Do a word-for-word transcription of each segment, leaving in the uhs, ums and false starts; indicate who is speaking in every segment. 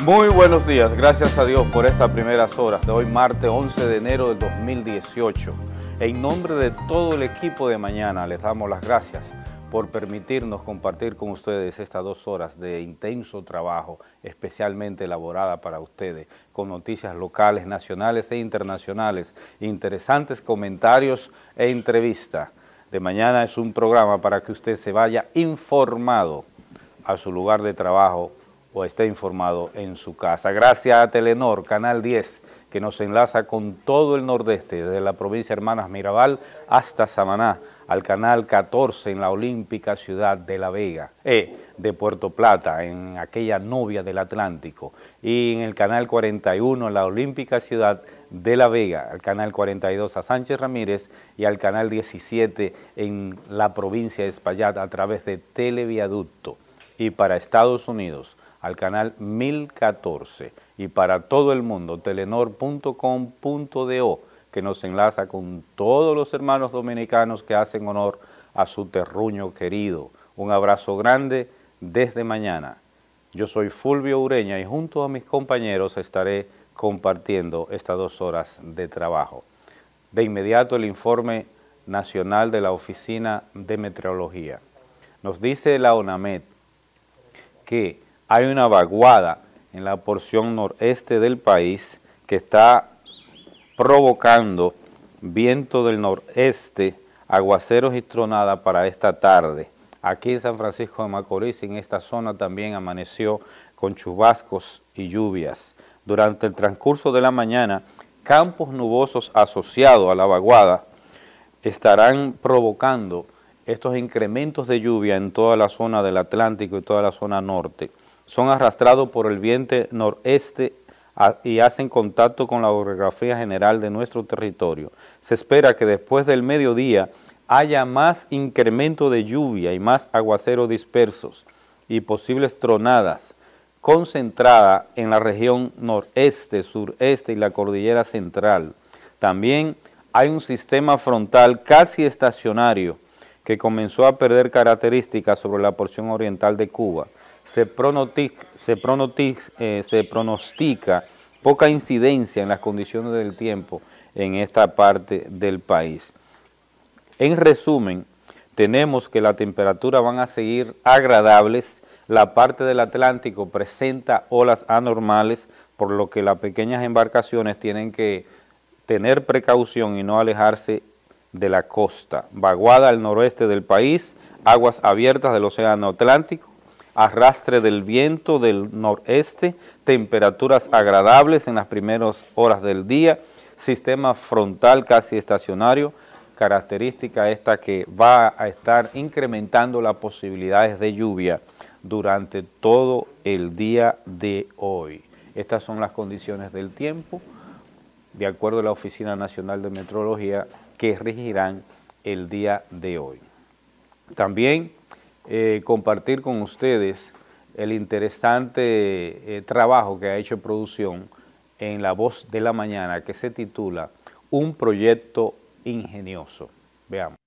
Speaker 1: Muy buenos días, gracias a Dios por estas primeras horas de hoy, martes once de enero del dos mil dieciocho. En nombre de todo el equipo de Mañana, les damos las gracias por permitirnos compartir con ustedes estas dos horas de intenso trabajo, especialmente elaborada para ustedes, con noticias locales, nacionales e internacionales, interesantes comentarios e entrevistas. De Mañana es un programa para que usted se vaya informado a su lugar de trabajo o esté informado en su casa. Gracias a Telenor, Canal diez, que nos enlaza con todo el nordeste, desde la provincia de Hermanas Mirabal hasta Samaná, al Canal catorce en la olímpica ciudad de La Vega, eh, de Puerto Plata, en aquella novia del Atlántico, y en el Canal cuarenta y uno en la olímpica ciudad de La Vega, al Canal cuarenta y dos a Sánchez Ramírez y al Canal diecisiete en la provincia de Espaillat a través de Televiaducto, y para Estados Unidos, al canal mil catorce, y para todo el mundo, telenor punto com punto do, que nos enlaza con todos los hermanos dominicanos que hacen honor a su terruño querido. Un abrazo grande desde Mañana. Yo soy Fulvio Ureña y junto a mis compañeros estaré compartiendo estas dos horas de trabajo. De inmediato el informe nacional de la Oficina de Meteorología. Nos dice la ONAMED que hay una vaguada en la porción noreste del país que está provocando viento del noreste, aguaceros y tronadas para esta tarde. Aquí en San Francisco de Macorís, en esta zona también amaneció con chubascos y lluvias. Durante el transcurso de la mañana, campos nubosos asociados a la vaguada estarán provocando estos incrementos de lluvia en toda la zona del Atlántico y toda la zona norte. Son arrastrados por el viento noreste y hacen contacto con la orografía general de nuestro territorio. Se espera que después del mediodía haya más incremento de lluvia y más aguaceros dispersos y posibles tronadas concentradas en la región noreste, sureste y la cordillera central. También hay un sistema frontal casi estacionario que comenzó a perder características sobre la porción oriental de Cuba. Se pronostica, se, pronostica, eh, se pronostica poca incidencia en las condiciones del tiempo en esta parte del país. En resumen, tenemos que las temperaturas van a seguir agradables. La parte del Atlántico presenta olas anormales, por lo que las pequeñas embarcaciones tienen que tener precaución y no alejarse de la costa. Vaguada al noroeste del país, aguas abiertas del océano Atlántico, arrastre del viento del noreste, temperaturas agradables en las primeras horas del día, sistema frontal casi estacionario, característica esta que va a estar incrementando las posibilidades de lluvia durante todo el día de hoy. Estas son las condiciones del tiempo, de acuerdo a la Oficina Nacional de Meteorología, que regirán el día de hoy. También eh, compartir con ustedes el interesante eh, trabajo que ha hecho producción en La Voz de la Mañana, que se titula Un proyecto ingenioso. Veamos.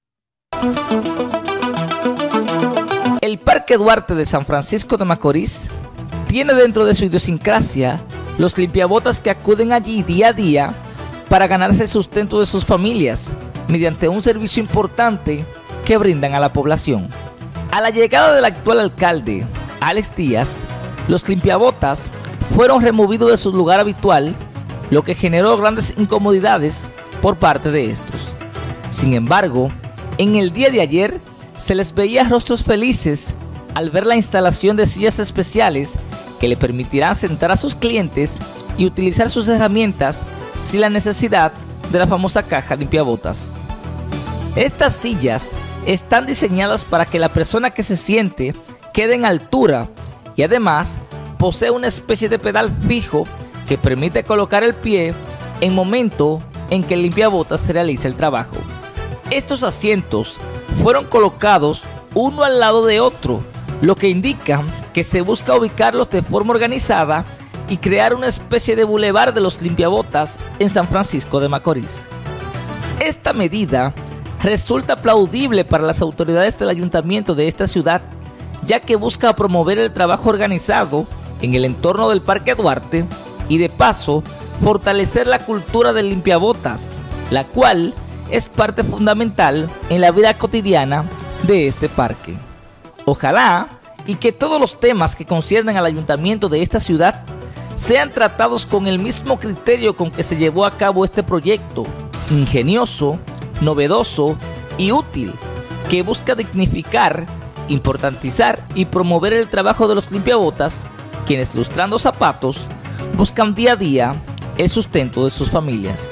Speaker 2: El Parque Duarte de San Francisco de Macorís tiene dentro de su idiosincrasia los limpiabotas que acuden allí día a día para ganarse el sustento de sus familias mediante un servicio importante que brindan a la población. A la llegada del actual alcalde, Alex Díaz, los limpiabotas fueron removidos de su lugar habitual, lo que generó grandes incomodidades por parte de estos. Sin embargo, en el día de ayer se les veía rostros felices al ver la instalación de sillas especiales que le permitirán sentar a sus clientes y utilizar sus herramientas sin la necesidad de la famosa caja limpiabotas. Estas sillas están diseñadas para que la persona que se siente quede en altura y además posee una especie de pedal fijo que permite colocar el pie en momento en que el limpiabotas realiza el trabajo. Estos asientos fueron colocados uno al lado de otro, lo que indica que se busca ubicarlos de forma organizada y crear una especie de bulevar de los limpiabotas en San Francisco de Macorís. Esta medida resulta aplaudible para las autoridades del ayuntamiento de esta ciudad, ya que busca promover el trabajo organizado en el entorno del Parque Duarte y de paso fortalecer la cultura del limpiabotas, la cual es parte fundamental en la vida cotidiana de este parque. Ojalá y que todos los temas que conciernen al ayuntamiento de esta ciudad sean tratados con el mismo criterio con que se llevó a cabo este proyecto, ingenioso, novedoso y útil, que busca dignificar, importantizar y promover el trabajo de los limpiabotas, quienes lustrando zapatos buscan día a día el sustento de sus familias.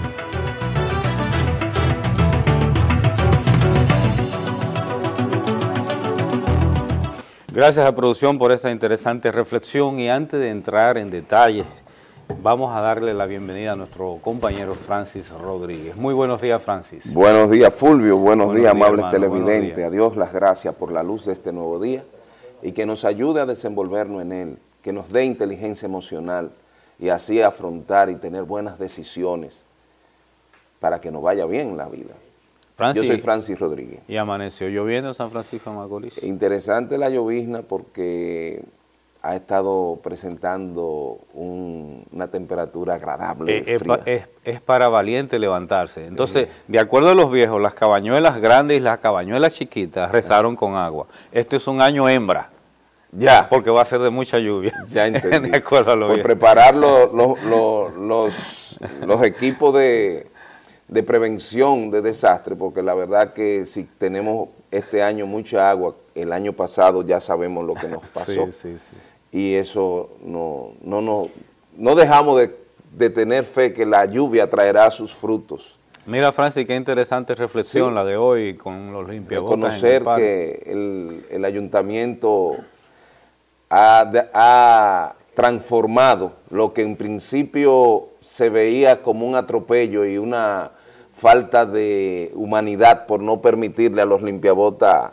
Speaker 1: Gracias a producción por esta interesante reflexión, y antes de entrar en detalles, vamos a darle la bienvenida a nuestro compañero Francis Rodríguez. Muy buenos días, Francis.
Speaker 3: Buenos días, Fulvio. Buenos, buenos días, días, amables hermano, televidentes. A Dios las gracias por la luz de este nuevo día y que nos ayude a desenvolvernos en él, que nos dé inteligencia emocional y así afrontar y tener buenas decisiones para que nos vaya bien en la vida.
Speaker 1: Francis,
Speaker 3: yo soy Francis Rodríguez.
Speaker 1: Y amaneció lloviendo en San Francisco de Macorís.
Speaker 3: Interesante la llovizna porque ha estado presentando un, una temperatura agradable.
Speaker 1: Es, fría. Es, es para valiente levantarse. Entonces, sí. De acuerdo a los viejos, las cabañuelas grandes y las cabañuelas chiquitas rezaron ah. con agua. Este es un año hembra. Ya. Porque va a ser de mucha lluvia. Ya entendí. De acuerdo a los
Speaker 3: Por
Speaker 1: viejos.
Speaker 3: preparar los, los, los, los, los equipos de... de prevención de desastre, porque la verdad que si tenemos este año mucha agua, el año pasado ya sabemos lo que nos pasó, sí, sí, sí. Y eso no, no, no, no dejamos de, de tener fe que la lluvia traerá sus frutos.
Speaker 1: Mira, Francis, qué interesante reflexión sí. la de hoy con los limpiabotas.
Speaker 3: Conocer que el, el ayuntamiento ha, ha transformado lo que en principio se veía como un atropello y una falta de humanidad por no permitirle a los limpiabotas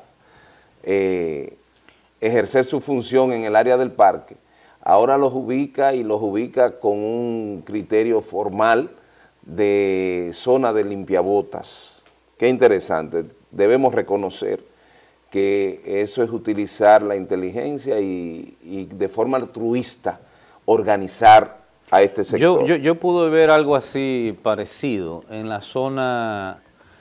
Speaker 3: eh, ejercer su función en el área del parque. Ahora los ubica y los ubica con un criterio formal de zona de limpiabotas. Qué interesante. Debemos reconocer que eso es utilizar la inteligencia y, y de forma altruista organizar a este sector.
Speaker 1: Yo, yo, yo pude ver algo así parecido en la zona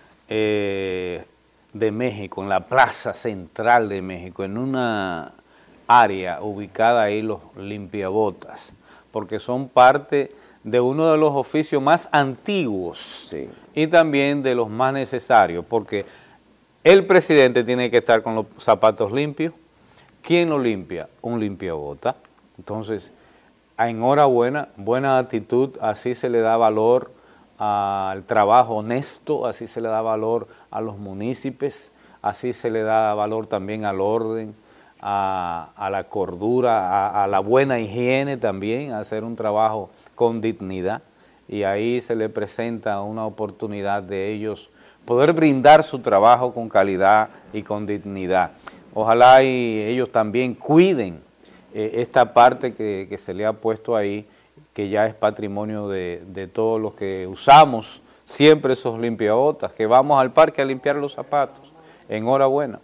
Speaker 1: eh, de México, en la plaza central de México, en una área ubicada ahí los limpiabotas, porque son parte de uno de los oficios más antiguos sí. y también de los más necesarios, porque el presidente tiene que estar con los zapatos limpios. ¿Quién lo limpia? Un limpiabota. Entonces, enhorabuena, buena actitud, así se le da valor al trabajo honesto, así se le da valor a los municipios, así se le da valor también al orden, a, a la cordura, a, a la buena higiene también, a hacer un trabajo con dignidad, y ahí se le presenta una oportunidad de ellos poder brindar su trabajo con calidad y con dignidad. Ojalá y ellos también cuiden Eh, esta parte que, que se le ha puesto ahí, que ya es patrimonio de, de todos los que usamos siempre esos limpiabotas, que vamos al parque a limpiar los zapatos. Enhorabuena.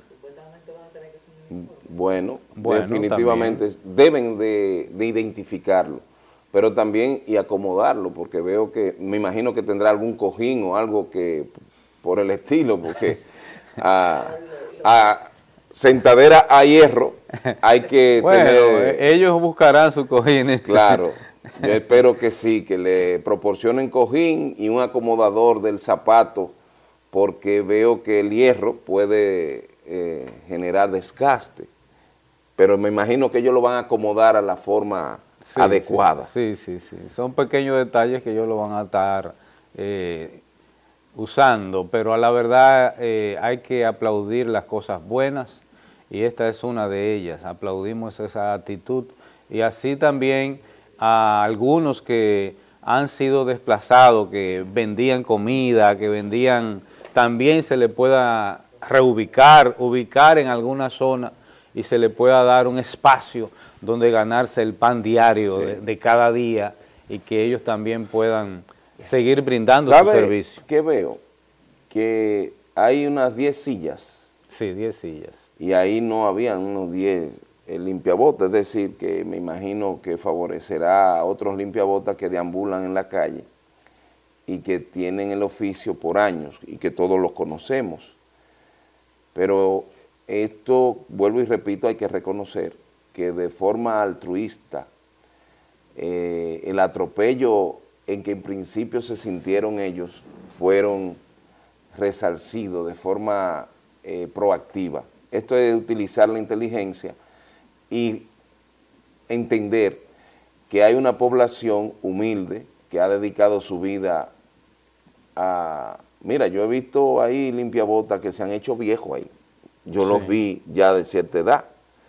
Speaker 3: Bueno, bueno definitivamente también. Deben de, de identificarlo, pero también y acomodarlo, porque veo que, me imagino que tendrá algún cojín o algo que por el estilo, porque a, a sentadera a hierro hay que
Speaker 1: bueno,
Speaker 3: tener...
Speaker 1: ellos buscarán sus cojines.
Speaker 3: Claro, yo espero que sí, que le proporcionen cojín y un acomodador del zapato, porque veo que el hierro puede eh, generar desgaste, pero me imagino que ellos lo van a acomodar a la forma sí, adecuada.
Speaker 1: Sí, sí, sí, sí, son pequeños detalles que ellos lo van a estar eh, usando, pero a la verdad eh, hay que aplaudir las cosas buenas, y esta es una de ellas. Aplaudimos esa actitud, y así también a algunos que han sido desplazados, que vendían comida, que vendían, también se le pueda reubicar, ubicar en alguna zona y se le pueda dar un espacio donde ganarse el pan diario sí. de, de cada día, y que ellos también puedan seguir brindando su servicio.
Speaker 3: ¿Qué veo? Que hay unas diez sillas.
Speaker 1: Sí, diez sillas.
Speaker 3: Y ahí no habían unos diez el limpiabotas, es decir, que me imagino que favorecerá a otros limpiabotas que deambulan en la calle y que tienen el oficio por años y que todos los conocemos. Pero esto, vuelvo y repito, hay que reconocer que de forma altruista, eh, el atropello en que en principio se sintieron ellos fueron resarcidos de forma eh, proactiva. Esto es utilizar la inteligencia y entender que hay una población humilde que ha dedicado su vida a... Mira, yo he visto ahí limpiabotas que se han hecho viejos ahí. Yo sí. los vi ya de cierta edad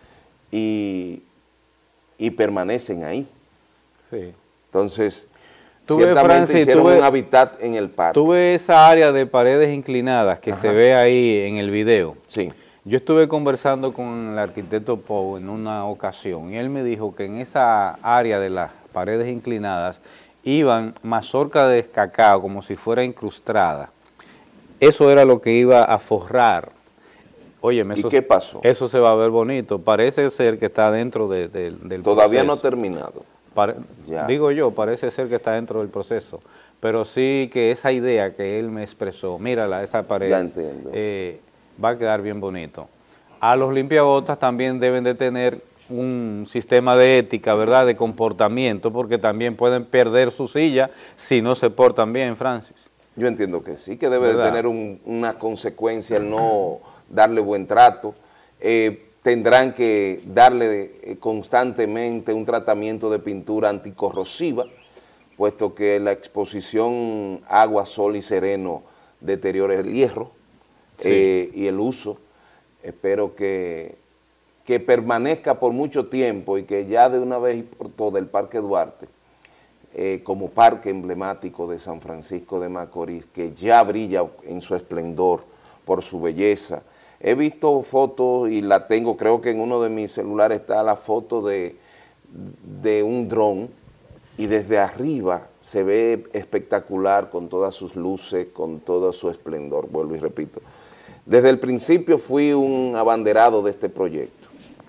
Speaker 3: y, y permanecen ahí.
Speaker 1: Sí.
Speaker 3: Entonces,
Speaker 1: tú
Speaker 3: ciertamente
Speaker 1: ves, Francis,
Speaker 3: hicieron
Speaker 1: tú ves,
Speaker 3: un hábitat en el parque.
Speaker 1: Tú ves esa área de paredes inclinadas que Ajá. se ve ahí en el video.
Speaker 3: Sí.
Speaker 1: Yo estuve conversando con el arquitecto Pou en una ocasión y él me dijo que en esa área de las paredes inclinadas iban mazorca de cacao como si fuera incrustada. Eso era lo que iba a forrar. Oye,
Speaker 3: ¿y eso, qué pasó?
Speaker 1: Eso se va a ver bonito. Parece ser que está dentro de, de, del
Speaker 3: Todavía
Speaker 1: proceso.
Speaker 3: no ha terminado.
Speaker 1: Pare, digo yo, parece ser que está dentro del proceso. Pero sí que esa idea que él me expresó, mírala, esa pared,
Speaker 3: ya entiendo.
Speaker 1: Eh, va a quedar bien bonito. A los limpiabotas también deben de tener un sistema de ética, ¿verdad?, de comportamiento, porque también pueden perder su silla si no se portan bien, Francis.
Speaker 3: Yo entiendo que sí, que debe de tener un, una consecuencia el no darle buen trato. Eh, tendrán que darle eh, constantemente un tratamiento de pintura anticorrosiva, puesto que la exposición agua, sol y sereno deteriora el hierro. Sí. Eh, y el uso, espero que, que permanezca por mucho tiempo y que ya de una vez y por todas el Parque Duarte, eh, como parque emblemático de San Francisco de Macorís, que ya brilla en su esplendor por su belleza. He visto fotos y la tengo, creo que en uno de mis celulares está la foto de, de un dron y desde arriba se ve espectacular con todas sus luces, con todo su esplendor, vuelvo y repito. Desde el principio fui un abanderado de este proyecto.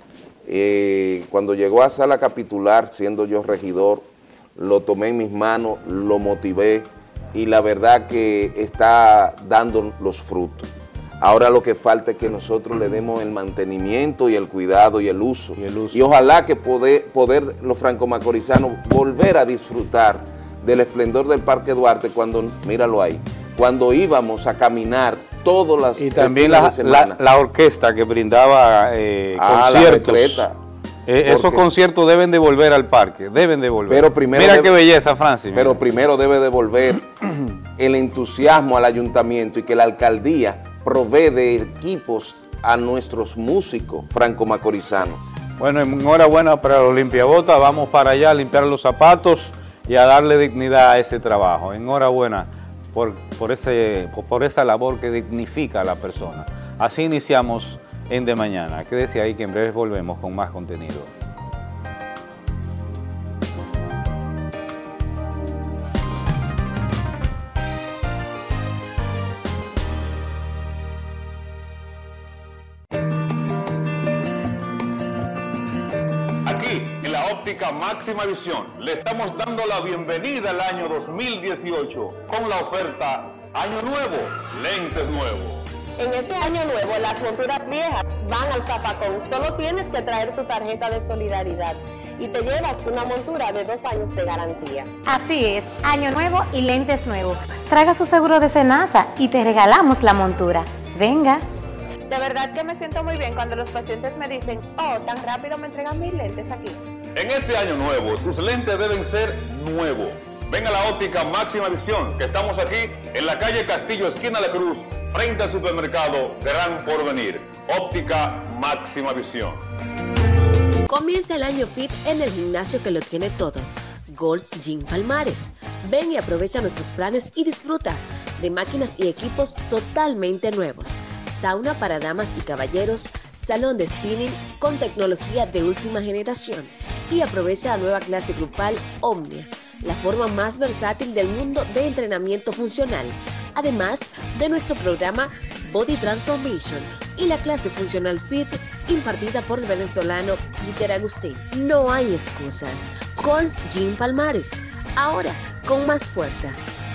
Speaker 3: Eh, cuando llegó a sala capitular, siendo yo regidor, lo tomé en mis manos, lo motivé y la verdad que está dando los frutos. Ahora lo que falta es que nosotros le demos el mantenimiento y el cuidado y el uso. Y, el uso. y ojalá que poder, poder los franco-macorizanos volver a disfrutar del esplendor del Parque Duarte cuando, míralo ahí, cuando íbamos a caminar todas las...
Speaker 1: Y también la, la, la orquesta que brindaba eh, ah, conciertos. Eh, esos conciertos deben de volver al parque, deben de volver.
Speaker 3: Pero primero
Speaker 1: mira
Speaker 3: debe,
Speaker 1: qué belleza, Francis.
Speaker 3: Pero
Speaker 1: mira.
Speaker 3: primero debe devolver el entusiasmo al ayuntamiento y que la alcaldía provee de equipos a nuestros músicos franco-macorizanos.
Speaker 1: Bueno, enhorabuena para los limpiabotas, vamos para allá a limpiar los zapatos y a darle dignidad a ese trabajo. Enhorabuena por, por, ese, por esa labor que dignifica a la persona. Así iniciamos en De Mañana. Quédese ahí que en breve volvemos con más contenido.
Speaker 4: Aquí, en la óptica Máxima Visión, le estamos dando la bienvenida al año dos mil dieciocho con la oferta Año Nuevo, Lentes Nuevos.
Speaker 5: En este año nuevo, las monturas viejas van al zapacón. Solo tienes que traer tu tarjeta de solidaridad y te llevas una montura de dos años de garantía.
Speaker 6: Así es, año nuevo y lentes nuevos. Traiga su seguro de Senasa y te regalamos la montura. Venga.
Speaker 5: De verdad que me siento muy bien cuando los pacientes me dicen, oh, tan rápido me entregan mis lentes aquí.
Speaker 4: En este año nuevo, tus lentes deben ser nuevos. Ven a la óptica Máxima Visión, que estamos aquí en la calle Castillo, esquina La Cruz, frente al supermercado Gran Porvenir. Óptica Máxima Visión.
Speaker 7: Comienza el año fit en el gimnasio que lo tiene todo. Gold's Gym Palmares. Ven y aprovecha nuestros planes y disfruta de máquinas y equipos totalmente nuevos. Sauna para damas y caballeros, salón de spinning con tecnología de última generación y aprovecha la nueva clase grupal Omnia, la forma más versátil del mundo de entrenamiento funcional, además de nuestro programa Body Transformation y la clase Funcional Fit impartida por el venezolano Peter Agustín. No hay excusas. Gold's Gym Palmares, ahora con más fuerza.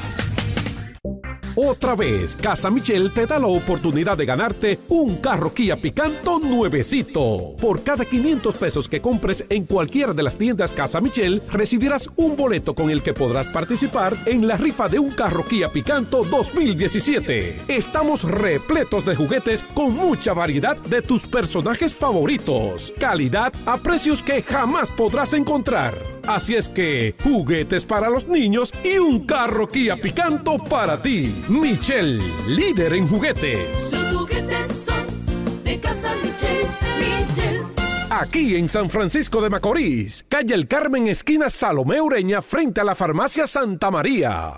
Speaker 8: Otra vez, Casa Michel te da la oportunidad de ganarte un carro Kia Picanto nuevecito. Por cada quinientos pesos que compres en cualquiera de las tiendas Casa Michel, recibirás un boleto con el que podrás participar en la rifa de un carro Kia Picanto dos mil diecisiete. Estamos repletos de juguetes con mucha variedad de tus personajes favoritos. Calidad a precios que jamás podrás encontrar. Así es que, juguetes para los niños y un carro Kia Picanto para ti. Michel, líder en juguetes.
Speaker 9: Sus juguetes son de Casa Michel, Michel.
Speaker 8: Aquí en San Francisco de Macorís, calle El Carmen, esquina Salomé Ureña, frente a la farmacia Santa María.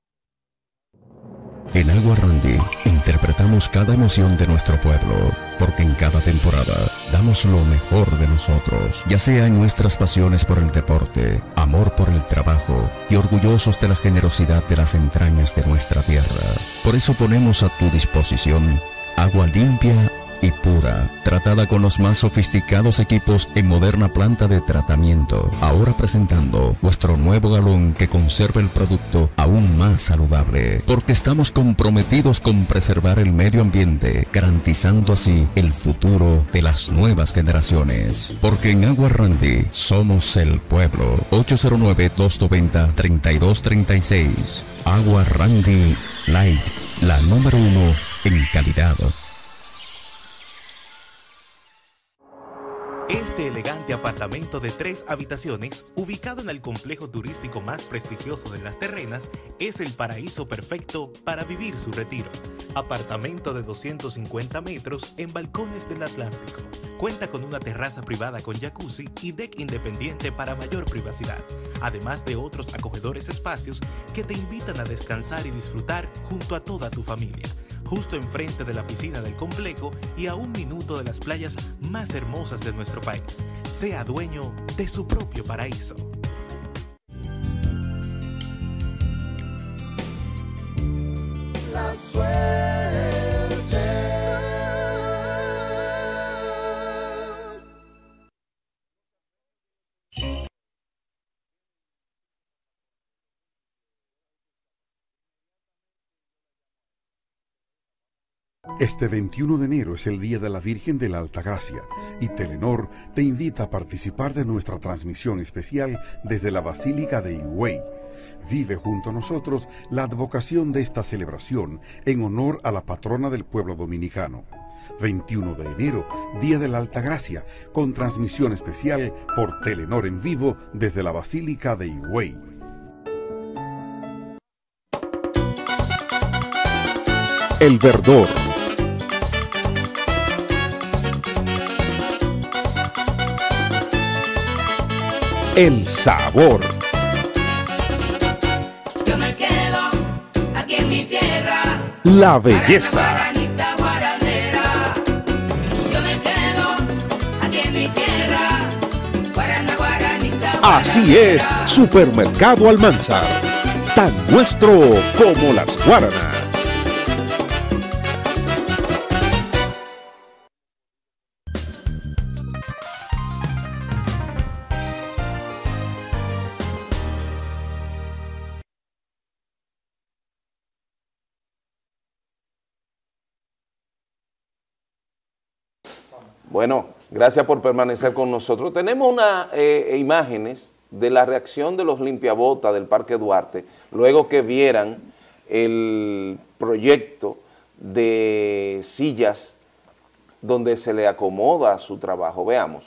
Speaker 10: En Agua Randy interpretamos cada emoción de nuestro pueblo, porque en cada temporada damos lo mejor de nosotros, ya sea en nuestras pasiones por el deporte, amor por el trabajo y orgullosos de la generosidad de las entrañas de nuestra tierra. Por eso ponemos a tu disposición agua limpia y pura, tratada con los más sofisticados equipos en moderna planta de tratamiento. Ahora presentando nuestro nuevo galón que conserva el producto aún más saludable, porque estamos comprometidos con preservar el medio ambiente, garantizando así el futuro de las nuevas generaciones. Porque en Agua Randy somos el pueblo. ocho cero nueve, dos dos cero, tres dos tres seis. Agua Randy Light, la número uno en calidad.
Speaker 11: Este elegante apartamento de tres habitaciones, ubicado en el complejo turístico más prestigioso de Las Terrenas, es el paraíso perfecto para vivir su retiro. Apartamento de doscientos cincuenta metros en balcones del Atlántico. Cuenta con una terraza privada con jacuzzi y deck independiente para mayor privacidad, además de otros acogedores espacios que te invitan a descansar y disfrutar junto a toda tu familia. Justo enfrente de la piscina del complejo y a un minuto de las playas más hermosas de nuestro país. Sea dueño de su propio paraíso.
Speaker 9: La suerte.
Speaker 12: Este veintiuno de enero es el Día de la Virgen de la Altagracia y Telenor te invita a participar de nuestra transmisión especial desde la Basílica de Higüey. Vive junto a nosotros la advocación de esta celebración en honor a la patrona del pueblo dominicano. veintiuno de enero, Día de la Altagracia, con transmisión especial por Telenor en vivo desde la Basílica de Higüey. El verdor. El sabor.
Speaker 9: Yo me quedo aquí en mi tierra.
Speaker 12: La belleza.
Speaker 9: Guaranita guaranera. Yo me quedo aquí en mi tierra. Guarana, guaranita, guaranera.
Speaker 12: Así es, Supermercado Almanzar. Tan nuestro como las guaranas.
Speaker 3: Bueno, gracias por permanecer con nosotros. Tenemos unas eh, imágenes de la reacción de los limpiabotas del Parque Duarte, luego que vieran el proyecto de sillas donde se le acomoda su trabajo. Veamos.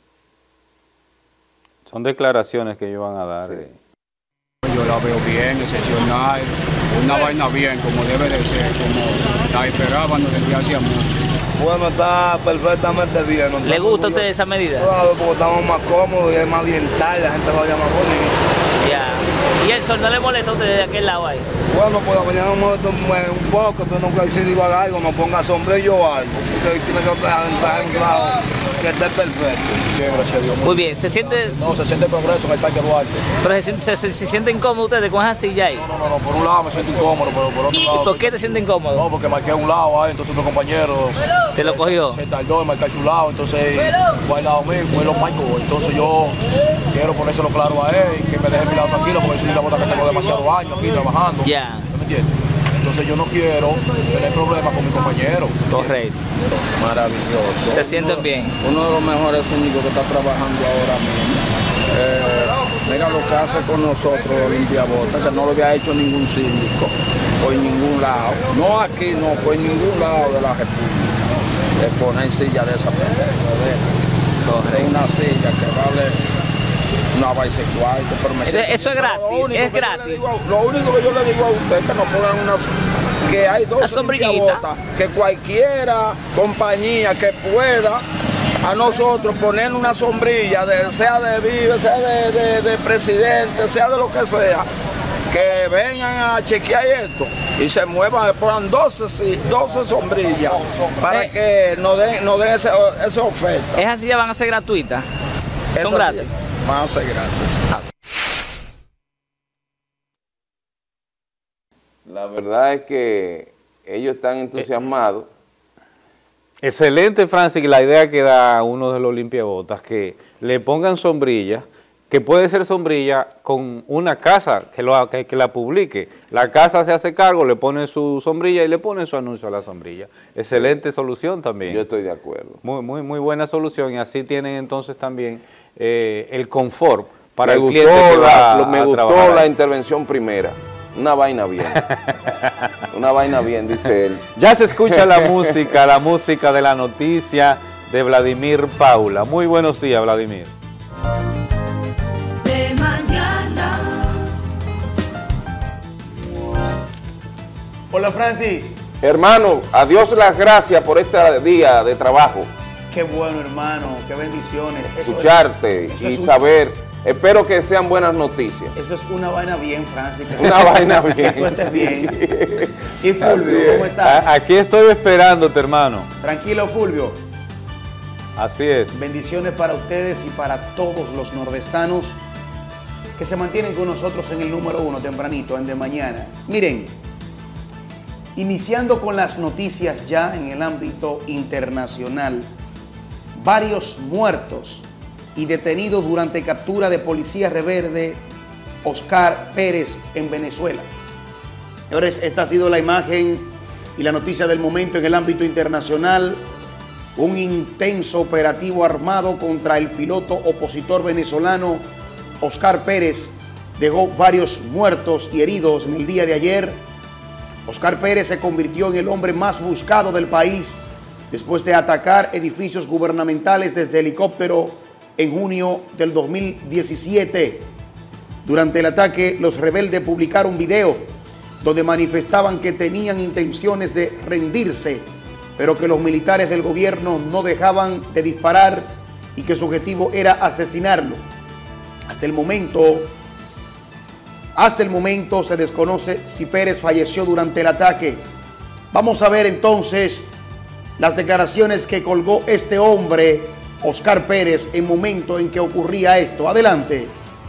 Speaker 1: Son declaraciones que ellos van a dar.
Speaker 3: Sí.
Speaker 1: Eh.
Speaker 13: Yo la veo bien, excepcional, una vaina bien, como debe de ser, como la esperaban desde hacía mucho.
Speaker 14: Bueno, está perfectamente bien. ¿No?
Speaker 2: ¿Le gusta a usted esa medida?
Speaker 14: Claro, porque estamos más cómodos y es más ambiental, la gente vaya más bonita.
Speaker 2: Ya. ¿Y el sol no le molesta a usted de aquel lado ahí?
Speaker 14: Bueno, pues mañana me molesta un poco, pero no si digo algo, no ponga sombrillo o algo. Usted tiene que estar en un lado que esté perfecto.
Speaker 13: Bien, gracias a Dios.
Speaker 2: Muy bien, ¿se siente...?
Speaker 13: No, se siente progreso en el Parque Duarte.
Speaker 2: ¿Pero se, siente, se, se, se siente incómodo ustedes con esa silla ahí?
Speaker 13: No, no, no, por un lado me siento incómodo, pero por otro lado...
Speaker 2: ¿Y por qué te sientes incómodo?
Speaker 13: No, porque marqué a un lado ahí, entonces otro compañero...
Speaker 2: ¿Te lo cogió?
Speaker 13: Se tardó en marcar su lado, entonces fue al lado mío, fue los marcos. Entonces yo quiero ponérselo claro a él, que me deje mi lado tranquilo, porque es una bota que tengo demasiados años aquí trabajando.
Speaker 2: Ya.
Speaker 13: ¿Me entiendes? Entonces yo no quiero tener problemas con mi compañero.
Speaker 2: Correcto.
Speaker 15: Maravilloso.
Speaker 2: ¿Se sienten bien?
Speaker 15: Uno de los mejores únicos que está trabajando ahora mismo. Eh, mira lo que hace con nosotros Limpiabotas, que no lo había hecho ningún síndico, por ningún lado. No aquí, no, por ningún lado de la República. De poner silla de esa pendeja. Coger una silla que vale una bisecual.
Speaker 2: Eso es gratis, es gratis.
Speaker 15: Digo, lo único que yo le digo a usted es que nos pongan una, que hay dos limpiabotas, que cualquiera compañía que pueda a nosotros poner una sombrilla, de, sea de vive, sea de, de, de presidente, sea de lo que sea, que vengan a chequear esto y se muevan, pongan doce, doce sombrillas para que nos den, nos den ese, esa oferta.
Speaker 2: ¿Esas sillas van a ser gratuitas? ¿Son gratis?
Speaker 15: Van a ser gratis.
Speaker 3: La verdad es que ellos están entusiasmados.
Speaker 1: Excelente, Francis, la idea que da uno de los limpiabotas, que le pongan sombrillas, que puede ser sombrilla con una casa que, lo, que, que la publique. La casa se hace cargo, le pone su sombrilla y le pone su anuncio a la sombrilla. Excelente solución también.
Speaker 3: Yo estoy de acuerdo.
Speaker 1: Muy, muy, muy buena solución, y así tienen entonces también eh, el confort para
Speaker 3: me
Speaker 1: el
Speaker 3: gustó
Speaker 1: cliente que
Speaker 3: la,
Speaker 1: va
Speaker 3: Me
Speaker 1: a
Speaker 3: gustó
Speaker 1: trabajar.
Speaker 3: la intervención primera. Una vaina bien. Una vaina bien, dice él.
Speaker 1: Ya se escucha la música, la música de la noticia de Vladimir Paula. Muy buenos días, Vladimir.
Speaker 9: De mañana.
Speaker 16: Hola, Francis.
Speaker 3: Hermano, a Dios las gracias por este día de trabajo.
Speaker 16: Qué bueno, hermano, qué bendiciones. Eso
Speaker 3: Escucharte
Speaker 16: es, eso
Speaker 3: y
Speaker 16: es un,
Speaker 3: saber. Espero que sean buenas noticias.
Speaker 16: Eso es una vaina bien, Francis.
Speaker 3: Una vaina bien.
Speaker 16: Que tú estés bien. Y Fulvio, ¿cómo estás?
Speaker 1: Aquí estoy esperándote, hermano.
Speaker 16: Tranquilo, Fulvio.
Speaker 1: Así es.
Speaker 16: Bendiciones para ustedes y para todos los nordestanos que se mantienen con nosotros en el número uno tempranito, en De Mañana. Miren, iniciando con las noticias ya en el ámbito internacional, varios muertos y detenido durante captura de policía rebelde Oscar Pérez en Venezuela. Señores, esta ha sido la imagen y la noticia del momento en el ámbito internacional. Un intenso operativo armado contra el piloto opositor venezolano Oscar Pérez dejó varios muertos y heridos en el día de ayer. Oscar Pérez se convirtió en el hombre más buscado del país después de atacar edificios gubernamentales desde helicóptero en junio del dos mil diecisiete. Durante el ataque, los rebeldes publicaron videos donde manifestaban que tenían intenciones de rendirse, pero que los militares del gobierno no dejaban de disparar y que su objetivo era asesinarlo. Hasta el momento, hasta el momento se desconoce si Pérez falleció durante el ataque. Vamos a ver entonces las declaraciones que colgó este hombre, Oscar Pérez, en momento en que ocurría esto. Adelante.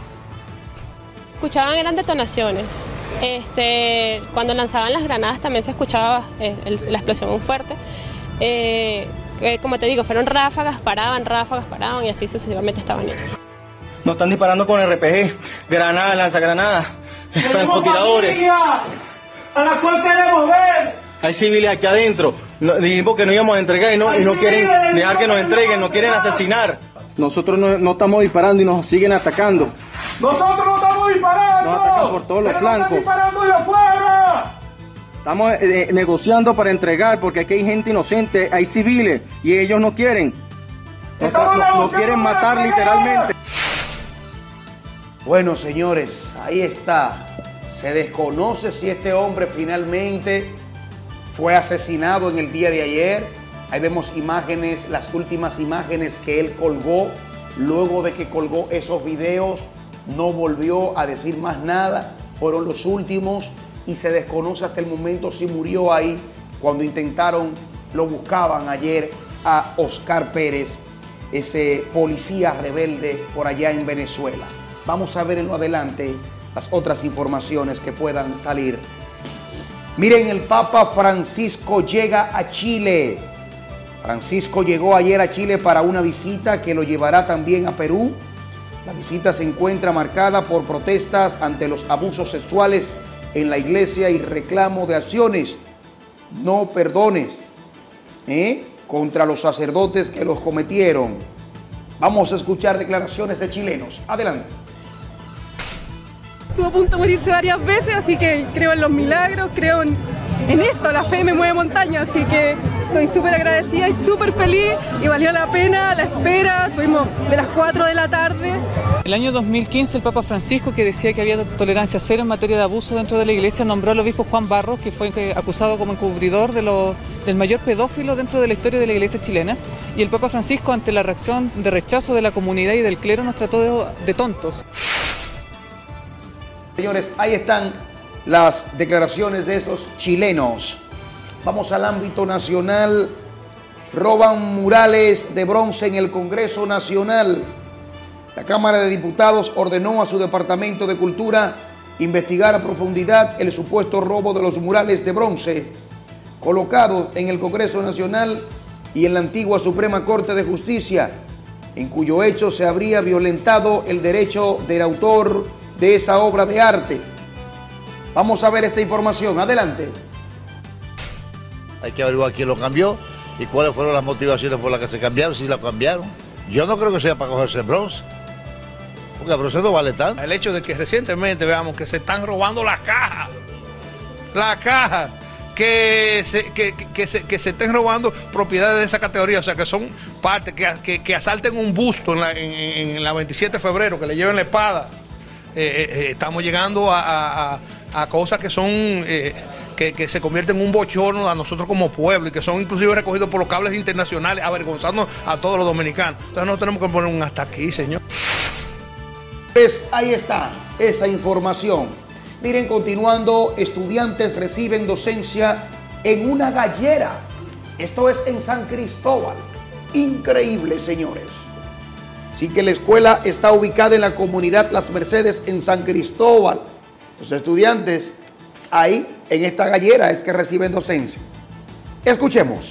Speaker 17: Escuchaban eran detonaciones. Este, cuando lanzaban las granadas también se escuchaba eh, el, la explosión muy fuerte. Eh, que, como te digo, fueron ráfagas, paraban, ráfagas, paraban y así sucesivamente estaban ellos.
Speaker 18: Nos están disparando con R P G, granadas, lanzagranadas, francotiradores.
Speaker 19: A la cual queremos ver.
Speaker 18: Hay civiles aquí adentro. No, dijimos que no íbamos a entregar y no, y no quieren dejar que nos entreguen, nos quieren asesinar. Nosotros no, no estamos disparando y nos siguen atacando.
Speaker 19: Nosotros no estamos disparando.
Speaker 18: Nos atacan por todos los flancos.
Speaker 19: Disparando de afuera.
Speaker 18: Estamos eh, negociando para entregar porque aquí hay gente inocente, hay civiles y ellos no quieren. Nos, nos, nos quieren matar literalmente.
Speaker 16: Bueno, señores, ahí está. Se desconoce si este hombre finalmente fue asesinado en el día de ayer. Ahí vemos imágenes, las últimas imágenes que él colgó, luego de que colgó esos videos no volvió a decir más nada, fueron los últimos y se desconoce hasta el momento si murió ahí cuando intentaron, lo buscaban ayer a Oscar Pérez, ese policía rebelde por allá en Venezuela. Vamos a ver en lo adelante las otras informaciones que puedan salir. Miren, el Papa Francisco llega a Chile. Francisco llegó ayer a Chile para una visita que lo llevará también a Perú. La visita se encuentra marcada por protestas ante los abusos sexuales en la iglesia y reclamo de acciones, no perdones, ¿eh? contra los sacerdotes que los cometieron. Vamos a escuchar declaraciones de chilenos. Adelante.
Speaker 20: Estuvo a punto de morirse varias veces, así que creo en los milagros, creo en, en esto, la fe me mueve montañas, así que estoy súper agradecida y súper feliz y valió la pena la espera. Estuvimos de las cuatro de la tarde.
Speaker 21: El año dos mil quince el Papa Francisco, que decía que había tolerancia cero en materia de abuso dentro de la iglesia, nombró al obispo Juan Barros, que fue acusado como encubridor de lo, del mayor pedófilo dentro de la historia de la iglesia chilena. Y el Papa Francisco, ante la reacción de rechazo de la comunidad y del clero, nos trató de, de tontos.
Speaker 16: Señores, ahí están las declaraciones de estos chilenos. Vamos al ámbito nacional. Roban murales de bronce en el Congreso Nacional. La Cámara de Diputados ordenó a su Departamento de Cultura investigar a profundidad el supuesto robo de los murales de bronce colocados en el Congreso Nacional y en la antigua Suprema Corte de Justicia, en cuyo hecho se habría violentado el derecho del autor de esa obra de arte. Vamos a ver esta información. Adelante.
Speaker 22: Hay que averiguar quién lo cambió y cuáles fueron las motivaciones por las que se cambiaron, si la cambiaron. Yo no creo que sea para cogerse el bronce, porque el bronce no vale tanto.
Speaker 23: El hecho de que recientemente veamos que se están robando la caja, la caja, que se, que, que, que se, que se estén robando propiedades de esa categoría, o sea, que son partes, que, que, que asalten un busto en la, en, en la veintisiete de febrero, que le lleven la espada. Eh, eh, estamos llegando a, a, a cosas que son eh, que, que se convierten en un bochorno a nosotros como pueblo y que son inclusive recogidos por los cables internacionales, avergonzando a todos los dominicanos. Entonces no tenemos que poner un hasta aquí, señor.
Speaker 16: Pues ahí está esa información. Miren, continuando, estudiantes reciben docencia en una gallera. Esto es en San Cristóbal. Increíble, señores. Sí que la escuela está ubicada en la comunidad Las Mercedes en San Cristóbal. Los estudiantes ahí en esta gallera es que reciben docencia. Escuchemos.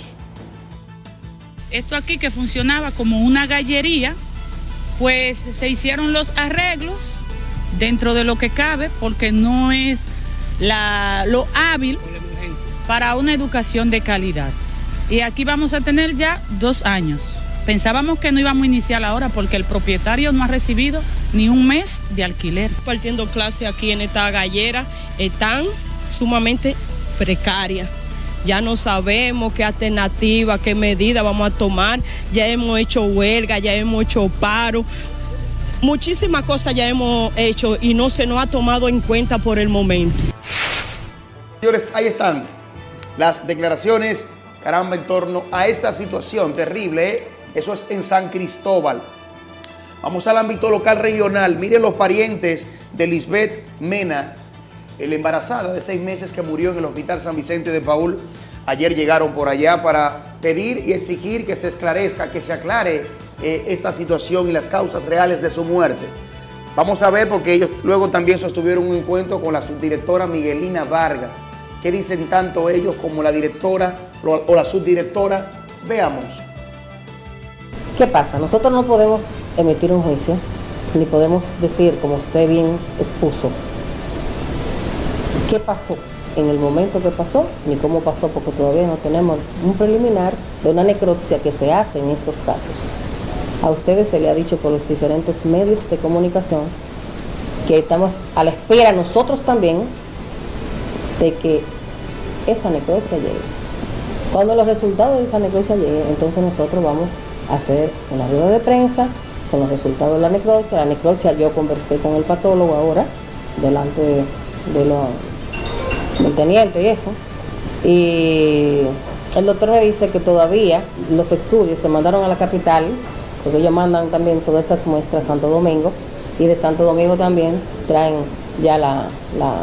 Speaker 24: Esto aquí que funcionaba como una gallería, pues se hicieron los arreglos dentro de lo que cabe porque no es la, lo hábil para una educación de calidad. Y aquí vamos a tener ya dos años. Pensábamos que no íbamos a iniciar ahora porque el propietario no ha recibido ni un mes de alquiler.
Speaker 25: Partiendo clase aquí en esta gallera están sumamente precarias. Ya no sabemos qué alternativa, qué medida vamos a tomar. Ya hemos hecho huelga, ya hemos hecho paro. Muchísimas cosas ya hemos hecho y no se nos ha tomado en cuenta por el momento.
Speaker 16: Señores, ahí están las declaraciones, caramba, en torno a esta situación terrible, ¿eh? Eso es en San Cristóbal. Vamos al ámbito local regional. Miren los parientes de Lisbeth Mena, la embarazada de seis meses que murió en el Hospital San Vicente de Paúl. Ayer llegaron por allá para pedir y exigir que se esclarezca, que se aclare eh, esta situación y las causas reales de su muerte. Vamos a ver, porque ellos luego también sostuvieron un encuentro con la subdirectora Miguelina Vargas. ¿Qué dicen tanto ellos como la directora o la subdirectora? Veamos.
Speaker 26: ¿Qué pasa? Nosotros no podemos emitir un juicio, ni podemos decir, como usted bien expuso, qué pasó en el momento que pasó, ni cómo pasó, porque todavía no tenemos un preliminar de una necropsia que se hace en estos casos. A ustedes se le ha dicho por los diferentes medios de comunicación que estamos a la espera nosotros también de que esa necropsia llegue. Cuando los resultados de esa necropsia lleguen, entonces nosotros vamos hacer una rueda de prensa con los resultados de la necropsia. La necropsia, yo conversé con el patólogo ahora, delante de, de lo, del teniente y eso, y el doctor me dice que todavía los estudios se mandaron a la capital, porque ellos mandan también todas estas muestras a Santo Domingo, Y de Santo Domingo también traen ya la, la,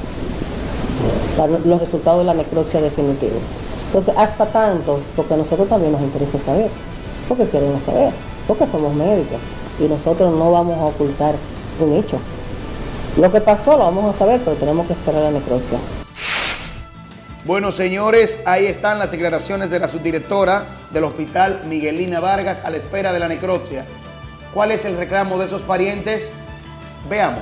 Speaker 26: la, los resultados de la necropsia definitiva. Entonces, hasta tanto, porque a nosotros también nos interesa saber, porque queremos saber, porque somos médicos y nosotros no vamos a ocultar un hecho. Lo que pasó lo vamos a saber, pero tenemos que esperar la necropsia.
Speaker 16: Bueno, señores, ahí están las declaraciones de la subdirectora del hospital Miguelina Vargas a la espera de la necropsia. ¿Cuál es el reclamo de esos parientes? Veamos.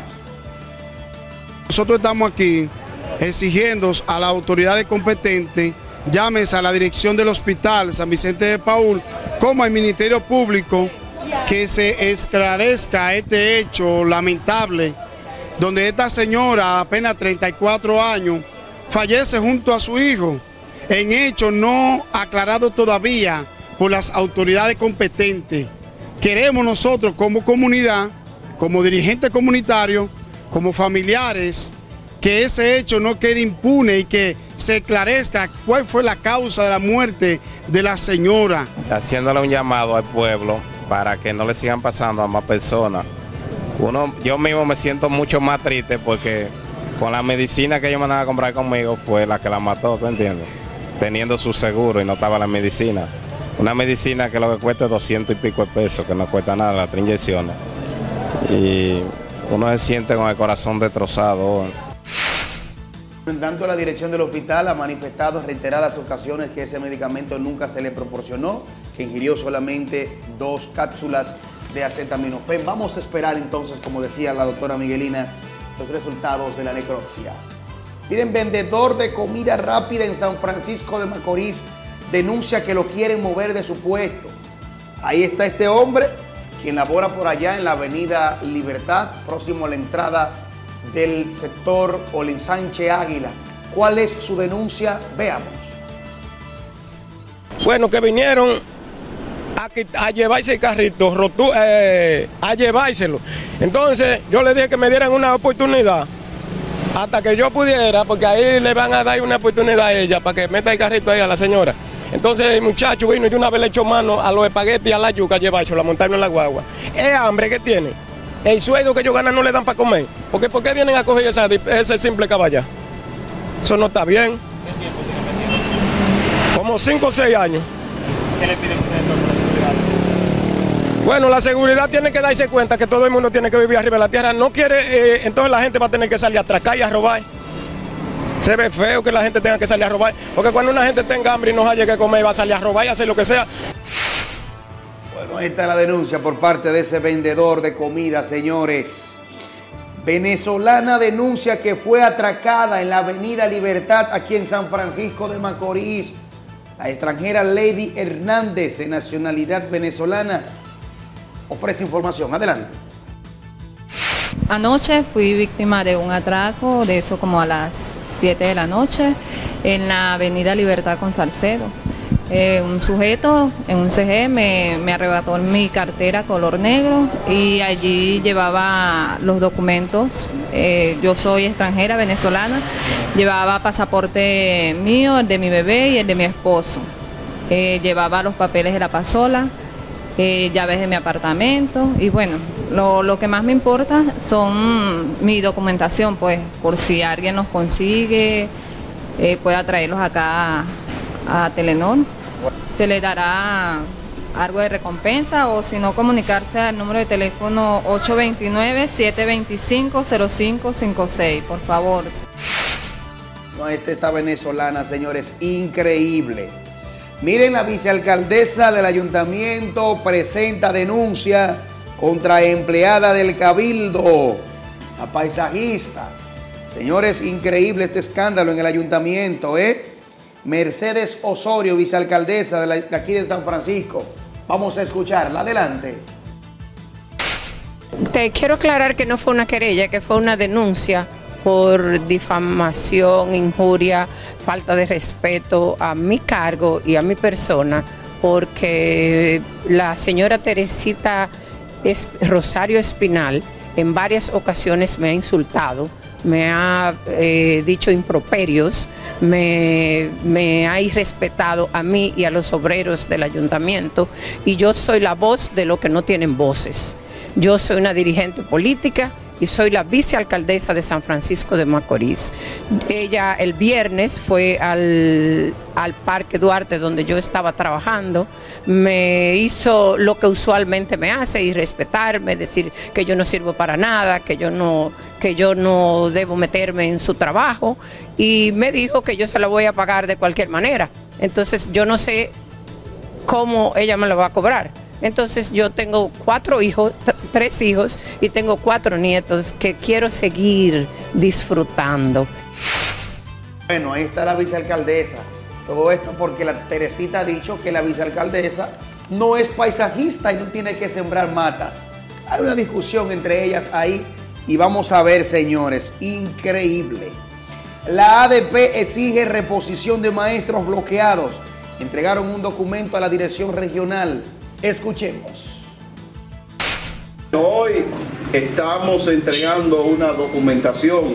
Speaker 4: Nosotros estamos aquí exigiendo a las autoridades competentes, llámese a la dirección del hospital San Vicente de Paúl, como al Ministerio Público, que se esclarezca este hecho lamentable, donde esta señora, apenas treinta y cuatro años, fallece junto a su hijo, en hecho no aclarado todavía por las autoridades competentes. Queremos nosotros como comunidad, como dirigentes comunitarios, como familiares, que ese hecho no quede impune y que se esclarezca cuál fue la causa de la muerte de la señora.
Speaker 5: Haciéndole un llamado al pueblo para que no le sigan pasando a más personas. Uno, yo mismo me siento mucho más triste porque con la medicina que ellos mandaban a comprar conmigo fue la que la mató, ¿tú entiendes? Teniendo su seguro y no estaba la medicina. Una medicina que lo que cuesta es doscientos y pico de pesos, que no cuesta nada, las tres inyecciones. Y uno se siente con el corazón destrozado.
Speaker 16: En tanto, la dirección del hospital ha manifestado en reiteradas ocasiones que ese medicamento nunca se le proporcionó, que ingirió solamente dos cápsulas de acetaminofén. Vamos a esperar entonces, como decía la doctora Miguelina, los resultados de la necropsia. Miren, vendedor de comida rápida en San Francisco de Macorís denuncia que lo quieren mover de su puesto. Ahí está este hombre, quien labora por allá en la avenida Libertad, próximo a la entrada del sector Olinsánchez Águila. ¿Cuál es su denuncia? Veamos.
Speaker 6: Bueno, que vinieron a, a llevarse el carrito, rotu, eh, a llevárselo. Entonces yo le dije que me dieran una oportunidad hasta que yo pudiera, porque ahí le van a dar una oportunidad a ella para que meta el carrito ahí a la señora. Entonces el muchacho vino y de una vez le echó mano a los espaguetis y a la yuca a llevárselo, a montarlo en la guagua. ¿Es hambre que tiene? El sueldo que ellos ganan no le dan para comer. Porque ¿por qué vienen a coger esa, ese simple caballa? Eso no está bien.
Speaker 7: ¿Qué tiempo tiene metido?
Speaker 6: Como cinco o seis años.
Speaker 7: ¿Qué le piden ustedes por la seguridad?
Speaker 6: Bueno, la seguridad tiene que darse cuenta que todo el mundo tiene que vivir arriba de la tierra. No quiere, eh, entonces la gente va a tener que salir a atracar y a robar. Se ve feo que la gente tenga que salir a robar. Porque cuando una gente tenga hambre y no haya que comer, va a salir a robar y a hacer lo que sea.
Speaker 16: Bueno, ahí está la denuncia por parte de ese vendedor de comida, señores. Venezolana denuncia que fue atracada en la avenida Libertad, aquí en San Francisco de Macorís. La extranjera Lady Hernández, de nacionalidad venezolana, ofrece información. Adelante.
Speaker 8: Anoche fui víctima de un atraco, de eso como a las siete de la noche, en la avenida Libertad con Salcedo. Eh, un sujeto en un C G me, me arrebató mi cartera color negro y allí llevaba los documentos. Eh, yo soy extranjera venezolana, llevaba pasaporte mío, el de mi bebé y el de mi esposo. Eh, llevaba los papeles de la pasola, eh, llaves de mi apartamento y bueno, lo, lo que más me importa son mi documentación, pues por si alguien nos consigue, eh, pueda traerlos acá a, a Telenor. Se le dará algo de recompensa o si no comunicarse al número de teléfono ocho dos nueve, siete dos cinco, cero cinco cinco seis, por favor.
Speaker 16: No, esta está venezolana, señores, increíble. Miren, la vicealcaldesa del ayuntamiento presenta denuncia contra empleada del Cabildo, la paisajista. Señores, increíble este escándalo en el ayuntamiento, ¿eh? Mercedes Osorio, vicealcaldesa de, la, de aquí de San Francisco. Vamos a escucharla. Adelante.
Speaker 10: Te quiero aclarar que no fue una querella, que fue una denuncia por difamación, injuria, falta de respeto a mi cargo y a mi persona, porque la señora Teresita Rosario Espinal en varias ocasiones me ha insultado, me ha eh, dicho improperios, me, me ha irrespetado a mí y a los obreros del ayuntamiento, y yo soy la voz de los que no tienen voces. Yo soy una dirigente política y soy la vicealcaldesa de San Francisco de Macorís. Ella el viernes fue al, al Parque Duarte, donde yo estaba trabajando, me hizo lo que usualmente me hace, y respetarme, decir que yo no sirvo para nada, que yo no, que yo no debo meterme en su trabajo, y me dijo que yo se la voy a pagar de cualquier manera. Entonces yo no sé cómo ella me lo va a cobrar. Entonces yo tengo cuatro hijos, tres hijos y tengo cuatro nietos que quiero seguir disfrutando.
Speaker 16: Bueno, ahí está la vicealcaldesa. Todo esto porque la Teresita ha dicho que la vicealcaldesa no es paisajista y no tiene que sembrar matas. Hay una discusión entre ellas ahí y vamos a ver, señores, increíble. La A D P exige reposición de maestros bloqueados. Entregaron un documento a la dirección regional. Escuchemos.
Speaker 2: Hoy estamos entregando una documentación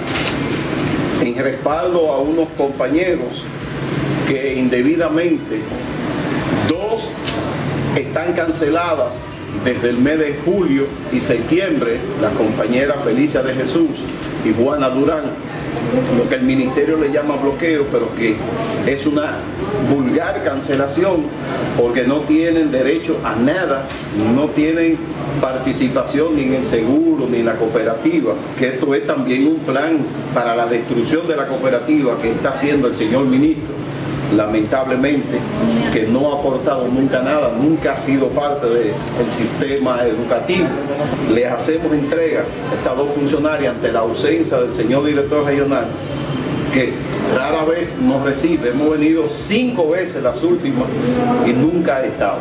Speaker 2: en respaldo a unos compañeros que indebidamente, dos están canceladas desde el mes de julio y septiembre, la compañera Felicia de Jesús y Juana Durán, lo que el ministerio le llama bloqueo, pero que es una vulgar cancelación porque no tienen derecho a nada, no tienen participación ni en el seguro ni en la cooperativa, que esto es también un plan para la destrucción de la cooperativa que está haciendo el señor ministro, lamentablemente, que no ha aportado nunca nada, nunca ha sido parte del sistema educativo. Les hacemos entrega a estas dos funcionarias ante la ausencia del señor director regional, que rara vez nos recibe. Hemos venido cinco veces las últimas y nunca ha estado.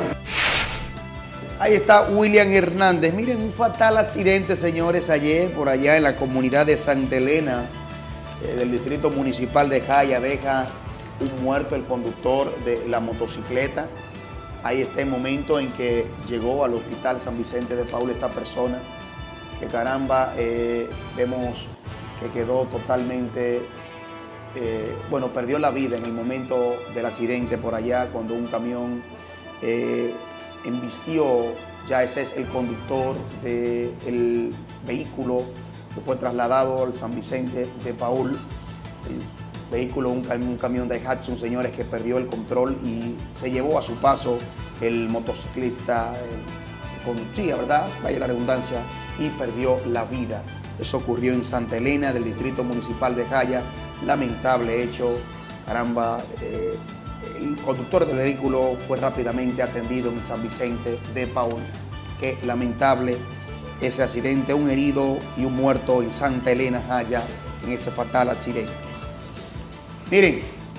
Speaker 16: Ahí está William Hernández. Miren, un fatal accidente, señores, ayer por allá en la comunidad de Santa Elena, eh, del distrito municipal de Jaya. Deja un muerto el conductor de la motocicleta. Ahí está el momento en que llegó al hospital San Vicente de Paúl esta persona, que caramba, eh, vemos que quedó totalmente, eh, bueno, perdió la vida en el momento del accidente por allá, cuando un camión eh, embistió. Ya ese es el conductor del vehículo que fue trasladado al San Vicente de Paúl. El vehículo, un, un camión de Hudson, señores, que perdió el control y se llevó a su paso el motociclista que conducía, ¿verdad? Vaya la redundancia, y perdió la vida. Eso ocurrió en Santa Elena, del distrito municipal de Jaya. Lamentable hecho, caramba. Eh, el conductor del vehículo fue rápidamente atendido en San Vicente de Paúl. Qué lamentable ese accidente, un herido y un muerto en Santa Elena, Jaya, en ese fatal accidente. Miren,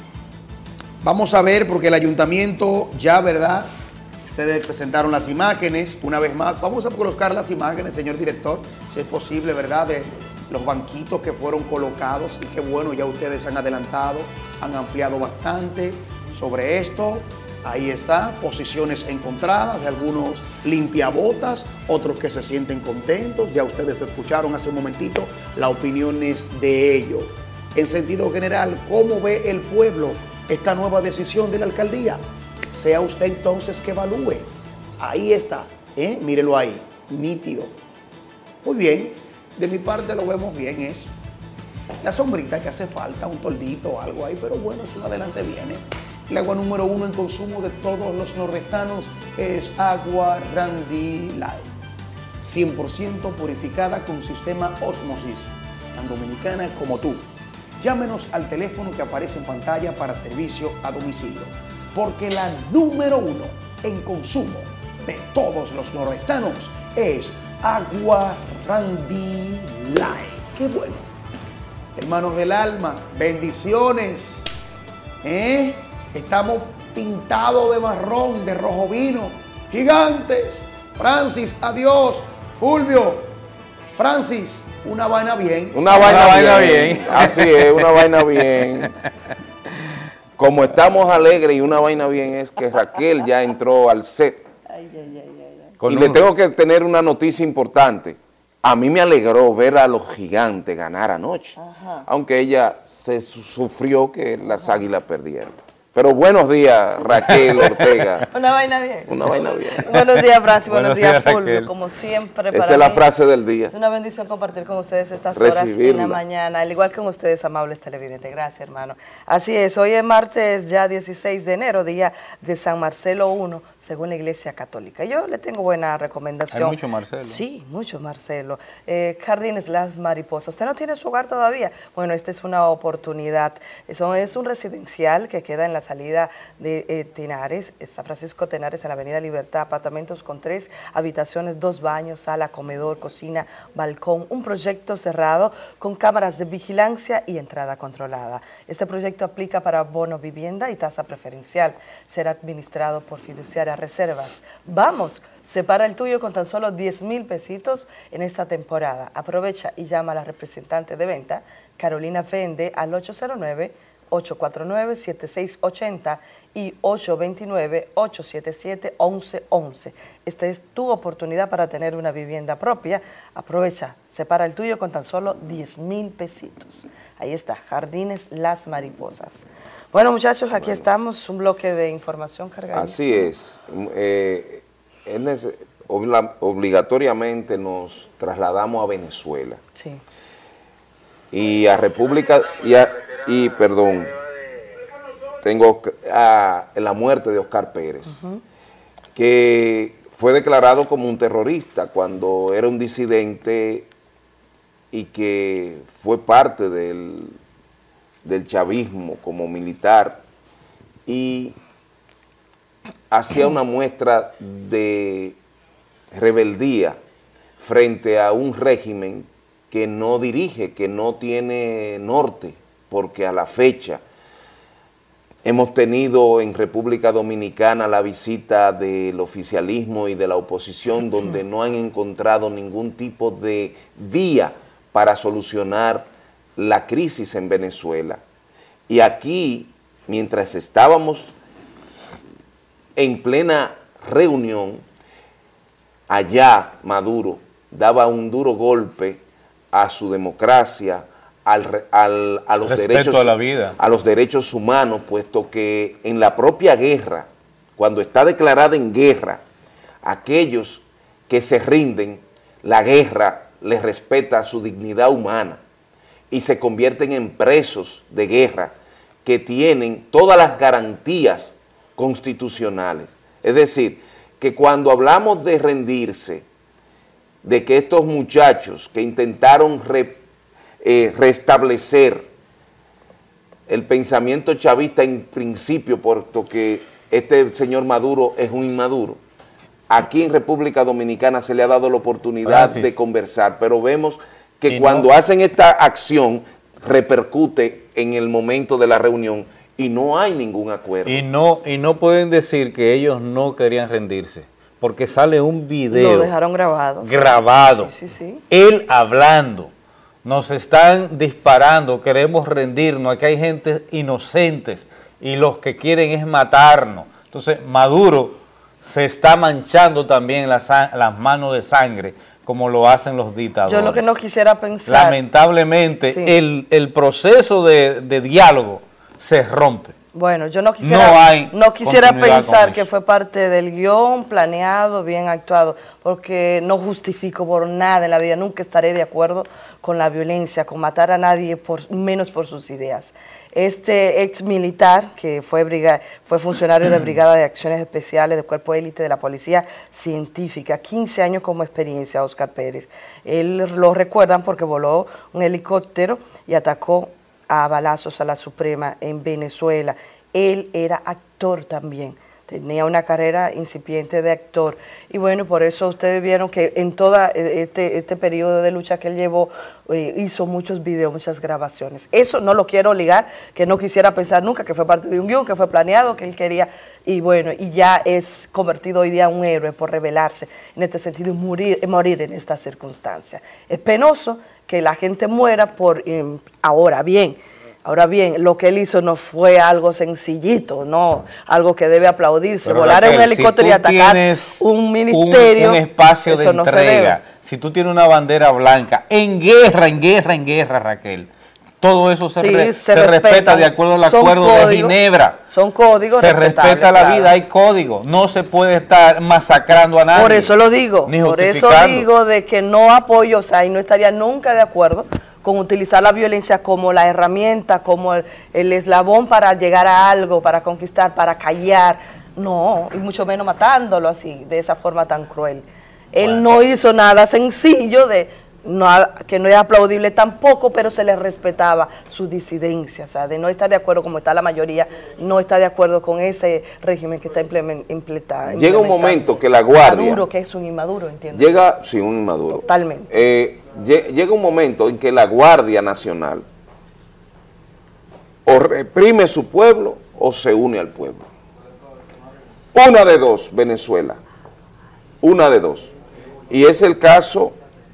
Speaker 16: vamos a ver, porque el ayuntamiento ya, ¿verdad? Ustedes presentaron las imágenes una vez más. Vamos a colocar las imágenes, señor director, si es posible, ¿verdad? De los banquitos que fueron colocados y qué bueno, ya ustedes han adelantado, han ampliado bastante sobre esto. Ahí está, posiciones encontradas de algunos limpiabotas, otros que se sienten contentos. Ya ustedes escucharon hace un momentito las opiniones de ellos. En sentido general, ¿cómo ve el pueblo esta nueva decisión de la alcaldía? Sea usted entonces que evalúe. Ahí está, ¿eh? Mírelo ahí, nítido. Muy bien, de mi parte lo vemos bien eso. La sombrita que hace falta, un toldito o algo ahí, pero bueno, eso adelante viene. El agua número uno en consumo de todos los nordestanos es agua Randy Light. cien por ciento purificada con sistema Osmosis, tan dominicana como tú. Llámenos al teléfono que aparece en pantalla para servicio a domicilio, porque la número uno en consumo de todos los nordestanos es agua Randy Light. ¡Qué bueno! Hermanos del alma, bendiciones. ¿Eh? Estamos pintados de marrón, de rojo vino. Gigantes. Francis, adiós. Fulvio, Francis, una vaina bien.
Speaker 3: Una vaina, una vaina bien. bien. Así es, una vaina bien. Como estamos alegres y una vaina bien es que Raquel ya entró al set. Ay, ay, ay, ay. Y le tengo que tener una noticia importante. A mí me alegró ver a los Gigantes ganar anoche. Ajá. Aunque ella se sufrió que las Águilas perdieron. Pero buenos días, Raquel Ortega.
Speaker 9: Una vaina bien.
Speaker 3: Una vaina bien.
Speaker 9: Buenos días, Francis. Buenos,
Speaker 3: Buenos
Speaker 9: días,
Speaker 3: días,
Speaker 9: Fulvio.
Speaker 3: Raquel.
Speaker 9: Como siempre,
Speaker 3: Esa
Speaker 9: para
Speaker 3: es la
Speaker 9: mí
Speaker 3: frase del día.
Speaker 9: es una bendición compartir con ustedes estas horas en
Speaker 3: Recibirla.
Speaker 9: la mañana, al igual que con ustedes, amables televidentes. Gracias, hermano. Así es, hoy es martes ya dieciséis de enero, día de San Marcelo primero, según la Iglesia Católica. Yo le tengo buena recomendación.
Speaker 1: Hay mucho Marcelo.
Speaker 9: Sí, mucho Marcelo. Eh, Jardines Las Mariposas. ¿Usted no tiene su hogar todavía? Bueno, esta es una oportunidad. Eso es un residencial que queda en la salida de eh, Tenares, San Francisco Tenares, en la Avenida Libertad, apartamentos con tres habitaciones, dos baños, sala, comedor, cocina, balcón, un proyecto cerrado con cámaras de vigilancia y entrada controlada. Este proyecto aplica para bono vivienda y tasa preferencial. Será administrado por Fiduciaria Reservas. Vamos, separa el tuyo con tan solo diez mil pesitos en esta temporada. Aprovecha y llama a la representante de venta, Carolina Fende, al ocho cero nueve, ocho cuatro nueve, siete seis ocho cero y ocho dos nueve, ocho siete siete, once once. Esta es tu oportunidad para tener una vivienda propia. Aprovecha, separa el tuyo con tan solo diez mil pesitos. Ahí está, Jardines Las Mariposas. Bueno, muchachos, aquí bueno. estamos, un bloque de información cargadísimo.
Speaker 3: Así es. Eh, es obla, obligatoriamente nos trasladamos a Venezuela.
Speaker 9: Sí.
Speaker 3: Y a República, y, a, y perdón, tengo a, la muerte de Oscar Pérez, uh-huh. que fue declarado como un terrorista cuando era un disidente y que fue parte del, del chavismo como militar y hacía una muestra de rebeldía frente a un régimen que no dirige, que no tiene norte, porque a la fecha hemos tenido en República Dominicana la visita del oficialismo y de la oposición donde no han encontrado ningún tipo de vía para solucionar la crisis en Venezuela. Y aquí, mientras estábamos en plena reunión, allá Maduro daba un duro golpe a su democracia, al, al, a, los derechos,
Speaker 1: a, la vida.
Speaker 3: a los derechos humanos, puesto que en la propia guerra, cuando está declarada en guerra, aquellos que se rinden, la guerra les respeta su dignidad humana y se convierten en presos de guerra que tienen todas las garantías constitucionales. Es decir, que cuando hablamos de rendirse, de que estos muchachos que intentaron re, eh, restablecer el pensamiento chavista en principio, puesto que este señor Maduro es un inmaduro, aquí en República Dominicana se le ha dado la oportunidad Francis. de conversar, pero vemos que y cuando no. hacen esta acción repercute en el momento de la reunión y no hay ningún acuerdo.
Speaker 1: Y no, y no pueden decir que ellos no querían rendirse, porque sale un video.
Speaker 9: Lo dejaron grabado.
Speaker 1: Grabado.
Speaker 9: Sí, sí, sí.
Speaker 1: Él hablando. Nos están disparando, queremos rendirnos, aquí hay gente inocentes y los que quieren es matarnos. Entonces Maduro se está manchando también las, las manos de sangre, como lo hacen los dictadores.
Speaker 9: Yo lo que no quisiera pensar...
Speaker 1: Lamentablemente, sí. el, el proceso de, de diálogo se rompe.
Speaker 9: Bueno, yo no quisiera,
Speaker 1: no hay
Speaker 9: no quisiera pensar que fue parte del guión, planeado, bien actuado, porque no justifico por nada en la vida, nunca estaré de acuerdo con la violencia, con matar a nadie, por, menos por sus ideas. Este ex militar, que fue, briga, fue funcionario de Brigada de Acciones Especiales, del Cuerpo Élite de la Policía Científica, quince años como experiencia, Oscar Pérez. Él lo recuerdan porque voló un helicóptero y atacó a balazos a la Suprema en Venezuela. Él era actor también, tenía una carrera incipiente de actor. Y bueno, por eso ustedes vieron que en todo este, este periodo de lucha que él llevó, eh, hizo muchos videos, muchas grabaciones. Eso no lo quiero ligar, que no quisiera pensar nunca que fue parte de un guión, que fue planeado, que él quería, y bueno, y ya es convertido hoy día en un héroe por rebelarse en este sentido y morir, morir en esta circunstancia. Es penoso que la gente muera por, eh, ahora bien, Ahora bien, lo que él hizo no fue algo sencillito, no, algo que debe aplaudirse.
Speaker 1: Pero
Speaker 9: volar
Speaker 1: Raquel,
Speaker 9: en un helicóptero
Speaker 1: si
Speaker 9: y atacar un ministerio,
Speaker 1: un, un espacio
Speaker 9: eso
Speaker 1: de entrega,
Speaker 9: no se debe.
Speaker 1: Si tú tienes una bandera blanca, en guerra, en guerra, en guerra, Raquel, Todo eso se,
Speaker 9: Sí,
Speaker 1: re,
Speaker 9: se
Speaker 1: se respeta
Speaker 9: respetan.
Speaker 1: de acuerdo al
Speaker 9: Son
Speaker 1: acuerdo
Speaker 9: códigos,
Speaker 1: de Ginebra.
Speaker 9: Son códigos
Speaker 1: Se
Speaker 9: respetables,
Speaker 1: respeta la
Speaker 9: claro.
Speaker 1: vida, hay código. No se puede estar masacrando a nadie.
Speaker 9: Por eso lo digo,
Speaker 1: ni
Speaker 9: por eso
Speaker 1: justificando.
Speaker 9: digo de que no apoyo, o sea, y no estaría nunca de acuerdo con utilizar la violencia como la herramienta, como el, el eslabón para llegar a algo, para conquistar, para callar, no, y mucho menos matándolo así, de esa forma tan cruel. Él no hizo nada sencillo, de no, que no es aplaudible tampoco, pero se le respetaba su disidencia, o sea, de no estar de acuerdo como está la mayoría, no está de acuerdo con ese régimen que está implementando.
Speaker 3: Llega un momento que la Guardia...
Speaker 9: Maduro, que es un inmaduro, entiendo.
Speaker 3: Llega, sí, un inmaduro.
Speaker 9: Totalmente.
Speaker 3: Eh, llega un momento en que la Guardia Nacional o reprime su pueblo o se une al pueblo. Una de dos, Venezuela. Una de dos. Y es el caso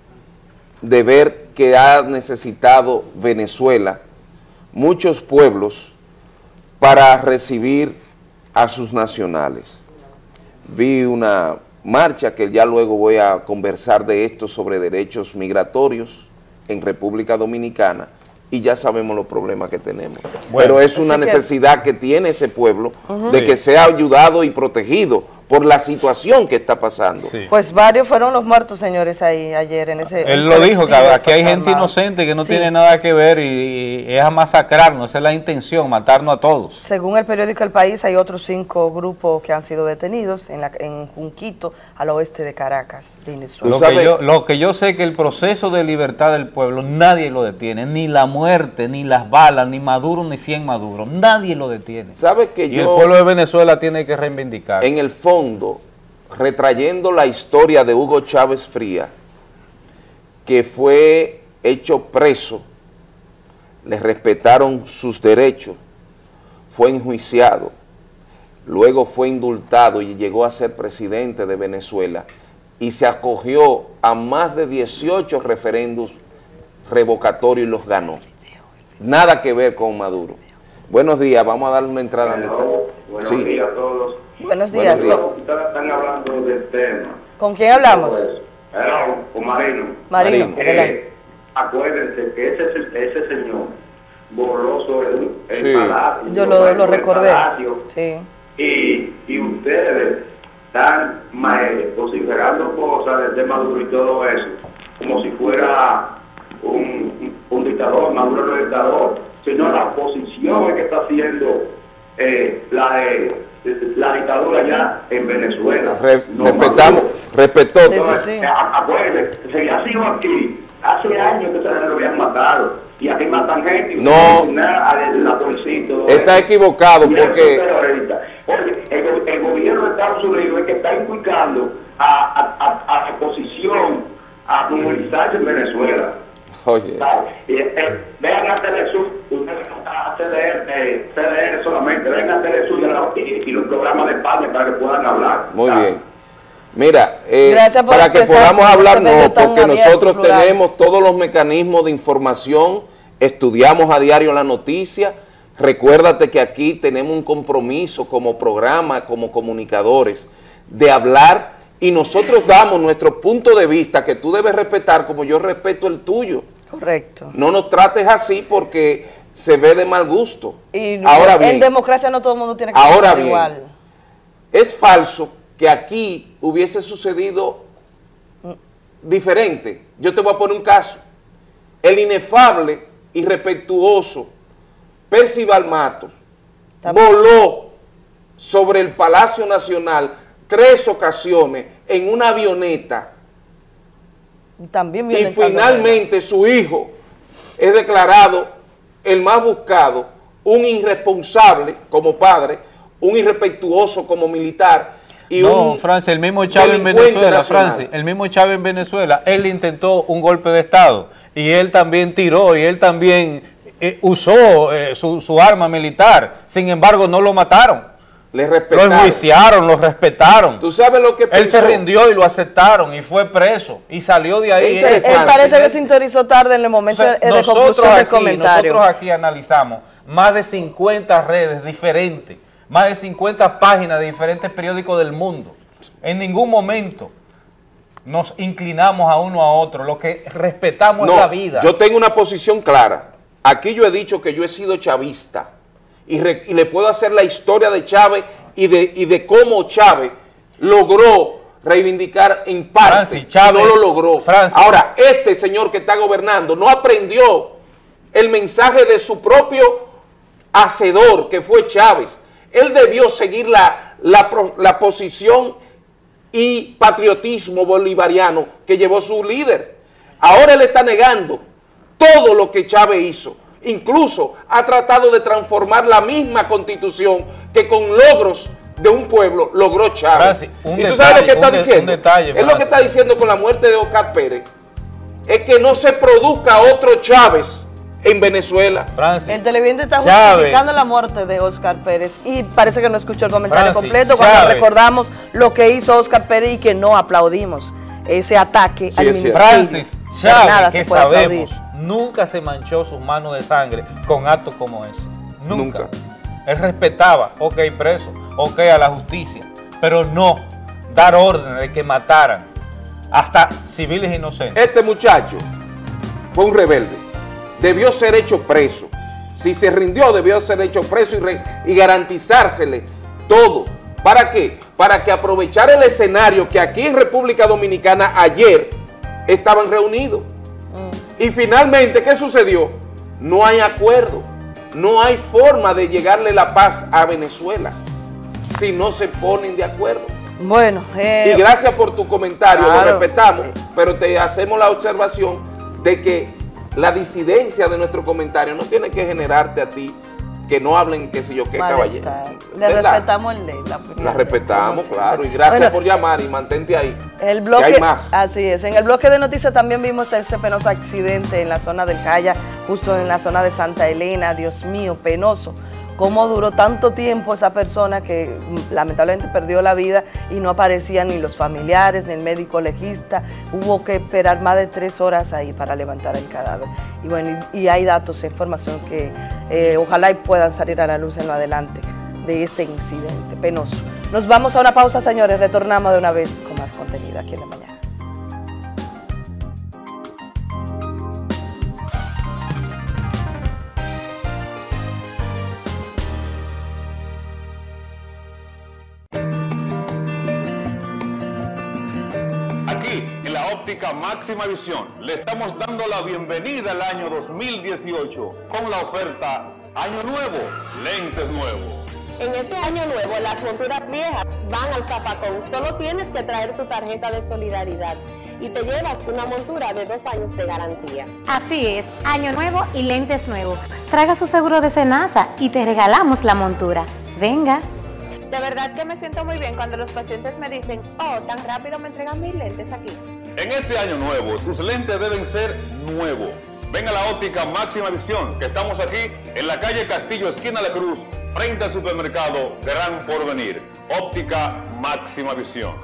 Speaker 3: de ver que ha necesitado Venezuela muchos pueblos para recibir a sus nacionales. Vi una marcha que ya luego voy a conversar de esto sobre derechos migratorios en República Dominicana y ya sabemos los problemas que tenemos.
Speaker 1: Bueno,
Speaker 3: pero es una
Speaker 1: que,
Speaker 3: necesidad que tiene ese pueblo
Speaker 9: uh-huh.
Speaker 3: de
Speaker 1: sí.
Speaker 3: que sea ayudado y protegido por la situación que está pasando.
Speaker 1: Sí.
Speaker 9: Pues varios fueron los muertos, señores, ahí ayer en ese...
Speaker 1: Él lo dijo, que aquí hay gente inocente que no
Speaker 9: sí.
Speaker 1: tiene nada que ver y, y es a masacrarnos, esa es la intención, matarnos a todos.
Speaker 9: Según el periódico El País, hay otros cinco grupos que han sido detenidos en, la, en Junquito, al oeste de Caracas, Venezuela.
Speaker 1: Lo que, yo, lo que yo sé que el proceso de libertad del pueblo, nadie lo detiene, ni la muerte, ni las balas, ni Maduro, ni cien Maduro, nadie lo detiene.
Speaker 3: ¿Sabe que
Speaker 1: y
Speaker 3: yo,
Speaker 1: el pueblo de Venezuela tiene que reivindicar.
Speaker 3: En el fondo, retrayendo la historia de Hugo Chávez Frías, que fue hecho preso, le respetaron sus derechos, fue enjuiciado, luego fue indultado y llegó a ser presidente de Venezuela y se acogió a más de dieciocho referendos revocatorios y los ganó. Nada que ver con Maduro. Buenos días, vamos a darle una entrada a mi
Speaker 11: Buenos
Speaker 3: sí.
Speaker 11: días a todos.
Speaker 9: Buenos días.
Speaker 3: Buenos días.
Speaker 11: Ustedes están hablando del tema.
Speaker 9: ¿Con quién hablamos?
Speaker 11: Hello, con Marino.
Speaker 9: Marino,
Speaker 11: Eh,
Speaker 9: adelante.
Speaker 11: acuérdense que ese, ese señor voló sobre el, el
Speaker 9: Sí.
Speaker 11: palacio.
Speaker 9: Yo lo, lo
Speaker 11: el
Speaker 9: recordé.
Speaker 11: palacio,
Speaker 9: Sí.
Speaker 11: y, y ustedes están eh, considerando cosas de Maduro y todo eso como si fuera un, un dictador. Maduro no es dictador, sino la oposición es que está haciendo eh, la, eh, la dictadura ya en Venezuela.
Speaker 3: Re,
Speaker 11: no
Speaker 3: respetamos, respetó.
Speaker 11: sí, sí, sí. Acuérdense, si ha sido aquí, hace años que se lo habían matado, y aquí matan gente, y
Speaker 3: No.
Speaker 11: nada, la policía y todo
Speaker 3: Está
Speaker 11: eso.
Speaker 3: equivocado
Speaker 11: Y
Speaker 3: porque...
Speaker 11: eso es terrorista. Oye, el, go- el gobierno de Estados Unidos es que está implicando a, a, a, a la oposición a movilizarse en Venezuela.
Speaker 3: Oye.
Speaker 11: ¿Sabe? Y, eh, vean a Telesur, ustedes a C D R, eh, C D R solamente, vean a Telesur y, la- y, y los programas de España para que puedan hablar.
Speaker 3: Muy
Speaker 11: ¿sabe?
Speaker 3: bien. Mira, eh,
Speaker 11: Gracias por
Speaker 3: para que
Speaker 11: expresarse,
Speaker 3: podamos hablar,
Speaker 11: este medio
Speaker 3: no,
Speaker 11: tan
Speaker 3: porque
Speaker 11: abierto,
Speaker 3: nosotros
Speaker 11: plural.
Speaker 3: tenemos todos los mecanismos de información, estudiamos a diario la noticia. Recuérdate que aquí tenemos un compromiso como programa, como comunicadores, de hablar y nosotros damos nuestro punto de vista que tú debes respetar como yo respeto el tuyo.
Speaker 9: Correcto.
Speaker 3: No nos trates así porque se ve de mal gusto.
Speaker 9: Y
Speaker 3: Ahora
Speaker 9: en
Speaker 3: bien,
Speaker 9: democracia no todo el mundo tiene que
Speaker 3: Ahora
Speaker 9: pensar
Speaker 3: bien,
Speaker 9: igual.
Speaker 3: es falso que aquí hubiese sucedido diferente. Yo te voy a poner un caso. El inefable, irrespetuoso Percival Matos voló sobre el Palacio Nacional tres ocasiones en una avioneta
Speaker 9: También
Speaker 3: y
Speaker 9: violentando
Speaker 3: finalmente su hijo es declarado el más buscado, un irresponsable como padre, un irrespetuoso como militar y
Speaker 1: No,
Speaker 3: un
Speaker 1: Francia, el mismo Chávez en
Speaker 3: delincuente
Speaker 1: Venezuela,
Speaker 3: nacional.
Speaker 1: Francia, el mismo Chávez en Venezuela, él intentó un golpe de Estado y él también tiró y él también eh, usó eh, su, su arma militar, sin embargo no lo mataron.
Speaker 3: Le
Speaker 1: Lo
Speaker 3: respetaron.
Speaker 1: enjuiciaron, lo respetaron.
Speaker 3: ¿Tú sabes lo que
Speaker 1: Él se
Speaker 3: pensó?
Speaker 1: rindió y lo aceptaron y fue preso y salió de ahí.
Speaker 9: Él, él parece que sintonizó tarde en el momento
Speaker 1: O sea,
Speaker 9: de, de
Speaker 1: nosotros
Speaker 9: conclusión del
Speaker 1: aquí,
Speaker 9: comentario.
Speaker 1: nosotros aquí analizamos más de cincuenta redes diferentes, más de cincuenta páginas de diferentes periódicos del mundo. En ningún momento nos inclinamos a uno a otro, lo que respetamos
Speaker 3: No,
Speaker 1: es la vida.
Speaker 3: yo tengo una posición clara. aquí yo he dicho que yo he sido chavista y, re, y le puedo hacer la historia de Chávez y de, y de cómo Chávez logró reivindicar en parte,
Speaker 1: Francis, Chávez,
Speaker 3: no lo logró.
Speaker 1: Francis.
Speaker 3: Ahora, este señor que está gobernando no aprendió el mensaje de su propio hacedor, que fue Chávez. Él debió seguir la, la, la posición y patriotismo bolivariano que llevó su líder. Ahora él está negando todo lo que Chávez hizo. Incluso ha tratado de transformar la misma constitución que con logros de un pueblo logró Chávez.
Speaker 1: Francis, un
Speaker 3: ¿Y tú
Speaker 1: detalle,
Speaker 3: sabes lo que está
Speaker 1: un de,
Speaker 3: diciendo?
Speaker 1: un detalle,
Speaker 3: es lo que
Speaker 1: Francis.
Speaker 3: está diciendo con la muerte de Oscar Pérez. Es que no se produzca otro Chávez en Venezuela.
Speaker 1: Francis,
Speaker 9: el televidente está
Speaker 1: Chávez,
Speaker 9: justificando la muerte de Oscar Pérez y parece que no escuchó el comentario
Speaker 1: Francis,
Speaker 9: completo cuando
Speaker 1: Chávez.
Speaker 9: recordamos lo que hizo Oscar Pérez y que no aplaudimos ese ataque
Speaker 3: Sí,
Speaker 9: al
Speaker 3: es
Speaker 9: ministerio.
Speaker 1: Francis
Speaker 9: Pero
Speaker 1: Chávez,
Speaker 9: nada
Speaker 1: que
Speaker 9: se puede
Speaker 1: sabemos,
Speaker 9: aplaudir.
Speaker 1: nunca se manchó sus manos de sangre con actos como ese. Nunca.
Speaker 3: Nunca.
Speaker 1: Él respetaba, ok, preso, ok, a la justicia, pero no dar órdenes de que mataran hasta civiles inocentes.
Speaker 3: Este muchacho fue un rebelde. Debió ser hecho preso. Si se rindió, debió ser hecho preso y, re, y garantizársele todo. ¿Para qué? Para que aprovechar el escenario que aquí en República Dominicana ayer estaban reunidos. Mm. Y finalmente, ¿qué sucedió? No hay acuerdo. No hay forma de llegarle la paz a Venezuela si no se ponen de acuerdo.
Speaker 9: Bueno, eh,
Speaker 3: y gracias por tu comentario,
Speaker 9: claro.
Speaker 3: Lo respetamos, pero te hacemos la observación de que la disidencia de nuestro comentario no tiene que generarte a ti que no hablen, qué sé yo, qué caballero.
Speaker 9: Le respetamos el de la opinión.
Speaker 3: La respetamos, claro, y gracias
Speaker 9: bueno,
Speaker 3: por llamar y mantente ahí.
Speaker 9: El bloque,
Speaker 3: que hay más.
Speaker 9: Así es, en el bloque de noticias también vimos este penoso accidente en la zona del Calla, justo en la zona de Santa Elena. Dios mío, penoso. Cómo duró tanto tiempo esa persona que lamentablemente perdió la vida y no aparecían ni los familiares ni el médico legista. Hubo que esperar más de tres horas ahí para levantar el cadáver. Y bueno, y, y hay datos e información que eh, ojalá y puedan salir a la luz en lo adelante de este incidente penoso. Nos vamos a una pausa, señores. Retornamos de una vez con más contenido aquí en La Mañana.
Speaker 12: Aquí, en la óptica Máxima Visión, le estamos dando la bienvenida al año dos mil dieciocho con la oferta Año Nuevo, Lentes Nuevos.
Speaker 13: En este año nuevo, las monturas viejas van al zapacón. Solo tienes que traer tu tarjeta de solidaridad y te llevas una montura de dos años de garantía.
Speaker 14: Así es, año nuevo y lentes nuevos. Traiga su seguro de Senasa y te regalamos la montura. Venga.
Speaker 13: De verdad que me siento muy bien cuando los pacientes me dicen, oh, tan rápido me entregan mis lentes aquí.
Speaker 12: En este año nuevo, tus lentes deben ser nuevos. Ven a la óptica Máxima Visión, que estamos aquí en la calle Castillo, esquina La Cruz, frente al supermercado Gran Porvenir. Óptica Máxima Visión.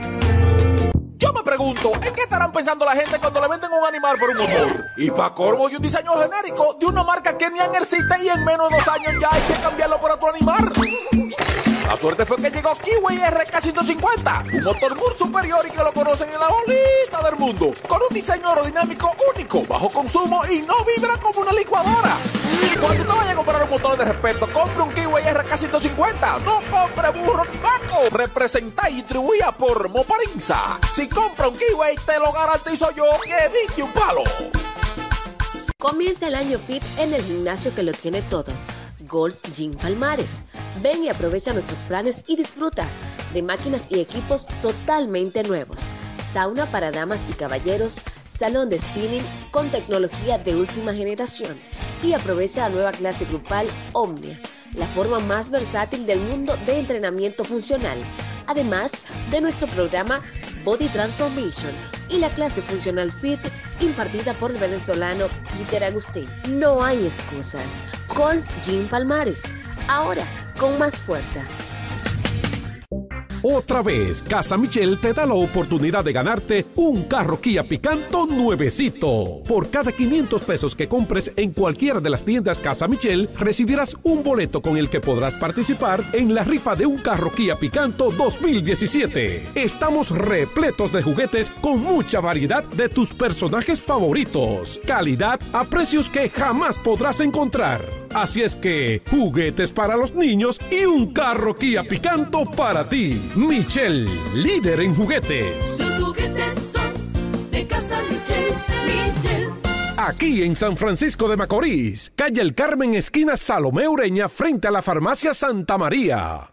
Speaker 15: Yo me pregunto, ¿en qué estarán pensando la gente cuando le venden un animal por un motor? Y pa' corvo y un diseño genérico de una marca que ni han existe y en menos de dos años ya hay que cambiarlo por otro animal. La suerte fue que llegó Kiwi R K ciento cincuenta, un motor muy superior y que lo conocen en la bolita del mundo, con un diseño aerodinámico único, bajo consumo y no vibra como una licuadora. Cuando te vayas a comprar un motor de respeto, compre un Kiwi R K ciento cincuenta, no compre burro ni vaco. Representa y distribuida por Moparinza. Si compra un Kiwi, te lo garantizo yo que dije un palo.
Speaker 17: Comienza el año fit en el gimnasio que lo tiene todo. Gold's Gym Palmares. Ven y aprovecha nuestros planes y disfruta de máquinas y equipos totalmente nuevos. Sauna para damas y caballeros, salón de spinning con tecnología de última generación y aprovecha la nueva clase grupal Omnia, la forma más versátil del mundo de entrenamiento funcional, además de nuestro programa Body Transformation y la clase funcional Fit impartida por el venezolano Peter Agustín. No hay excusas. Gold's Gym Palmares, ahora con más fuerza.
Speaker 18: Otra vez, Casa Michel te da la oportunidad de ganarte un carro Kia Picanto nuevecito. Por cada quinientos pesos que compres en cualquiera de las tiendas Casa Michel, recibirás un boleto con el que podrás participar en la rifa de un carro Kia Picanto dos mil diecisiete. Estamos repletos de juguetes con mucha variedad de tus personajes favoritos. Calidad a precios que jamás podrás encontrar. Así es que, juguetes para los niños y un carro Kia Picanto para ti. Michel, líder en juguetes.
Speaker 19: Los juguetes son de Casa Michel, Michel.
Speaker 18: Aquí en San Francisco de Macorís, calle El Carmen, esquina Salomé Ureña, frente a la farmacia Santa María.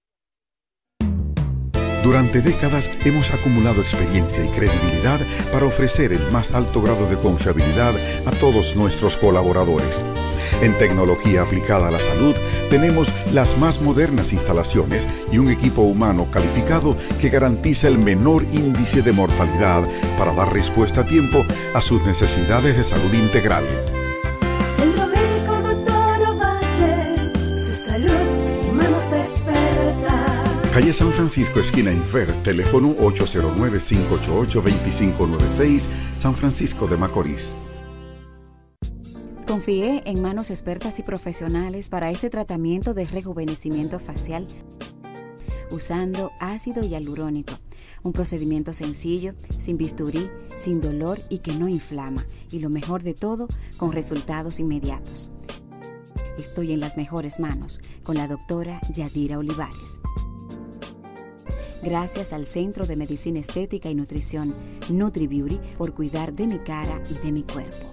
Speaker 20: Durante décadas hemos acumulado experiencia y credibilidad para ofrecer el más alto grado de confiabilidad a todos nuestros colaboradores. En tecnología aplicada a la salud tenemos las más modernas instalaciones y un equipo humano calificado que garantiza el menor índice de mortalidad para dar respuesta a tiempo a sus necesidades de salud integral.
Speaker 19: Centro Médico Doctor Ovalle, su salud y manos expertas.
Speaker 20: Calle San Francisco, esquina Infer, teléfono ocho cero nueve, cinco ocho ocho, dos cinco nueve seis, San Francisco de Macorís.
Speaker 21: Confié en manos expertas y profesionales para este tratamiento de rejuvenecimiento facial usando ácido hialurónico, un procedimiento sencillo, sin bisturí, sin dolor y que no inflama, y lo mejor de todo, con resultados inmediatos. Estoy en las mejores manos con la doctora Yadira Olivares. Gracias al Centro de Medicina Estética y Nutrición NutriBeauty por cuidar de mi cara y de mi cuerpo.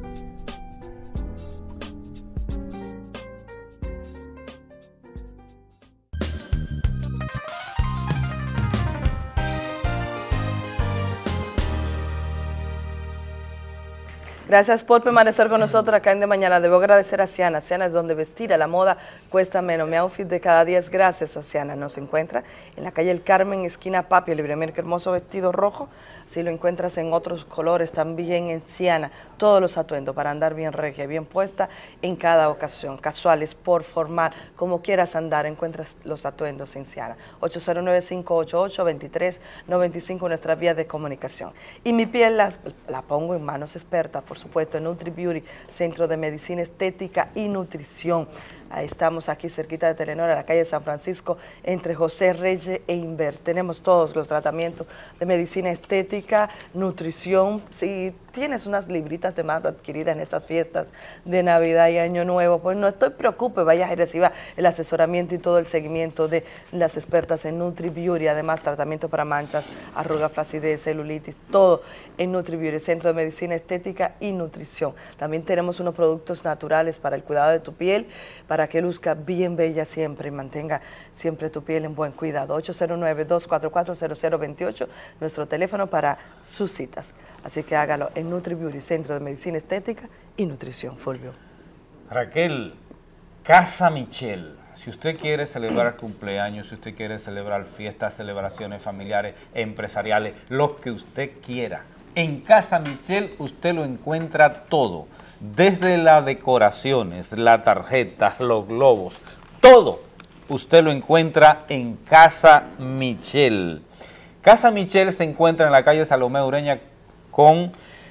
Speaker 9: Gracias por permanecer con nosotros acá en De Mañana. Debo agradecer a Ciana. Ciana es donde vestir a la moda cuesta menos. Mi outfit de cada día es gracias a Ciana. Nos encuentra en la calle El Carmen, esquina Papio Libre. Mira qué hermoso vestido rojo. Si lo encuentras en otros colores también en Ciana. Todos los atuendos para andar bien regia, bien puesta en cada ocasión. Casuales, por formal, como quieras andar, encuentras los atuendos en Ciana. ocho cero nueve, cinco ocho ocho, dos tres nueve cinco, nuestra vía de comunicación. Y mi piel la, la pongo en manos expertas, por supuesto, en NutriBeauty, Centro de Medicina Estética y Nutrición. Ahí estamos aquí cerquita de Telenor, en la calle San Francisco, entre José Reyes e Inver. Tenemos todos los tratamientos de medicina estética, nutrición. Si tienes unas libritas de más adquiridas en estas fiestas de Navidad y Año Nuevo, pues no estoy preocupe, vaya y reciba el asesoramiento y todo el seguimiento de las expertas en NutriBeauty. Además, tratamiento para manchas, arruga, flacidez, celulitis, todo en NutriBeauty, Centro de Medicina Estética y Nutrición. También tenemos unos productos naturales para el cuidado de tu piel, para que luzca bien bella siempre y mantenga siempre tu piel en buen cuidado. ocho cero nueve, dos cuatro cuatro, cero cero dos ocho, nuestro teléfono para sus citas. Así que hágalo en NutriBeauty, Centro de Medicina Estética y Nutrición. Fulvio.
Speaker 1: Raquel, Casa Michel. Si usted quiere celebrar cumpleaños, si usted quiere celebrar fiestas, celebraciones familiares, empresariales, lo que usted quiera, en Casa Michel usted lo encuentra todo. Desde las decoraciones, las tarjetas, los globos, todo usted lo encuentra en Casa Michel. Casa Michel se encuentra en la calle Salomé Ureña con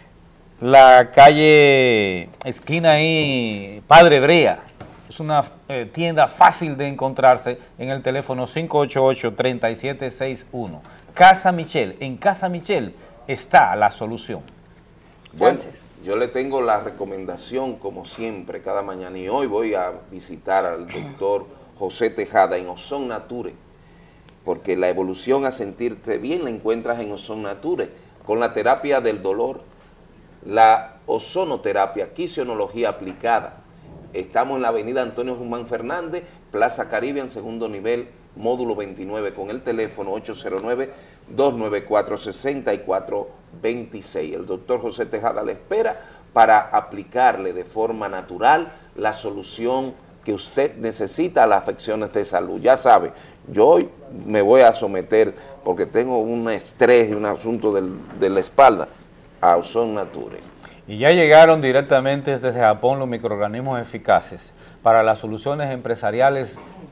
Speaker 1: la calle esquina ahí, Padre Brea. Es una eh, tienda fácil de encontrarse en el teléfono cinco ocho ocho, tres siete seis uno. Casa Michel, en Casa Michel está la solución.
Speaker 3: Bueno, yo le tengo la recomendación, como siempre, cada mañana, y hoy voy a visitar al doctor José Tejada en Ozon Nature, porque la evolución a sentirte bien la encuentras en Ozon Nature, con la terapia del dolor, la ozonoterapia, quisionología aplicada. Estamos en la avenida Antonio Guzmán Fernández, Plaza Caribe, en segundo nivel, módulo veintinueve, con el teléfono ocho cero nueve, dos nueve cuatro, seis cuatro dos seis. El doctor José Tejada le espera para aplicarle de forma natural la solución que usted necesita a las afecciones de salud. Ya sabe, yo hoy me voy a someter, porque tengo un estrés y un asunto del, de la espalda, a Ozon Nature.
Speaker 1: Y ya llegaron directamente desde Japón los microorganismos eficaces para las soluciones empresariales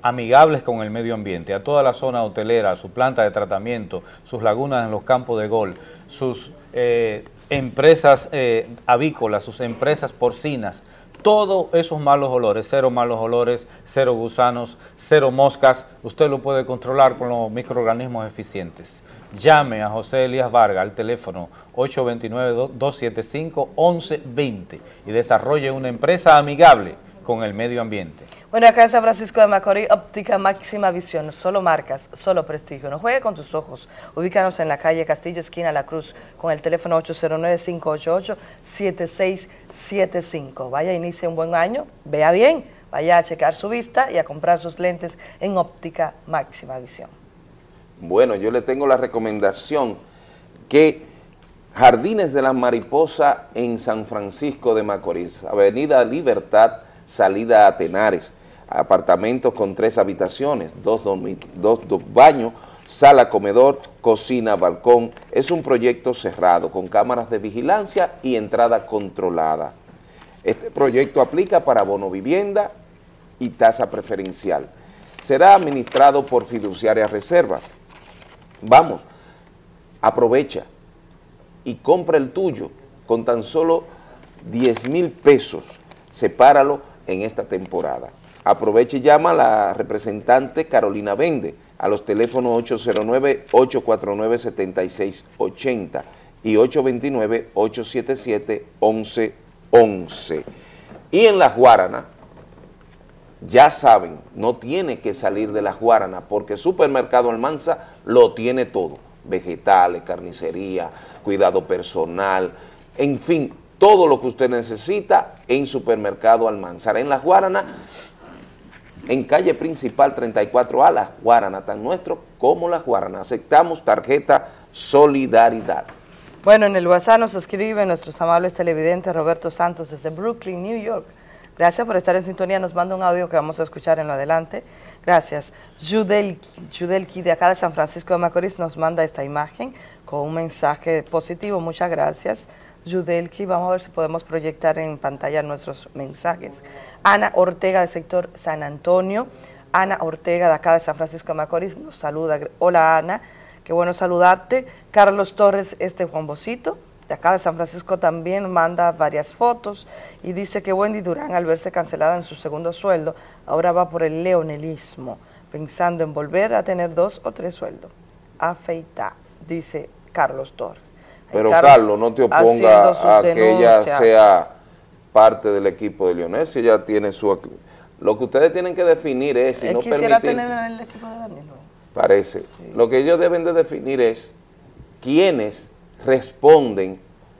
Speaker 1: amigables con el medio ambiente, a toda la zona hotelera, su planta de tratamiento, sus lagunas en los campos de golf, sus eh, empresas eh, avícolas, sus empresas porcinas, todos esos malos olores, cero malos olores, cero gusanos, cero moscas, usted lo puede controlar con los microorganismos eficientes. Llame a José Elías Vargas al teléfono ocho dos nueve, dos siete cinco, once veinte y desarrolle una empresa amigable con el medio ambiente.
Speaker 9: Bueno, acá en San Francisco de Macorís, óptica máxima visión, solo marcas, solo prestigio. No juegue con tus ojos. Ubícanos en la calle Castillo, esquina La Cruz, con el teléfono ocho cero nueve, cinco ocho ocho, siete seis siete cinco. Vaya, inicie un buen año, vea bien, vaya a checar su vista y a comprar sus lentes en óptica máxima visión.
Speaker 3: Bueno, yo le tengo la recomendación que Jardines de la Mariposa en San Francisco de Macorís, Avenida Libertad, salida a Tenares, apartamentos con tres habitaciones, dos, dos, dos baños, sala, comedor, cocina, balcón. Es un proyecto cerrado con cámaras de vigilancia y entrada controlada. Este proyecto aplica para bono vivienda y tasa preferencial. Será administrado por Fiduciarias Reservas. Vamos, aprovecha y compra el tuyo con tan solo diez mil pesos. Sepáralo en esta temporada. Aproveche y llama a la representante Carolina Vende a los teléfonos ocho cero nueve, ocho cuatro nueve, siete seis ocho cero y ocho dos nueve, ocho siete siete, once once. Y en Las Guaranas, ya saben, no tiene que salir de Las Guaranas porque Supermercado Almanza lo tiene todo, vegetales, carnicería, cuidado personal, en fin, todo lo que usted necesita en Supermercado Almanzar. En Las Guaranas, en calle principal treinta y cuatro A, Las Guaranas, tan nuestro como Las Guaranas. Aceptamos tarjeta Solidaridad.
Speaker 9: Bueno, en el WhatsApp nos escribe nuestros amables televidentes Roberto Santos desde Brooklyn, New York. Gracias por estar en sintonía, nos manda un audio que vamos a escuchar en lo adelante. Gracias. Judelki, Judelki de acá de San Francisco de Macorís nos manda esta imagen con un mensaje positivo, muchas gracias. Judelki, vamos a ver si podemos proyectar en pantalla nuestros mensajes. Ana Ortega del sector San Antonio, Ana Ortega de acá de San Francisco de Macorís nos saluda. Hola Ana, qué bueno saludarte. Carlos Torres, este Juan Bocito, de acá de San Francisco también manda varias fotos y dice que Wendy Durán, al verse cancelada en su segundo sueldo, ahora va por el leonelismo, pensando en volver a tener dos o tres sueldos. Afeita, dice Carlos Torres.
Speaker 3: Pero Carlos, Carlos, no te oponga a que ella sea parte del equipo de Leonel, si ella tiene su... Lo que ustedes tienen que definir es... Si
Speaker 9: Él
Speaker 3: no
Speaker 9: quisiera
Speaker 3: permitir,
Speaker 9: tener el equipo de Daniel.
Speaker 3: Parece. Sí. Lo que ellos deben de definir es quiénes responden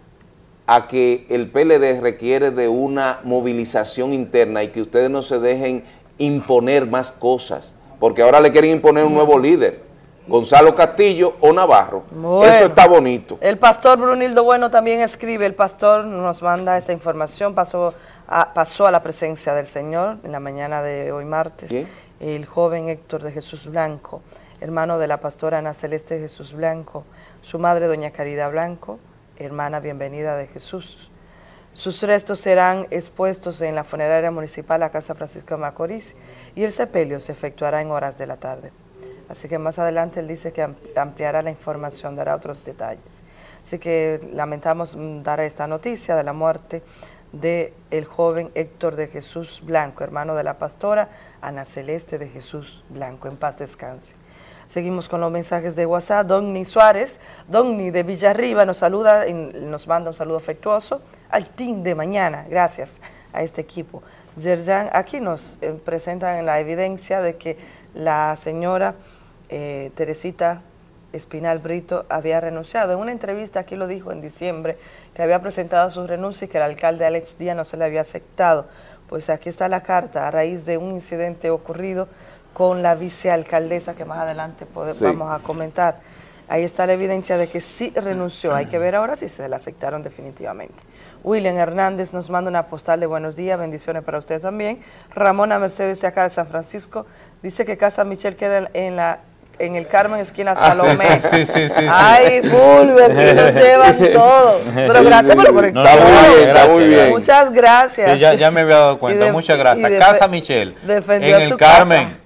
Speaker 3: a que el P L D requiere de una movilización interna y que ustedes no se dejen imponer más cosas, porque ahora le quieren imponer un nuevo líder, Gonzalo Castillo o Navarro. Bueno, eso está bonito.
Speaker 9: El pastor Brunildo Bueno también escribe, el pastor nos manda esta información, pasó a, pasó a la presencia del Señor en la mañana de hoy martes. ¿Quién? El joven Héctor de Jesús Blanco, hermano de la pastora Ana Celeste de Jesús Blanco, su madre doña Caridad Blanco, hermana bienvenida de Jesús. Sus restos serán expuestos en la funeraria municipal a Casa Francisco de Macorís y el sepelio se efectuará en horas de la tarde. Así que más adelante él dice que ampliará la información, dará otros detalles. Así que lamentamos dar esta noticia de la muerte del joven Héctor de Jesús Blanco, hermano de la pastora Ana Celeste de Jesús Blanco. En paz descanse. Seguimos con los mensajes de WhatsApp. Donny Suárez, Donny de Villarriba nos saluda y nos manda un saludo afectuoso al team de mañana. Gracias a este equipo. Yerjan, aquí nos eh, presentan la evidencia de que la señora eh, Teresita Espinal Brito había renunciado. En una entrevista aquí lo dijo en diciembre, que había presentado su renuncia y que el alcalde Alex Díaz no se le había aceptado. Pues aquí está la carta a raíz de un incidente ocurrido con la vicealcaldesa que más adelante podemos, sí. vamos a comentar. Ahí está la evidencia de que sí renunció. Hay que ver ahora si se la aceptaron definitivamente. William Hernández nos manda una postal de buenos días, bendiciones para usted también. Ramona Mercedes de acá de San Francisco dice que Casa Michel queda en la en el Carmen, esquina Salomé. Ah, sí, sí, sí, sí, Ay, Fulbert, que nos llevan todo. Pero gracias por conectar.
Speaker 3: Está muy bien, está muy bien.
Speaker 9: Muchas gracias.
Speaker 1: Sí, ya, ya me había dado cuenta, de, muchas gracias.
Speaker 9: De,
Speaker 1: Casa Michel,
Speaker 9: defendió
Speaker 1: en el
Speaker 9: su
Speaker 1: Carmen.
Speaker 9: Casa.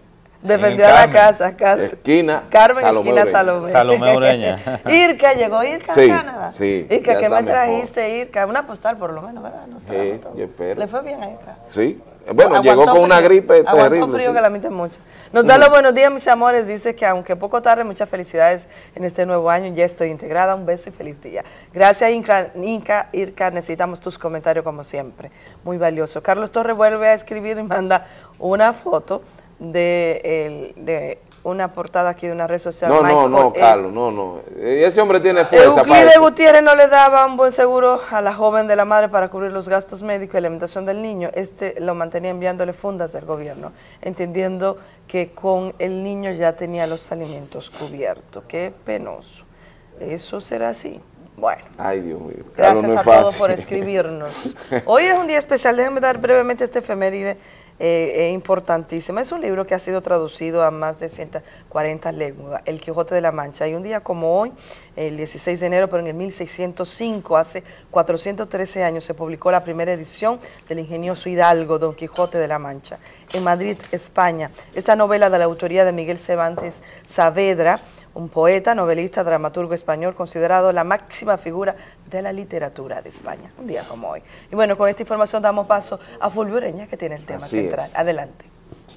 Speaker 9: Defendió a la casa. Car
Speaker 3: esquina
Speaker 9: Carmen,
Speaker 3: Salomé
Speaker 9: esquina
Speaker 3: Ureña.
Speaker 9: Salomé.
Speaker 1: Salomé Ureña.
Speaker 9: Irka, llegó Irka
Speaker 3: Sí,
Speaker 9: a Canadá.
Speaker 3: sí,
Speaker 9: Irka,
Speaker 3: ya
Speaker 9: ¿qué
Speaker 3: está
Speaker 9: me
Speaker 3: mejor.
Speaker 9: trajiste, Irka? Una postal por lo menos, ¿verdad? No estaba
Speaker 3: Sí,
Speaker 9: todo.
Speaker 3: yo espero.
Speaker 9: ¿Le fue bien a Irka?
Speaker 3: Sí. Bueno,
Speaker 9: Aguantó
Speaker 3: llegó con una
Speaker 9: frío.
Speaker 3: gripe
Speaker 9: Aguantó
Speaker 3: terrible.
Speaker 9: frío
Speaker 3: sí.
Speaker 9: que la miten mucho. Nos da los buenos días, mis amores. Dice que aunque poco tarde, muchas felicidades en este nuevo año. Ya estoy integrada. Un beso y feliz día. Gracias, Inca, Inca, Irka. Necesitamos tus comentarios como siempre. Muy valioso. Carlos Torres vuelve a escribir y manda una foto de, el, de una portada aquí de una red social.
Speaker 3: No,
Speaker 9: Michael,
Speaker 3: no, no,
Speaker 9: eh,
Speaker 3: Carlos, no, no. Ese hombre tiene fuerza para
Speaker 9: Euclides
Speaker 3: eso.
Speaker 9: Gutiérrez no le daba un buen seguro a la joven de la madre para cubrir los gastos médicos y la alimentación del niño. Este lo mantenía enviándole fundas del gobierno, entendiendo que con el niño ya tenía los alimentos cubiertos. Qué penoso. Eso será así. Bueno.
Speaker 3: Ay, Dios mío. Carlos,
Speaker 9: Gracias
Speaker 3: no es
Speaker 9: a
Speaker 3: fácil.
Speaker 9: todos por escribirnos. Hoy es un día especial. Déjenme dar brevemente este efeméride eh, eh, importantísimo. Es un libro que ha sido traducido a más de ciento cuarenta lenguas, El Quijote de la Mancha. Y un día como hoy, el dieciséis de enero, pero en el mil seiscientos cinco, hace cuatrocientos trece años, se publicó la primera edición del ingenioso hidalgo Don Quijote de la Mancha, en Madrid, España. Esta novela, de la autoría de Miguel Cervantes Saavedra, un poeta, novelista, dramaturgo español, considerado la máxima figura de la literatura de España. Un día como hoy. Y bueno, con esta información damos paso a Fulvio Ureña, que tiene el tema
Speaker 3: Así
Speaker 9: central.
Speaker 3: es.
Speaker 9: Adelante.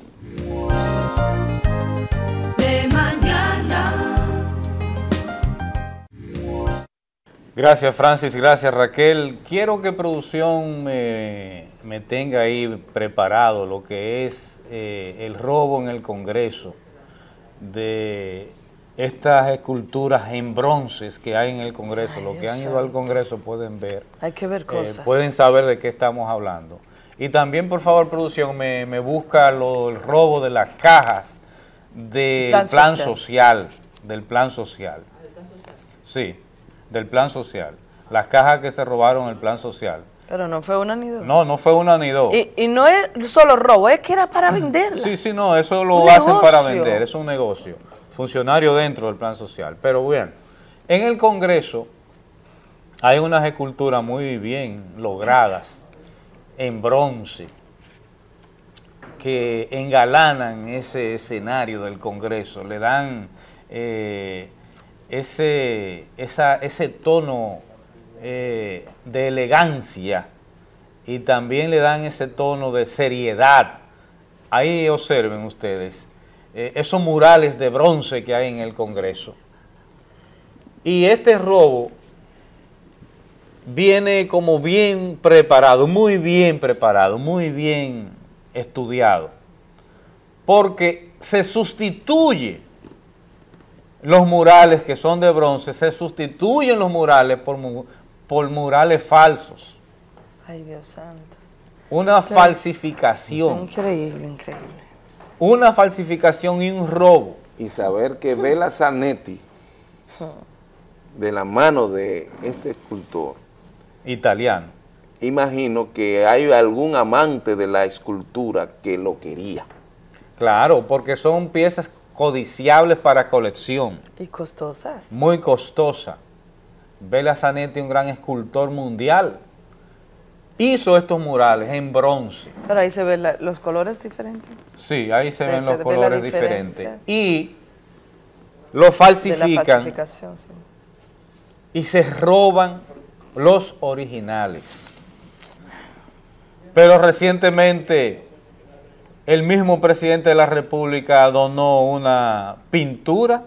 Speaker 19: De mañana.
Speaker 1: Gracias, Francis. Gracias, Raquel. Quiero que producción me, me tenga ahí preparado lo que es eh, el robo en el Congreso de estas esculturas en bronces que hay en el Congreso.
Speaker 9: Ay,
Speaker 1: Los que
Speaker 9: Dios
Speaker 1: han ido
Speaker 9: santo.
Speaker 1: al Congreso pueden ver.
Speaker 9: Hay que ver
Speaker 1: Eh,
Speaker 9: cosas.
Speaker 1: pueden saber de qué estamos hablando. Y también, por favor, producción, me, me busca lo, el robo de las cajas del
Speaker 9: Plan
Speaker 1: plan,
Speaker 9: social.
Speaker 1: social. Del plan social. Sí, del plan social. Las cajas que se robaron el plan social.
Speaker 9: Pero no fue una ni dos.
Speaker 1: No, no fue una ni dos.
Speaker 9: Y, y no es solo robo, es que era para venderla.
Speaker 1: Sí, sí, no, eso lo
Speaker 9: Un
Speaker 1: hacen para
Speaker 9: negocio.
Speaker 1: vender, es un negocio. Funcionario dentro del plan social. Pero bueno, en el Congreso hay unas esculturas muy bien logradas en bronce que engalanan ese escenario del Congreso, le dan eh, ese, esa, ese tono eh, de elegancia y también le dan ese tono de seriedad. Ahí observen ustedes eh, esos murales de bronce que hay en el Congreso. Y este robo viene como bien preparado, muy bien preparado, muy bien estudiado, porque se sustituye los murales que son de bronce, se sustituyen los murales por, mu- por murales falsos.
Speaker 9: Ay, Dios santo.
Speaker 1: Una
Speaker 9: Qué-
Speaker 1: falsificación,
Speaker 9: Increíble, increíble.
Speaker 1: una falsificación y un robo.
Speaker 3: Y saber que Bela Zanetti, de la mano de este escultor
Speaker 1: italiano,
Speaker 3: imagino que hay algún amante de la escultura que lo quería.
Speaker 1: Claro, porque son piezas codiciables para colección,
Speaker 9: Y costosas.
Speaker 1: muy costosa. Bela Zanetti, un gran escultor mundial, hizo estos murales en bronce.
Speaker 9: Pero ahí se ven la- los colores diferentes.
Speaker 1: Sí, ahí se
Speaker 9: Sí,
Speaker 1: ven
Speaker 9: se
Speaker 1: los
Speaker 9: ve la
Speaker 1: colores
Speaker 9: diferencia.
Speaker 1: diferentes. Y lo
Speaker 9: De la
Speaker 1: falsifican
Speaker 9: falsificación, sí.
Speaker 1: y se roban los originales. Pero recientemente el mismo presidente de la República donó una pintura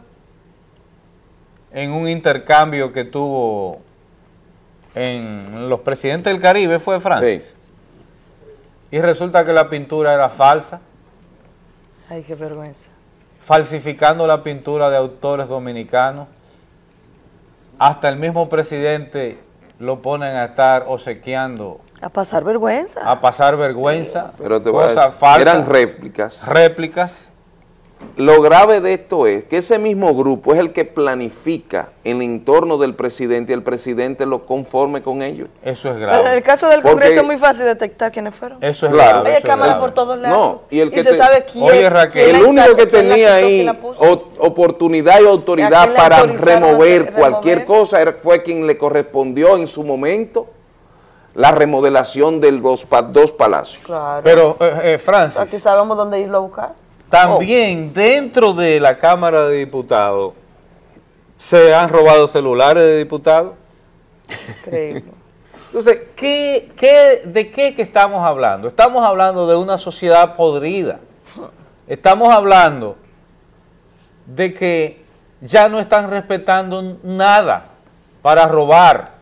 Speaker 1: en un intercambio que tuvo en los presidentes del Caribe, fue Francia.
Speaker 3: Sí.
Speaker 1: Y resulta que la pintura era falsa,
Speaker 9: Ay, qué vergüenza.
Speaker 1: falsificando la pintura de autores dominicanos. Hasta el mismo presidente lo ponen a estar obsequiando,
Speaker 9: A pasar vergüenza.
Speaker 1: a pasar vergüenza,
Speaker 3: Pero te voy a
Speaker 1: cosas
Speaker 3: decir,
Speaker 1: falsas,
Speaker 3: eran réplicas.
Speaker 1: réplicas.
Speaker 3: Lo grave de esto es que ese mismo grupo es el que planifica el entorno del presidente y el presidente lo conforme con ellos.
Speaker 1: Eso es
Speaker 9: Pero en el
Speaker 1: grave.
Speaker 9: caso del
Speaker 3: Porque-
Speaker 9: Congreso es muy fácil detectar quiénes fueron.
Speaker 1: Eso es
Speaker 3: Claro.
Speaker 1: grave.
Speaker 9: Hay
Speaker 1: eso es
Speaker 9: cámaras
Speaker 1: grave.
Speaker 9: por todos lados.
Speaker 3: No, y el que
Speaker 9: se
Speaker 3: te-
Speaker 9: sabe quién.
Speaker 1: Oye, Raquel,
Speaker 9: quién
Speaker 3: El
Speaker 9: la
Speaker 3: único
Speaker 9: instaló,
Speaker 3: que
Speaker 9: quién la
Speaker 3: tenía
Speaker 9: quitó,
Speaker 3: ahí
Speaker 9: quién la puso.
Speaker 3: o- oportunidad y
Speaker 9: ¿A
Speaker 3: autoridad
Speaker 9: quién le
Speaker 3: para
Speaker 9: autorizaron a
Speaker 3: remover
Speaker 9: hacer-
Speaker 3: cualquier
Speaker 9: remover?
Speaker 3: cosa era- fue quien le correspondió en su momento la remodelación de los pa- dos palacios.
Speaker 9: Claro.
Speaker 1: Pero, eh, eh, Francis,
Speaker 9: Aquí sabemos dónde irlo a buscar.
Speaker 1: También dentro de la Cámara de Diputados se han robado celulares de diputados.
Speaker 9: Increíble.
Speaker 1: Entonces, ¿qué, qué, ¿de qué que estamos hablando? Estamos hablando de una sociedad podrida. Estamos hablando de que ya no están respetando nada para robar.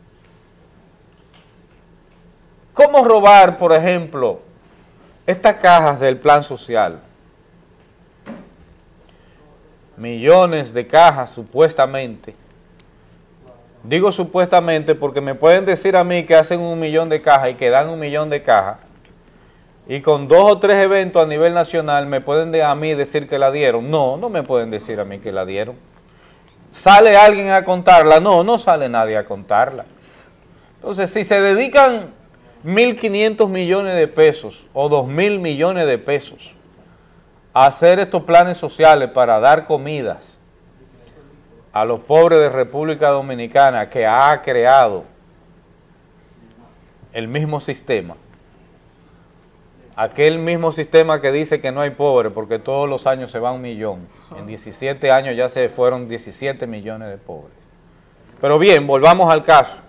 Speaker 1: ¿Cómo robar, por ejemplo, estas cajas del plan social? Millones de cajas, supuestamente. Digo supuestamente porque me pueden decir a mí que hacen un millón de cajas y que dan un millón de cajas, y con dos o tres eventos a nivel nacional me pueden de, a mí decir que la dieron. No, no me pueden decir a mí que la dieron. ¿Sale alguien a contarla? No, no sale nadie a contarla. Entonces, si se dedican mil quinientos millones de pesos o dos mil millones de pesos a hacer estos planes sociales para dar comidas a los pobres de República Dominicana que ha creado el mismo sistema, aquel mismo sistema que dice que no hay pobres porque todos los años se va un millón, en diecisiete años ya se fueron diecisiete millones de pobres. Pero bien, volvamos al caso.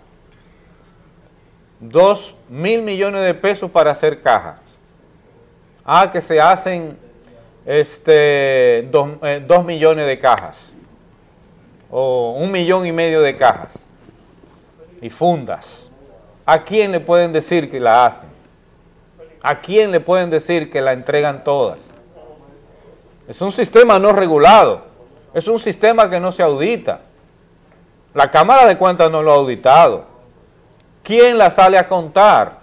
Speaker 1: Dos mil millones de pesos para hacer cajas. Ah, que se hacen este, dos, eh, dos millones de cajas. O un millón y medio de cajas. Y fundas. ¿A quién le pueden decir que la hacen? ¿A quién le pueden decir que la entregan todas? Es un sistema no regulado. Es un sistema que no se audita. La Cámara de Cuentas no lo ha auditado. ¿Quién la sale a contar?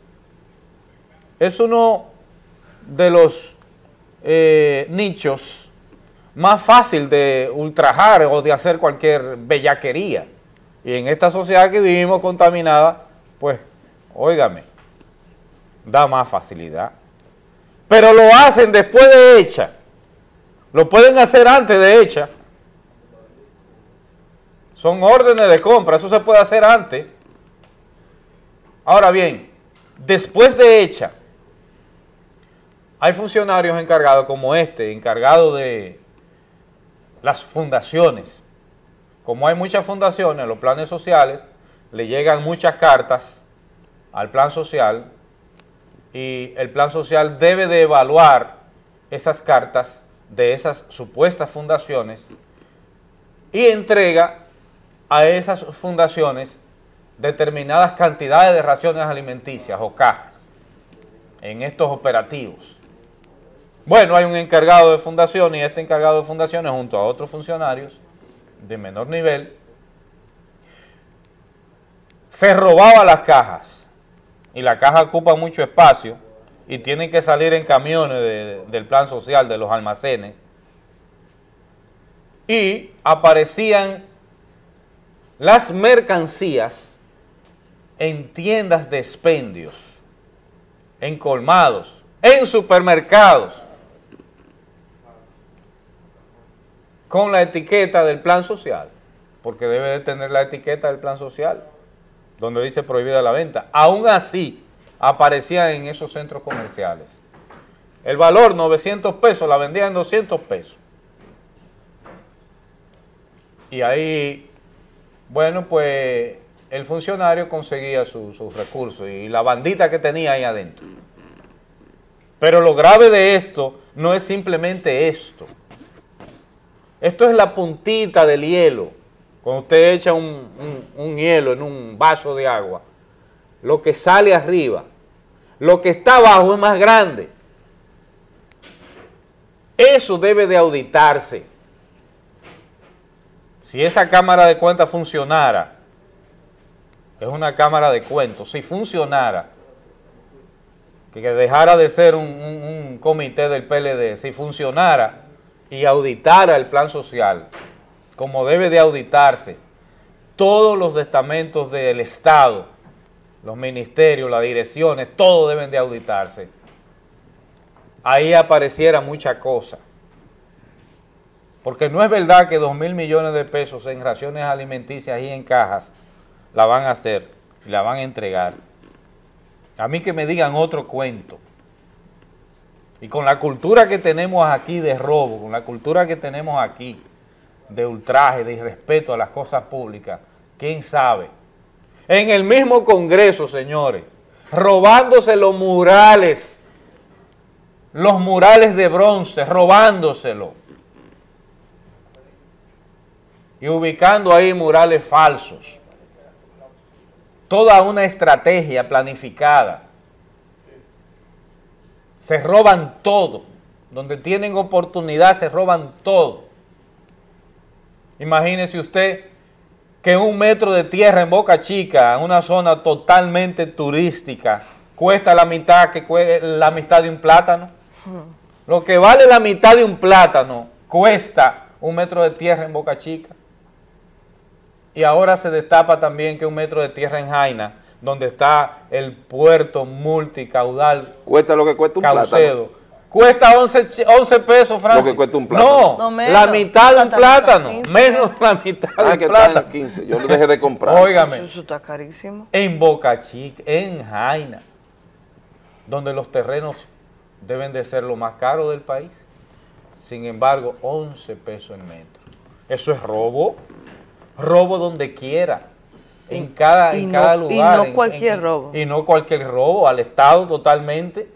Speaker 1: Es uno de los eh, nichos más fácil de ultrajar o de hacer cualquier bellaquería. Y en esta sociedad que vivimos contaminada, pues, óigame, da más facilidad. Pero lo hacen después de hecha. Lo pueden hacer antes de hecha. Son órdenes de compra, eso se puede hacer antes. Ahora bien, después de hecha, hay funcionarios encargados como este, encargados de las fundaciones. Como hay muchas fundaciones, los planes sociales, le llegan muchas cartas al plan social y el plan social debe de evaluar esas cartas de esas supuestas fundaciones y entrega a esas fundaciones determinadas cantidades de raciones alimenticias o cajas en estos operativos. Bueno, hay un encargado de fundación y este encargado de fundaciones junto a otros funcionarios de menor nivel se robaba las cajas y la caja ocupa mucho espacio y tienen que salir en camiones de, del plan social de los almacenes y aparecían las mercancías en tiendas de expendios, en colmados, en supermercados, con la etiqueta del plan social, porque debe de tener la etiqueta del plan social, donde dice prohibida la venta. Aún así, aparecían en esos centros comerciales. El valor, novecientos pesos, la vendían en doscientos pesos. Y ahí, bueno, pues el funcionario conseguía sus su recursos y la bandita que tenía ahí adentro. Pero lo grave de esto no es simplemente esto. Esto es la puntita del hielo. Cuando usted echa un, un, un hielo en un vaso de agua, lo que sale arriba, lo que está abajo es más grande. Eso debe de auditarse. Si esa Cámara de Cuentas funcionara, es una Cámara de Cuentos, si funcionara, que dejara de ser un, un, un comité del P L D, si funcionara y auditara el plan social, como debe de auditarse, todos los estamentos del Estado, los ministerios, las direcciones, todos deben de auditarse. Ahí apareciera mucha cosa. Porque no es verdad que dos mil millones de pesos en raciones alimenticias y en cajas la van a hacer y la van a entregar. A mí que me digan otro cuento. Y con la cultura que tenemos aquí de robo, con la cultura que tenemos aquí de ultraje, de irrespeto a las cosas públicas, ¿quién sabe? En el mismo Congreso, señores, robándose los murales, los murales de bronce, robándoselo. Y ubicando ahí murales falsos. Toda una estrategia planificada. Se roban todo. Donde tienen oportunidad se roban todo. Imagínese usted que un metro de tierra en Boca Chica, en una zona totalmente turística, cuesta la mitad que cuesta la mitad de un plátano. Lo que vale la mitad de un plátano cuesta un metro de tierra en Boca Chica. Y ahora se destapa también que un metro de tierra en Jaina, donde está el puerto multicaudal.
Speaker 3: Cuesta lo que cuesta un
Speaker 1: Caucedo,
Speaker 3: plátano.
Speaker 1: Cuesta once pesos, Francis.
Speaker 3: Lo que cuesta un plátano.
Speaker 1: No, no la mitad de un plátano. Menos la mitad
Speaker 3: ah,
Speaker 1: de un
Speaker 3: que
Speaker 1: plátano.
Speaker 3: Está en quince. Yo lo dejé de comprar.
Speaker 1: Óigame.
Speaker 9: Eso está carísimo.
Speaker 1: En Boca Chica, en Jaina, donde los terrenos deben de ser lo más caro del país. Sin embargo, once pesos el metro. Eso es robo. Robo donde quiera. En cada, en
Speaker 9: no,
Speaker 1: cada lugar.
Speaker 9: Y no
Speaker 1: en,
Speaker 9: cualquier
Speaker 1: en,
Speaker 9: robo.
Speaker 1: Y no cualquier robo, al Estado totalmente.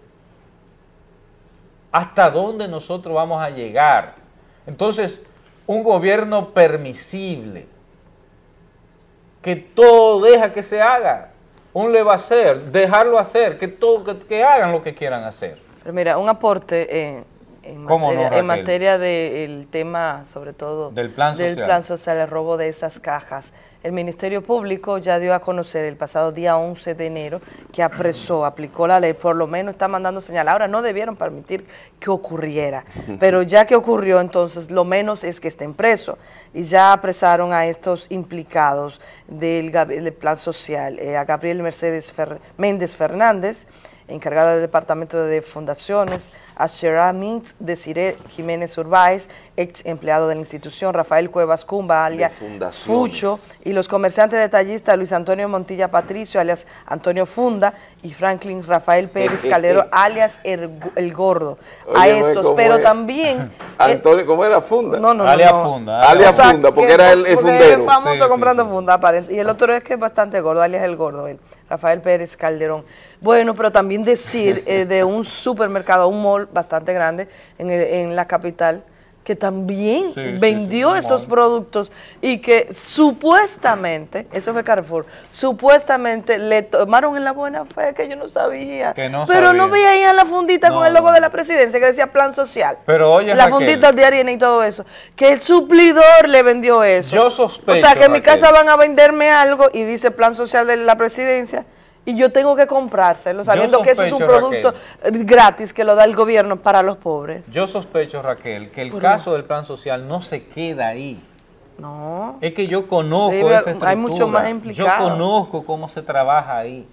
Speaker 1: ¿Hasta dónde nosotros vamos a llegar? Entonces, un gobierno permisible, que todo deja que se haga, un le va a hacer, dejarlo hacer, que todo que, que hagan lo que quieran hacer.
Speaker 9: Pero mira, un aporte en, en materia,
Speaker 1: no,
Speaker 9: en materia del tema, sobre todo,
Speaker 1: del plan social.
Speaker 9: del plan social, el robo de esas cajas. El Ministerio Público ya dio a conocer el pasado día once de enero que apresó, aplicó la ley, por lo menos está mandando señal. Ahora no debieron permitir que ocurriera, pero ya que ocurrió, entonces lo menos es que estén presos. Y ya apresaron a estos implicados del, del plan social, eh, a Gabriel Mercedes Fer, Méndez Fernández, encargada del Departamento de Fundaciones, a Shera Mintz, Desiree Jiménez Urbáez, ex empleado de la institución, Rafael Cuevas Cumba, alias Fucho, y los comerciantes detallistas Luis Antonio Montilla Patricio, alias Antonio Funda, y Franklin Rafael Pérez Calero, alias El, el Gordo.
Speaker 3: Oye,
Speaker 9: a estos, pero
Speaker 3: es?
Speaker 9: también...
Speaker 3: Antonio, ¿cómo era? Funda.
Speaker 9: No, no, no.
Speaker 1: Alias
Speaker 9: no.
Speaker 1: Funda.
Speaker 3: Alias
Speaker 9: o sea,
Speaker 3: Funda, porque
Speaker 9: que,
Speaker 3: era el, el
Speaker 9: porque
Speaker 3: fundero.
Speaker 9: es famoso
Speaker 1: sí,
Speaker 9: comprando
Speaker 1: sí.
Speaker 9: funda, aparente. Y el otro es que es bastante gordo, alias El Gordo, él, Rafael Pérez Calderón. Bueno, pero también decir eh, de un supermercado, un mall bastante grande en, en la capital, que también
Speaker 1: sí,
Speaker 9: vendió
Speaker 1: sí, sí,
Speaker 9: estos
Speaker 1: mall.
Speaker 9: productos y que supuestamente, eso fue Carrefour, supuestamente le tomaron en la buena fe, que yo no sabía,
Speaker 1: Que no
Speaker 9: pero
Speaker 1: sabía.
Speaker 9: no veía ahí en la fundita
Speaker 1: No,
Speaker 9: con el logo
Speaker 1: no.
Speaker 9: de la presidencia que decía plan social.
Speaker 1: Pero oye,
Speaker 9: la
Speaker 1: Raquel,
Speaker 9: fundita de harina y todo eso, que el suplidor le vendió eso.
Speaker 1: Yo sospecho,
Speaker 9: O sea, que en mi
Speaker 1: Raquel.
Speaker 9: casa van a venderme algo y dice plan social de la presidencia y yo tengo que comprárselo, sabiendo que eso es un
Speaker 1: sospecho,
Speaker 9: producto gratis que lo da el gobierno para los pobres.
Speaker 1: Yo sospecho, Raquel, que el
Speaker 9: Por
Speaker 1: caso del plan social no se queda ahí.
Speaker 9: No.
Speaker 1: Es que yo conozco
Speaker 9: Debe-
Speaker 1: esa estructura.
Speaker 9: hay mucho más
Speaker 1: Yo
Speaker 9: implicado.
Speaker 1: conozco cómo se trabaja ahí.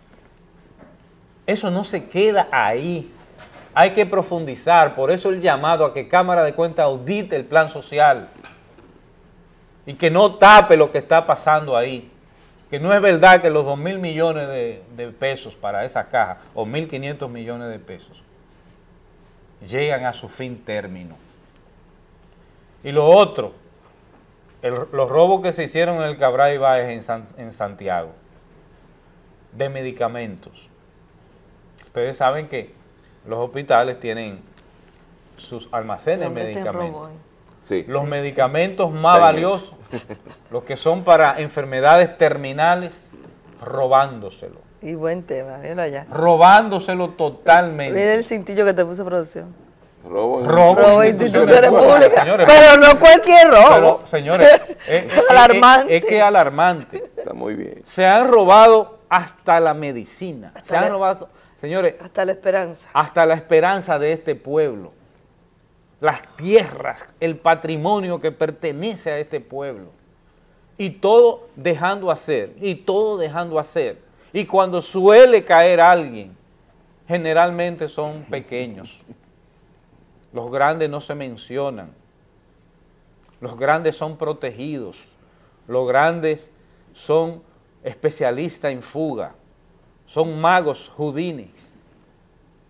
Speaker 1: Eso no se queda ahí. Hay que profundizar. Por eso el llamado a que Cámara de Cuentas audite el plan social. Y que no tape lo que está pasando ahí. Que no es verdad que los dos mil millones de, de pesos para esa caja, o mil quinientos millones de pesos, llegan a su fin término. Y lo otro, el- los robos que se hicieron en el Cabral Ibáez en, San- en Santiago, de medicamentos. Ustedes saben que los hospitales tienen sus almacenes de
Speaker 9: Lo meten
Speaker 1: medicamentos.
Speaker 9: robo, eh.
Speaker 3: Sí.
Speaker 1: Los medicamentos más
Speaker 3: Está en
Speaker 1: valiosos, los que son para enfermedades terminales, robándoselo.
Speaker 9: Y buen tema, mira allá.
Speaker 1: Robándoselo totalmente.
Speaker 9: Mira el cintillo que te puso producción.
Speaker 3: Robo. en-
Speaker 1: Robo
Speaker 9: Robo
Speaker 1: en
Speaker 9: instituciones públicas.
Speaker 1: Señores,
Speaker 9: Pero no cualquier robo.
Speaker 1: pero, señores, es, es-
Speaker 9: Alarmante.
Speaker 1: es- es que es alarmante.
Speaker 3: Está muy bien.
Speaker 1: Se han robado hasta la medicina. Se han
Speaker 9: la-
Speaker 1: robado, señores,
Speaker 9: Hasta la esperanza.
Speaker 1: hasta la esperanza de este pueblo. Las tierras, el patrimonio que pertenece a este pueblo. Y todo dejando hacer, y todo dejando hacer. Y cuando suele caer alguien, generalmente son pequeños. Los grandes no se mencionan. Los grandes son protegidos. Los grandes son especialistas en fuga. Son magos houdines.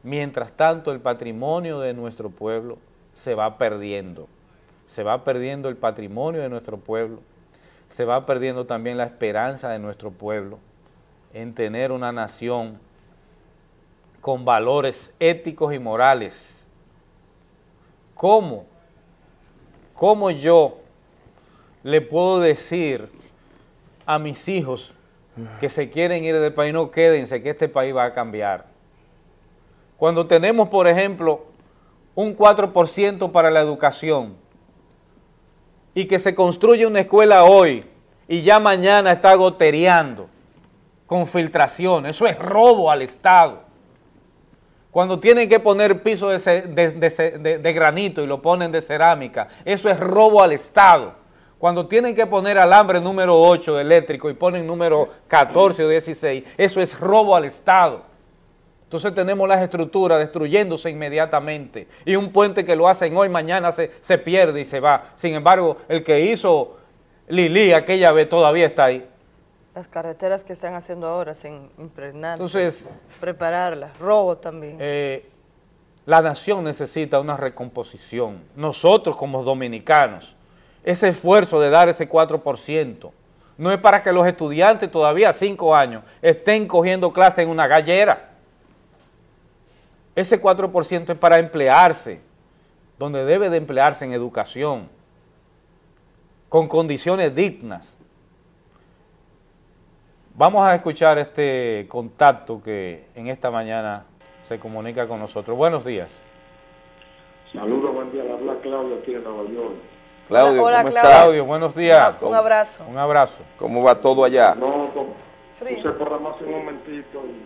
Speaker 1: Mientras tanto, el patrimonio de nuestro pueblo se va perdiendo. Se va perdiendo el patrimonio de nuestro pueblo. Se va perdiendo también la esperanza de nuestro pueblo en tener una nación con valores éticos y morales. ¿Cómo? ¿Cómo yo le puedo decir a mis hijos que se quieren ir del país, no quédense, que este país va a cambiar? Cuando tenemos, por ejemplo, un cuatro por ciento para la educación y que se construye una escuela hoy y ya mañana está gotereando con filtración, eso es robo al Estado. Cuando tienen que poner piso de, de, de, de, de granito y lo ponen de cerámica, eso es robo al Estado. Cuando tienen que poner alambre número ocho eléctrico y ponen número catorce o dieciséis, eso es robo al Estado. Entonces tenemos las estructuras destruyéndose inmediatamente y un puente que lo hacen hoy, mañana se, se pierde y se va. Sin embargo, el que hizo Lili aquella vez todavía está ahí.
Speaker 9: Las carreteras que están haciendo ahora sin impregnarse,
Speaker 1: Entonces,
Speaker 9: prepararlas, robo también.
Speaker 1: Eh, la nación necesita una recomposición. Nosotros como dominicanos, ese esfuerzo de dar ese cuatro por ciento, no es para que los estudiantes todavía a cinco años estén cogiendo clases en una gallera. Ese cuatro por ciento es para emplearse, donde debe de emplearse en educación, con condiciones dignas. Vamos a escuchar este contacto que en esta mañana se comunica con nosotros. Buenos días.
Speaker 4: Saludos, buen día. Le habla Claudio aquí de Nueva York.
Speaker 3: Claudio,
Speaker 9: Hola,
Speaker 3: ¿cómo
Speaker 9: Claudio.
Speaker 3: está?
Speaker 1: Claudio, buenos días.
Speaker 9: Un abrazo.
Speaker 1: Un abrazo.
Speaker 3: ¿Cómo va todo allá?
Speaker 4: No, como
Speaker 9: Frío.
Speaker 4: puse por más un momentito y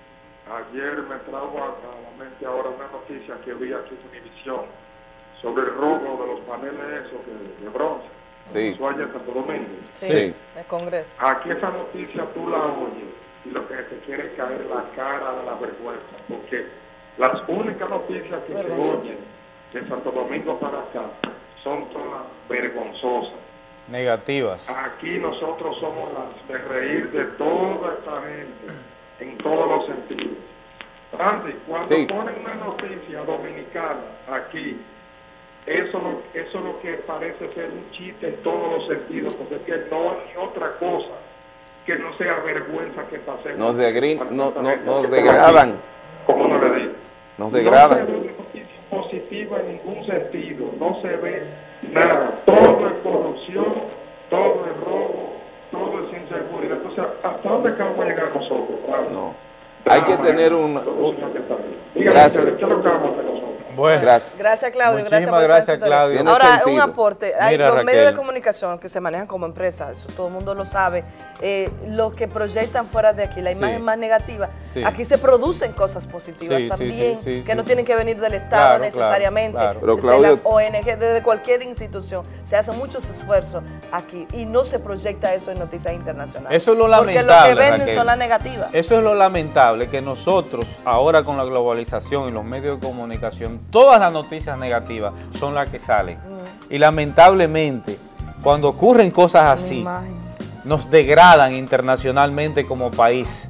Speaker 4: ayer me trajo a la mente ahora una noticia que vi aquí en Univisión sobre el robo de los paneles esos de, de bronce.
Speaker 3: Sí.
Speaker 4: Eso allá en Santo Domingo.
Speaker 9: Sí,
Speaker 3: Sí.
Speaker 9: el Congreso.
Speaker 4: Aquí esa noticia tú la oyes y lo que te quiere es caer la cara de la vergüenza, porque las únicas noticias que se oyen de Santo Domingo para acá son todas vergonzosas.
Speaker 1: Negativas.
Speaker 4: Aquí nosotros somos las de reír de toda esta gente, en todos los sentidos. Francis, cuando
Speaker 3: Sí.
Speaker 4: ponen una noticia dominicana aquí, eso, lo- eso es lo que parece ser un chiste en todos los sentidos, porque es que no hay otra cosa que no sea vergüenza que pasemos.
Speaker 3: Nos, degrin-
Speaker 4: Para
Speaker 3: no,
Speaker 4: esta
Speaker 3: no,
Speaker 4: gente
Speaker 3: nos
Speaker 4: que está
Speaker 3: degradan,
Speaker 4: aquí. ¿Cómo no le digo?
Speaker 3: nos
Speaker 4: No se
Speaker 3: degradan.
Speaker 4: ve una noticia positiva en ningún sentido, no se ve nada. Todo es corrupción, todo es robo, todo es inseguridad. Entonces, ¿hasta dónde vamos a llegar nosotros? Claro.
Speaker 3: No. Hay que tener un... un-
Speaker 4: Dígame,
Speaker 3: Gracias.
Speaker 4: ¿qué es lo que vamos a hacer nosotros?
Speaker 1: Bueno,
Speaker 3: Gracias.
Speaker 9: Gracias, Claudio.
Speaker 1: Muchísimas
Speaker 9: gracias por
Speaker 1: gracias,
Speaker 9: estar
Speaker 1: Claudio.
Speaker 3: Tiene
Speaker 9: Ahora, un
Speaker 3: sentido.
Speaker 9: aporte. Hay
Speaker 1: Mira,
Speaker 9: los medios de
Speaker 1: Raquel.
Speaker 9: comunicación que se manejan como empresas, eso todo el mundo lo sabe, eh, los que proyectan fuera de aquí, la
Speaker 1: Sí.
Speaker 9: imagen más negativa,
Speaker 1: Sí.
Speaker 9: aquí se producen cosas positivas
Speaker 1: Sí, sí,
Speaker 9: también,
Speaker 1: sí, sí,
Speaker 9: que
Speaker 1: sí.
Speaker 9: no tienen que venir del Estado
Speaker 1: Claro, claro,
Speaker 9: necesariamente,
Speaker 1: claro.
Speaker 3: Pero,
Speaker 9: desde
Speaker 3: Claudio-
Speaker 9: las O N G, desde cualquier institución, se hacen muchos esfuerzos aquí y no se proyecta eso en noticias internacionales.
Speaker 1: Eso es lo
Speaker 9: Porque lo que
Speaker 1: lamentable,
Speaker 9: venden
Speaker 1: Raquel.
Speaker 9: son las negativas.
Speaker 1: Eso es lo lamentable, que nosotros, ahora con la globalización y los medios de comunicación, todas las noticias negativas son las que salen. Y lamentablemente, cuando ocurren cosas así,
Speaker 9: Imagen.
Speaker 1: nos degradan internacionalmente como país.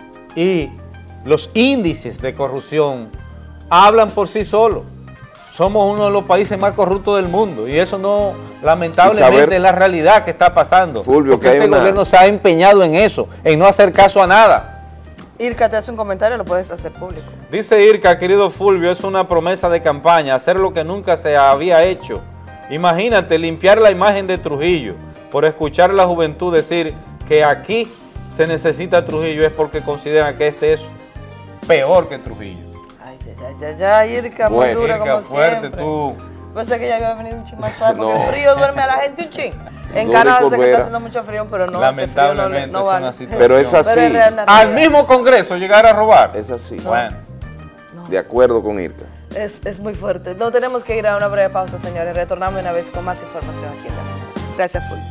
Speaker 1: Y los índices de corrupción hablan por sí solos. Somos uno de los países más corruptos del mundo y eso no, lamentablemente,
Speaker 3: Y saber-
Speaker 1: es la realidad que está pasando.
Speaker 3: Fulvio,
Speaker 1: porque
Speaker 3: que hay
Speaker 1: este
Speaker 3: una-
Speaker 1: gobierno se ha empeñado en eso, en no hacer caso a nada.
Speaker 9: Irka te hace un comentario, lo puedes hacer público.
Speaker 1: Dice Irka, querido Fulvio, es una promesa de campaña, hacer lo que nunca se había hecho. Imagínate, limpiar la imagen de Trujillo, por escuchar a la juventud decir que aquí se necesita Trujillo, es porque consideran que este es peor que Trujillo.
Speaker 9: Ay, ay, ay, ay, Irka, muy
Speaker 3: Bueno,
Speaker 9: dura
Speaker 1: Irka,
Speaker 9: como
Speaker 1: fuerte,
Speaker 9: siempre.
Speaker 1: tú.
Speaker 9: Pensé que ya había venido un chin más suave, porque
Speaker 3: No.
Speaker 9: el frío duerme a la gente un chin. En
Speaker 3: Dura y
Speaker 9: Canadá sé que
Speaker 3: Corbera.
Speaker 9: está haciendo mucho frío, pero no, ese frío no, le-
Speaker 1: Lamentablemente
Speaker 9: no
Speaker 1: es
Speaker 9: vale.
Speaker 1: una situación.
Speaker 3: Pero es así.
Speaker 9: Pero es real,
Speaker 1: Al
Speaker 9: realidad.
Speaker 1: mismo Congreso llegar a robar.
Speaker 3: Es así.
Speaker 1: Bueno.
Speaker 3: De acuerdo con Irka.
Speaker 9: Es, es muy fuerte. No tenemos que ir a una breve pausa, señores. Retornamos una vez con más información aquí en La Mañana. Gracias, Fulvio.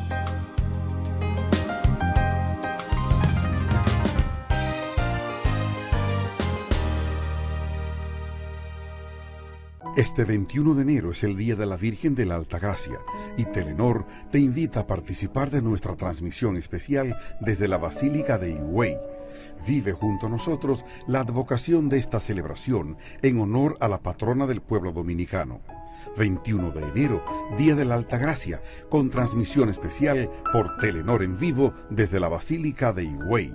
Speaker 20: Este veintiuno de enero es el Día de la Virgen de la Altagracia y Telenor te invita a participar de nuestra transmisión especial desde la Basílica de Higüey. Vive junto a nosotros la advocación de esta celebración en honor a la patrona del pueblo dominicano. veintiuno de enero, Día de la Altagracia, con transmisión especial por Telenor en vivo desde la Basílica de Higüey.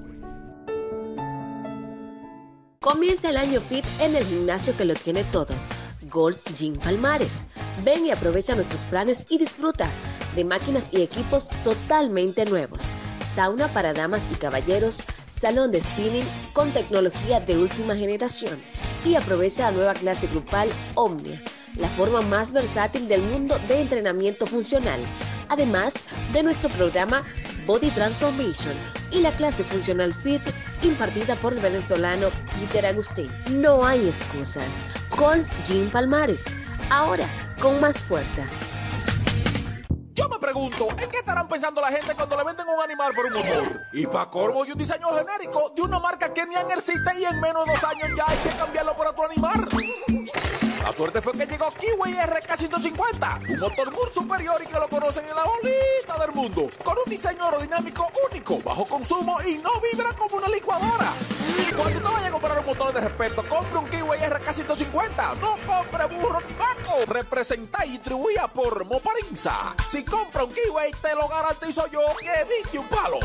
Speaker 17: Comienza el año fit en el gimnasio que lo tiene todo. Gold's Gym Palmares. Ven y aprovecha nuestros planes y disfruta de máquinas y equipos totalmente nuevos. Sauna para damas y caballeros, salón de spinning con tecnología de última generación y aprovecha la nueva clase grupal Omnia, la forma más versátil del mundo de entrenamiento funcional, además de nuestro programa Body Transformation y la clase funcional Fit impartida por el venezolano Peter Agustín. No hay excusas. Gold's Gym Palmares, ahora con más fuerza.
Speaker 15: Yo me pregunto, ¿en qué estarán pensando la gente cuando le venden un animal por un motor? Y pa' colmo, y un diseño genérico de una marca que ni existe y en menos de dos años ya hay que cambiarlo por otro animal. La suerte fue que llegó Kiwi R K ciento cincuenta, un motor muy superior y que lo conocen en la bolita del mundo, con un diseño aerodinámico único, bajo consumo y no vibra como una licuadora. Cuando te vayas a comprar un motor de respeto, compre un Kiwi R K ciento cincuenta, no compre burro ni vaco. Representa y distribuida por Moparinza. Si compra un Kiwi, te lo garantizo yo que diste un palo.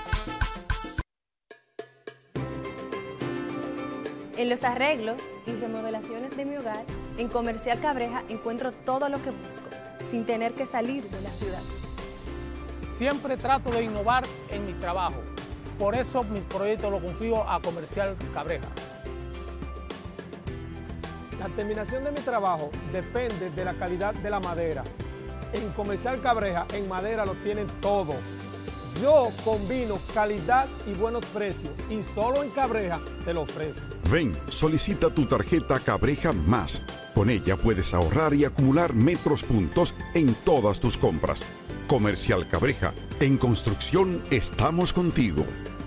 Speaker 5: En los arreglos y remodelaciones de mi hogar, en Comercial Cabreja encuentro todo lo que busco, sin tener que salir de la ciudad.
Speaker 22: Siempre trato de innovar en mi trabajo, por eso mis proyectos los confío a Comercial Cabreja. La terminación de mi trabajo depende de la calidad de la madera. En Comercial Cabreja, en madera lo tienen todo. Yo combino calidad y buenos precios y solo en Cabreja te lo ofrezco.
Speaker 20: Ven, solicita tu tarjeta Cabreja Más. Con ella puedes ahorrar y acumular metros puntos en todas tus compras. Comercial Cabreja, en construcción estamos contigo.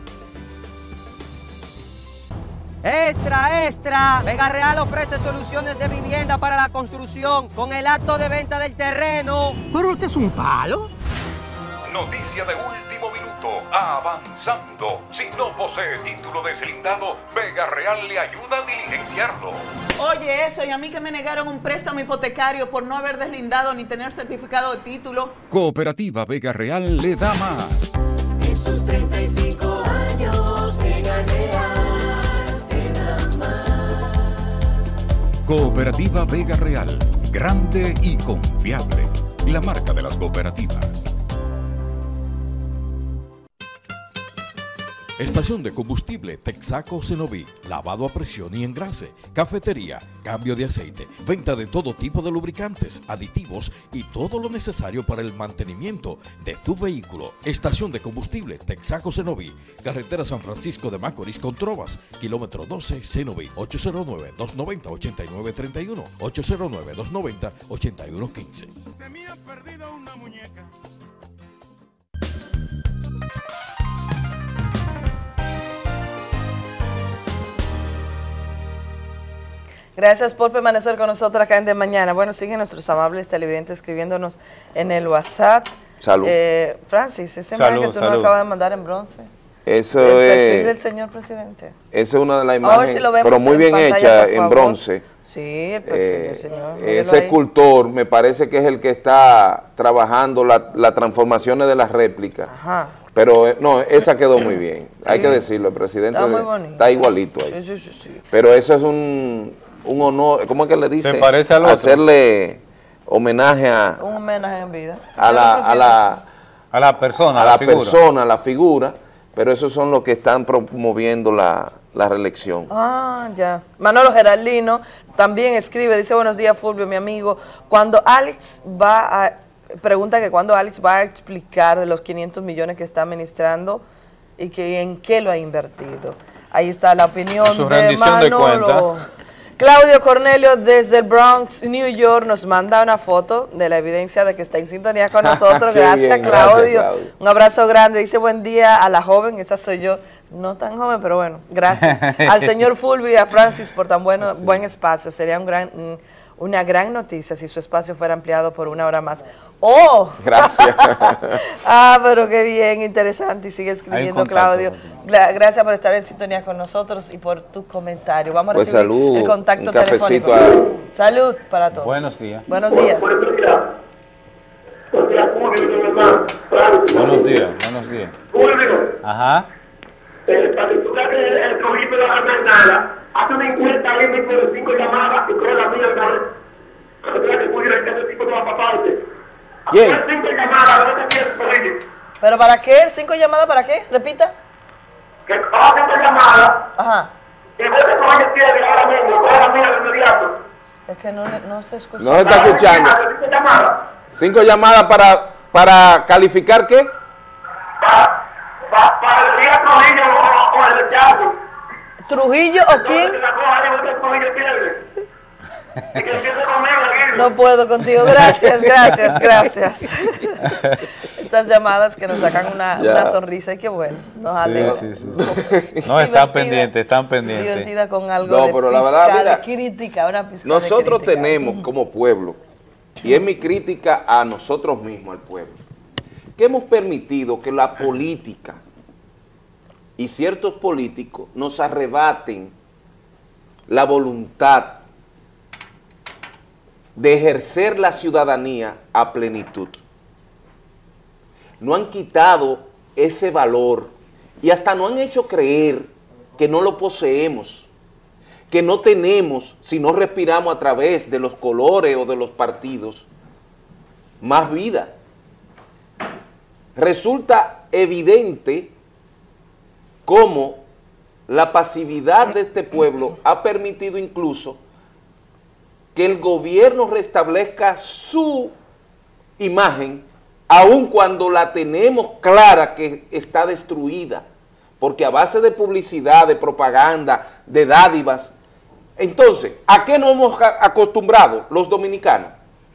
Speaker 23: ¡Extra, extra! Vega Real ofrece soluciones de vivienda para la construcción con el acto de venta del terreno.
Speaker 24: ¿Pero este es un palo?
Speaker 25: Noticia de último minuto, avanzando. Si no posee título deslindado, Vega Real le ayuda a diligenciarlo.
Speaker 26: Oye, eso, y a mí que me negaron un préstamo hipotecario por no haber deslindado ni tener certificado de título.
Speaker 27: Cooperativa Vega Real le da más.
Speaker 19: En sus treinta y cinco años, Vega Real te da más.
Speaker 27: Cooperativa Vega Real, grande y confiable. La marca de las cooperativas. Estación de combustible Texaco Cenoví, lavado a presión y engrase, cafetería, cambio de aceite, venta de todo tipo de lubricantes, aditivos y todo lo necesario para el mantenimiento de tu vehículo. Estación de combustible Texaco Cenoví, carretera San Francisco de Macorís con Trovas, kilómetro doce Cenoví, ocho cero nueve, dos nueve cero, ocho nueve tres uno, ocho cero nueve, dos nueve cero, ocho uno uno cinco.
Speaker 7: Se me ha perdido una muñeca.
Speaker 9: Gracias por permanecer con nosotros acá en De Mañana. Bueno, siguen nuestros amables televidentes escribiéndonos en el WhatsApp.
Speaker 3: Salud.
Speaker 9: Eh, Francis, ese
Speaker 3: Salud,
Speaker 9: imagen que tú
Speaker 3: salud.
Speaker 9: nos acabas de mandar en bronce.
Speaker 3: Eso
Speaker 9: el perfil
Speaker 3: es...
Speaker 9: del señor presidente.
Speaker 3: Esa es una de las
Speaker 9: Vamos a ver
Speaker 3: imágenes,
Speaker 9: si lo vemos
Speaker 3: pero muy
Speaker 9: en
Speaker 3: bien
Speaker 9: pantalla,
Speaker 3: hecha,
Speaker 9: por
Speaker 3: en
Speaker 9: favor.
Speaker 3: bronce.
Speaker 9: Sí, el perfil
Speaker 3: Eh,
Speaker 9: del señor. Mírenlo
Speaker 3: ese
Speaker 9: ahí.
Speaker 3: escultor me parece que es el que está trabajando las la transformaciones de las réplicas.
Speaker 9: Ajá.
Speaker 3: Pero eh, no, esa quedó muy bien.
Speaker 9: Sí.
Speaker 3: Hay que decirlo, el presidente
Speaker 9: Está muy bonito.
Speaker 3: está igualito ahí.
Speaker 9: Sí, sí, sí, sí.
Speaker 3: Pero eso es un, un honor, ¿cómo es que le dice?
Speaker 1: Se parece al otro.
Speaker 3: Hacerle homenaje a,
Speaker 9: Un homenaje en vida.
Speaker 3: a la, a la
Speaker 1: a la persona,
Speaker 3: a
Speaker 1: a
Speaker 3: la,
Speaker 1: la figura.
Speaker 3: persona, a la figura, pero esos son los que están promoviendo la, la reelección.
Speaker 9: Ah, ya. Manolo Geraldino también escribe, dice, buenos días Fulvio, mi amigo. Cuando Alex va a, pregunta que cuando Alex va a explicar de los quinientos millones que está administrando y que en qué lo ha invertido. Ahí está la opinión
Speaker 1: Su
Speaker 9: de
Speaker 1: rendición de
Speaker 9: Manolo.
Speaker 1: cuenta.
Speaker 9: Claudio Cornelio desde el Bronx, New York, nos manda una foto de la evidencia de que está en sintonía con nosotros.
Speaker 3: Qué
Speaker 9: Gracias,
Speaker 3: bien,
Speaker 9: Claudio.
Speaker 3: gracias, Claudio.
Speaker 9: Un abrazo grande. Dice buen día a la joven, esa soy yo. No tan joven, pero bueno, gracias. Al señor Fulvio y a Francis por tan bueno, buen espacio. Sería un gran, una gran noticia si su espacio fuera ampliado por una hora más. Oh.
Speaker 3: Gracias.
Speaker 9: Ah, pero qué bien, interesante. Y sigue escribiendo, Claudio. Gra- Gracias por estar en sintonía con nosotros y por tus comentarios. Vamos a
Speaker 3: Pues
Speaker 9: recibir
Speaker 3: salud,
Speaker 9: el contacto
Speaker 3: un cafecito
Speaker 9: telefónico. A... Salud para todos.
Speaker 1: Buenos días.
Speaker 9: Buenos días.
Speaker 1: Buenos días, buenos días. Ajá.
Speaker 2: Para que tú saques el trujillo de la jornada, hace una encuesta ahí mismo de cinco llamadas y coge la mía, ¿sabes? Para que pudiera estar el tipo de la paparte.
Speaker 3: Bien.
Speaker 2: Cinco llamadas, no te quieres trujillo.
Speaker 9: ¿Pero para qué? ¿Cinco llamadas para qué? Repita.
Speaker 2: Que coja cinco llamadas.
Speaker 9: Ajá.
Speaker 2: Y vos te coges el tiempo ahora mismo, coge la mía de inmediato.
Speaker 9: Es que no, no se escucha.
Speaker 3: No se está escuchando.
Speaker 2: Cinco llamadas.
Speaker 3: Cinco llamadas para, para calificar ¿qué?
Speaker 2: Para, para, para el día Trujillo o, o el rechazo.
Speaker 9: ¿Trujillo o quién?
Speaker 2: Que la coja ahí, el Trujillo pierde. Y que empiece conmigo, Aguirre.
Speaker 9: No puedo contigo. Gracias, gracias, gracias. Estas llamadas que nos sacan una, una sonrisa y qué bueno. Nos alegra.
Speaker 1: Sí, sí, sí. No, están pendientes, están pendientes.
Speaker 9: Divertida con algo
Speaker 3: No,
Speaker 9: de
Speaker 3: pero la
Speaker 9: pizca
Speaker 3: verdad, mira,
Speaker 9: de crítica, una pizca
Speaker 3: nosotros
Speaker 9: de crítica.
Speaker 3: tenemos como pueblo, y es mi crítica a nosotros mismos, al pueblo, que hemos permitido que la política y ciertos políticos nos arrebaten la voluntad de ejercer la ciudadanía a plenitud. No han quitado ese valor y hasta nos han hecho creer que no lo poseemos, que no tenemos, si no respiramos a través de los colores o de los partidos, más vida. Resulta evidente cómo la pasividad de este pueblo ha permitido incluso que el gobierno restablezca su imagen, aun cuando la tenemos clara que está destruida, porque a base de publicidad, de propaganda, de dádivas. Entonces, ¿a qué nos hemos acostumbrado los dominicanos?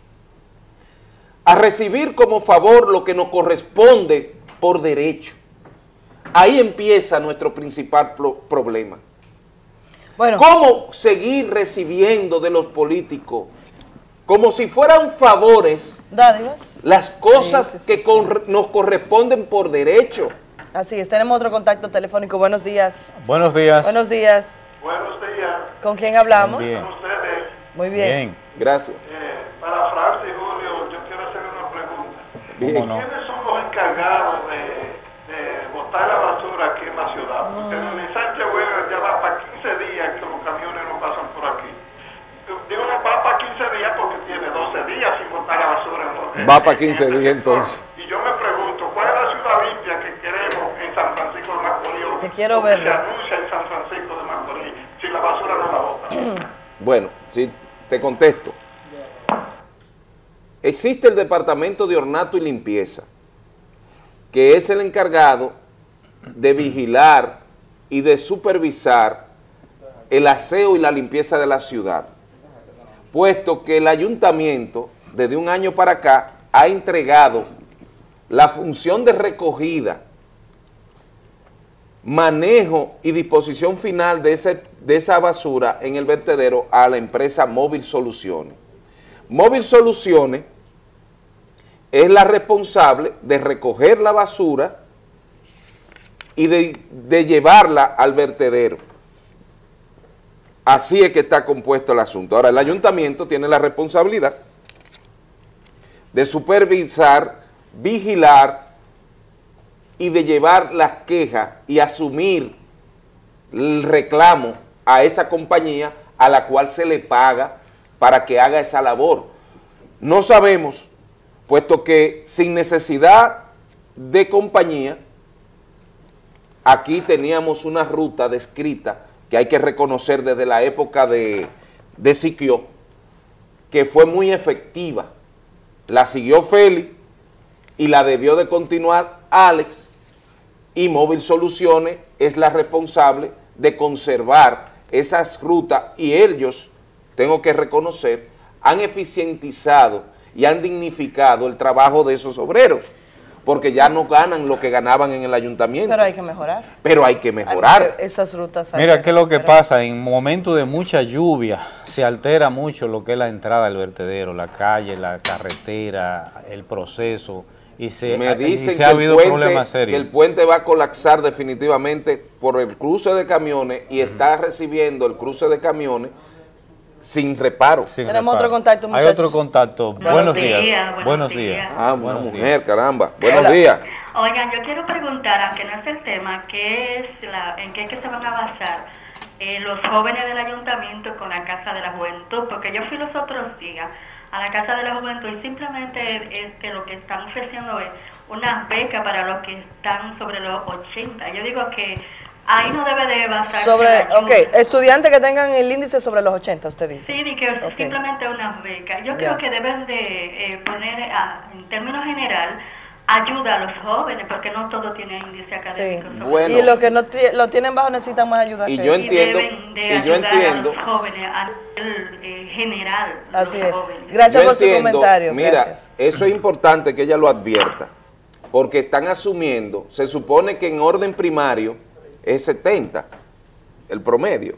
Speaker 3: A recibir como favor lo que nos corresponde por derecho. Ahí empieza nuestro principal pro- problema. Bueno. ¿Cómo seguir recibiendo de los políticos como si fueran favores
Speaker 9: dádivas,
Speaker 3: las cosas
Speaker 9: sí, sí, sí,
Speaker 3: que
Speaker 9: sí.
Speaker 3: Con, nos corresponden por derecho?
Speaker 9: Así es, tenemos otro contacto telefónico. Buenos días.
Speaker 1: Buenos días.
Speaker 9: Buenos días.
Speaker 2: Buenos días.
Speaker 9: ¿Con quién hablamos?
Speaker 1: Bien.
Speaker 2: Ustedes.
Speaker 9: Muy bien.
Speaker 1: Bien.
Speaker 3: Gracias.
Speaker 2: Eh, para Francis y Julio, yo quiero hacer una pregunta.
Speaker 3: Bien.
Speaker 1: ¿Cómo no?
Speaker 2: ¿Quiénes son los encargados de, de botar la basura aquí en la ciudad? Porque en el Sánchez Huelga ya va para quince días que los camiones no pasan por aquí. Digo, no va para quince días porque tiene doce días sin botar la basura. En
Speaker 3: Va para quince días entonces.
Speaker 2: Y yo me pregunto, ¿cuál es la ciudad limpia que queremos en San Francisco de Macorís?
Speaker 9: Que quiero
Speaker 2: O que
Speaker 9: verlo.
Speaker 2: se anuncia en San Francisco de Macorís si la basura no la botan.
Speaker 3: Bueno, si te contesto. Existe el Departamento de Ornato y Limpieza, que es el encargado de vigilar y de supervisar el aseo y la limpieza de la ciudad, puesto que el ayuntamiento, desde un año para acá, ha entregado la función de recogida, manejo y disposición final de, ese, de esa basura en el vertedero a la empresa Móvil Soluciones. Móvil Soluciones es la responsable de recoger la basura y de, de llevarla al vertedero. Así es que está compuesto el asunto. Ahora, el ayuntamiento tiene la responsabilidad de supervisar, vigilar y de llevar las quejas y asumir el reclamo a esa compañía a la cual se le paga para que haga esa labor. No sabemos, puesto que sin necesidad de compañía, aquí teníamos una ruta descrita que hay que reconocer desde la época de, de Siquio, que fue muy efectiva. La siguió Félix y la debió de continuar Alex, y Móvil Soluciones es la responsable de conservar esas rutas, y ellos, tengo que reconocer, han eficientizado y han dignificado el trabajo de esos obreros. porque ya no ganan lo que ganaban en el ayuntamiento.
Speaker 9: Pero hay que mejorar.
Speaker 3: Pero hay que mejorar.
Speaker 9: Hay, esas rutas. Hay
Speaker 1: Mira,
Speaker 9: que
Speaker 1: ¿qué es lo que
Speaker 9: recuperar.
Speaker 1: pasa? En momentos de mucha lluvia se altera mucho lo que es la entrada al vertedero, la calle, la carretera, el proceso, y se,
Speaker 3: Me
Speaker 1: y
Speaker 3: dicen
Speaker 1: se
Speaker 3: que,
Speaker 1: ha
Speaker 3: el
Speaker 1: habido
Speaker 3: puente,
Speaker 1: problemas
Speaker 3: que
Speaker 1: serios.
Speaker 3: el puente va a colapsar definitivamente por el cruce de camiones y está recibiendo el cruce de camiones sin reparo.
Speaker 1: Sin
Speaker 9: Tenemos
Speaker 1: reparo.
Speaker 9: otro contacto,
Speaker 1: Hay
Speaker 9: muchachos.
Speaker 1: otro contacto.
Speaker 6: Buenos
Speaker 1: Buenos
Speaker 6: días,
Speaker 1: días.
Speaker 6: buenos
Speaker 1: Buenos
Speaker 6: días.
Speaker 1: días.
Speaker 3: Ah, una
Speaker 1: Buenos
Speaker 3: mujer,
Speaker 1: días.
Speaker 3: caramba. Buenos
Speaker 9: Hola.
Speaker 3: días.
Speaker 6: Oigan, yo quiero preguntar, aunque no es el tema, ¿qué es la, ¿en qué es que se van a basar eh, los jóvenes del ayuntamiento con la Casa de la Juventud? Porque yo fui los otros días a la Casa de la Juventud y simplemente es que lo que están ofreciendo es una beca para los que están sobre los ochenta. Yo digo que ahí no debe de basarse
Speaker 9: Sobre,
Speaker 6: la ayuda.
Speaker 9: ok, estudiantes que tengan el índice sobre los ochenta, usted dice.
Speaker 6: Sí, di que
Speaker 9: Ok.
Speaker 6: simplemente una beca. Yo
Speaker 9: Ya.
Speaker 6: creo que deben de eh, poner, a- en términos general, ayuda a los jóvenes, porque no todo tiene índice académico.
Speaker 9: Sí.
Speaker 6: sobre
Speaker 3: Bueno.
Speaker 9: Y los que no ti- lo tienen bajo necesitan más ayuda.
Speaker 3: Y
Speaker 9: que
Speaker 3: yo
Speaker 9: ellos.
Speaker 3: entiendo,
Speaker 6: deben de
Speaker 3: y yo
Speaker 6: ayudar
Speaker 3: entiendo,
Speaker 6: a los jóvenes a nivel eh, general.
Speaker 9: Así
Speaker 6: los
Speaker 9: es.
Speaker 6: jóvenes.
Speaker 9: Gracias
Speaker 3: yo
Speaker 9: por su
Speaker 3: entiendo,
Speaker 9: comentario.
Speaker 3: mira,
Speaker 9: gracias.
Speaker 3: eso es importante que ella lo advierta, porque están asumiendo, se supone que en orden primario es setenta, el promedio.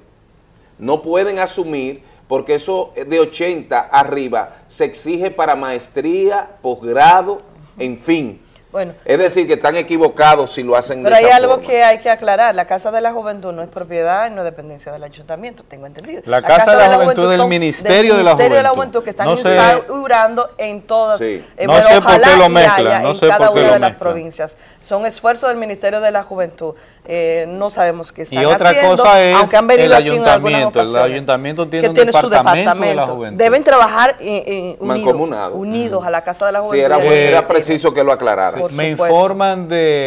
Speaker 3: No pueden asumir, porque eso de ochenta arriba se exige para maestría, posgrado, en fin.
Speaker 9: Bueno,
Speaker 3: Es decir, que están equivocados si lo hacen
Speaker 9: pero
Speaker 3: de
Speaker 9: hay
Speaker 3: esa
Speaker 9: algo
Speaker 3: forma.
Speaker 9: que hay que aclarar. La Casa de la Juventud no es propiedad y no es dependencia del ayuntamiento, tengo entendido.
Speaker 1: La Casa de la Juventud del
Speaker 9: son
Speaker 1: Ministerio de la
Speaker 9: Ministerio de la
Speaker 1: Juventud.
Speaker 9: Juventud que están
Speaker 1: No sé-
Speaker 9: instaurando en todas.
Speaker 3: Sí.
Speaker 9: eh,
Speaker 1: No
Speaker 9: bueno,
Speaker 1: sé por
Speaker 9: ojalá
Speaker 1: qué lo
Speaker 9: y
Speaker 1: mezclan,
Speaker 9: haya
Speaker 1: no
Speaker 9: en
Speaker 1: sé
Speaker 9: cada
Speaker 1: por qué
Speaker 9: una
Speaker 1: lo
Speaker 9: de las
Speaker 1: mezclan.
Speaker 9: provincias. Son esfuerzos del Ministerio de la Juventud. Eh, no sabemos qué están
Speaker 1: Y otra
Speaker 9: haciendo,
Speaker 1: cosa es
Speaker 9: aunque han venido
Speaker 1: el
Speaker 9: aquí en algunas
Speaker 1: ayuntamiento. El
Speaker 9: ocasiones,
Speaker 1: ayuntamiento tiene
Speaker 9: que
Speaker 1: un
Speaker 9: tiene su
Speaker 1: departamento de la juventud.
Speaker 9: Deben trabajar eh, eh, unidos,
Speaker 3: Mancomunado.
Speaker 9: unidos a la Casa de la
Speaker 3: Sí,
Speaker 9: Juventud.
Speaker 3: era,
Speaker 9: y
Speaker 3: bueno,
Speaker 9: el-
Speaker 3: era preciso que lo aclarara.
Speaker 9: Por
Speaker 1: Me
Speaker 9: supuesto.
Speaker 1: informan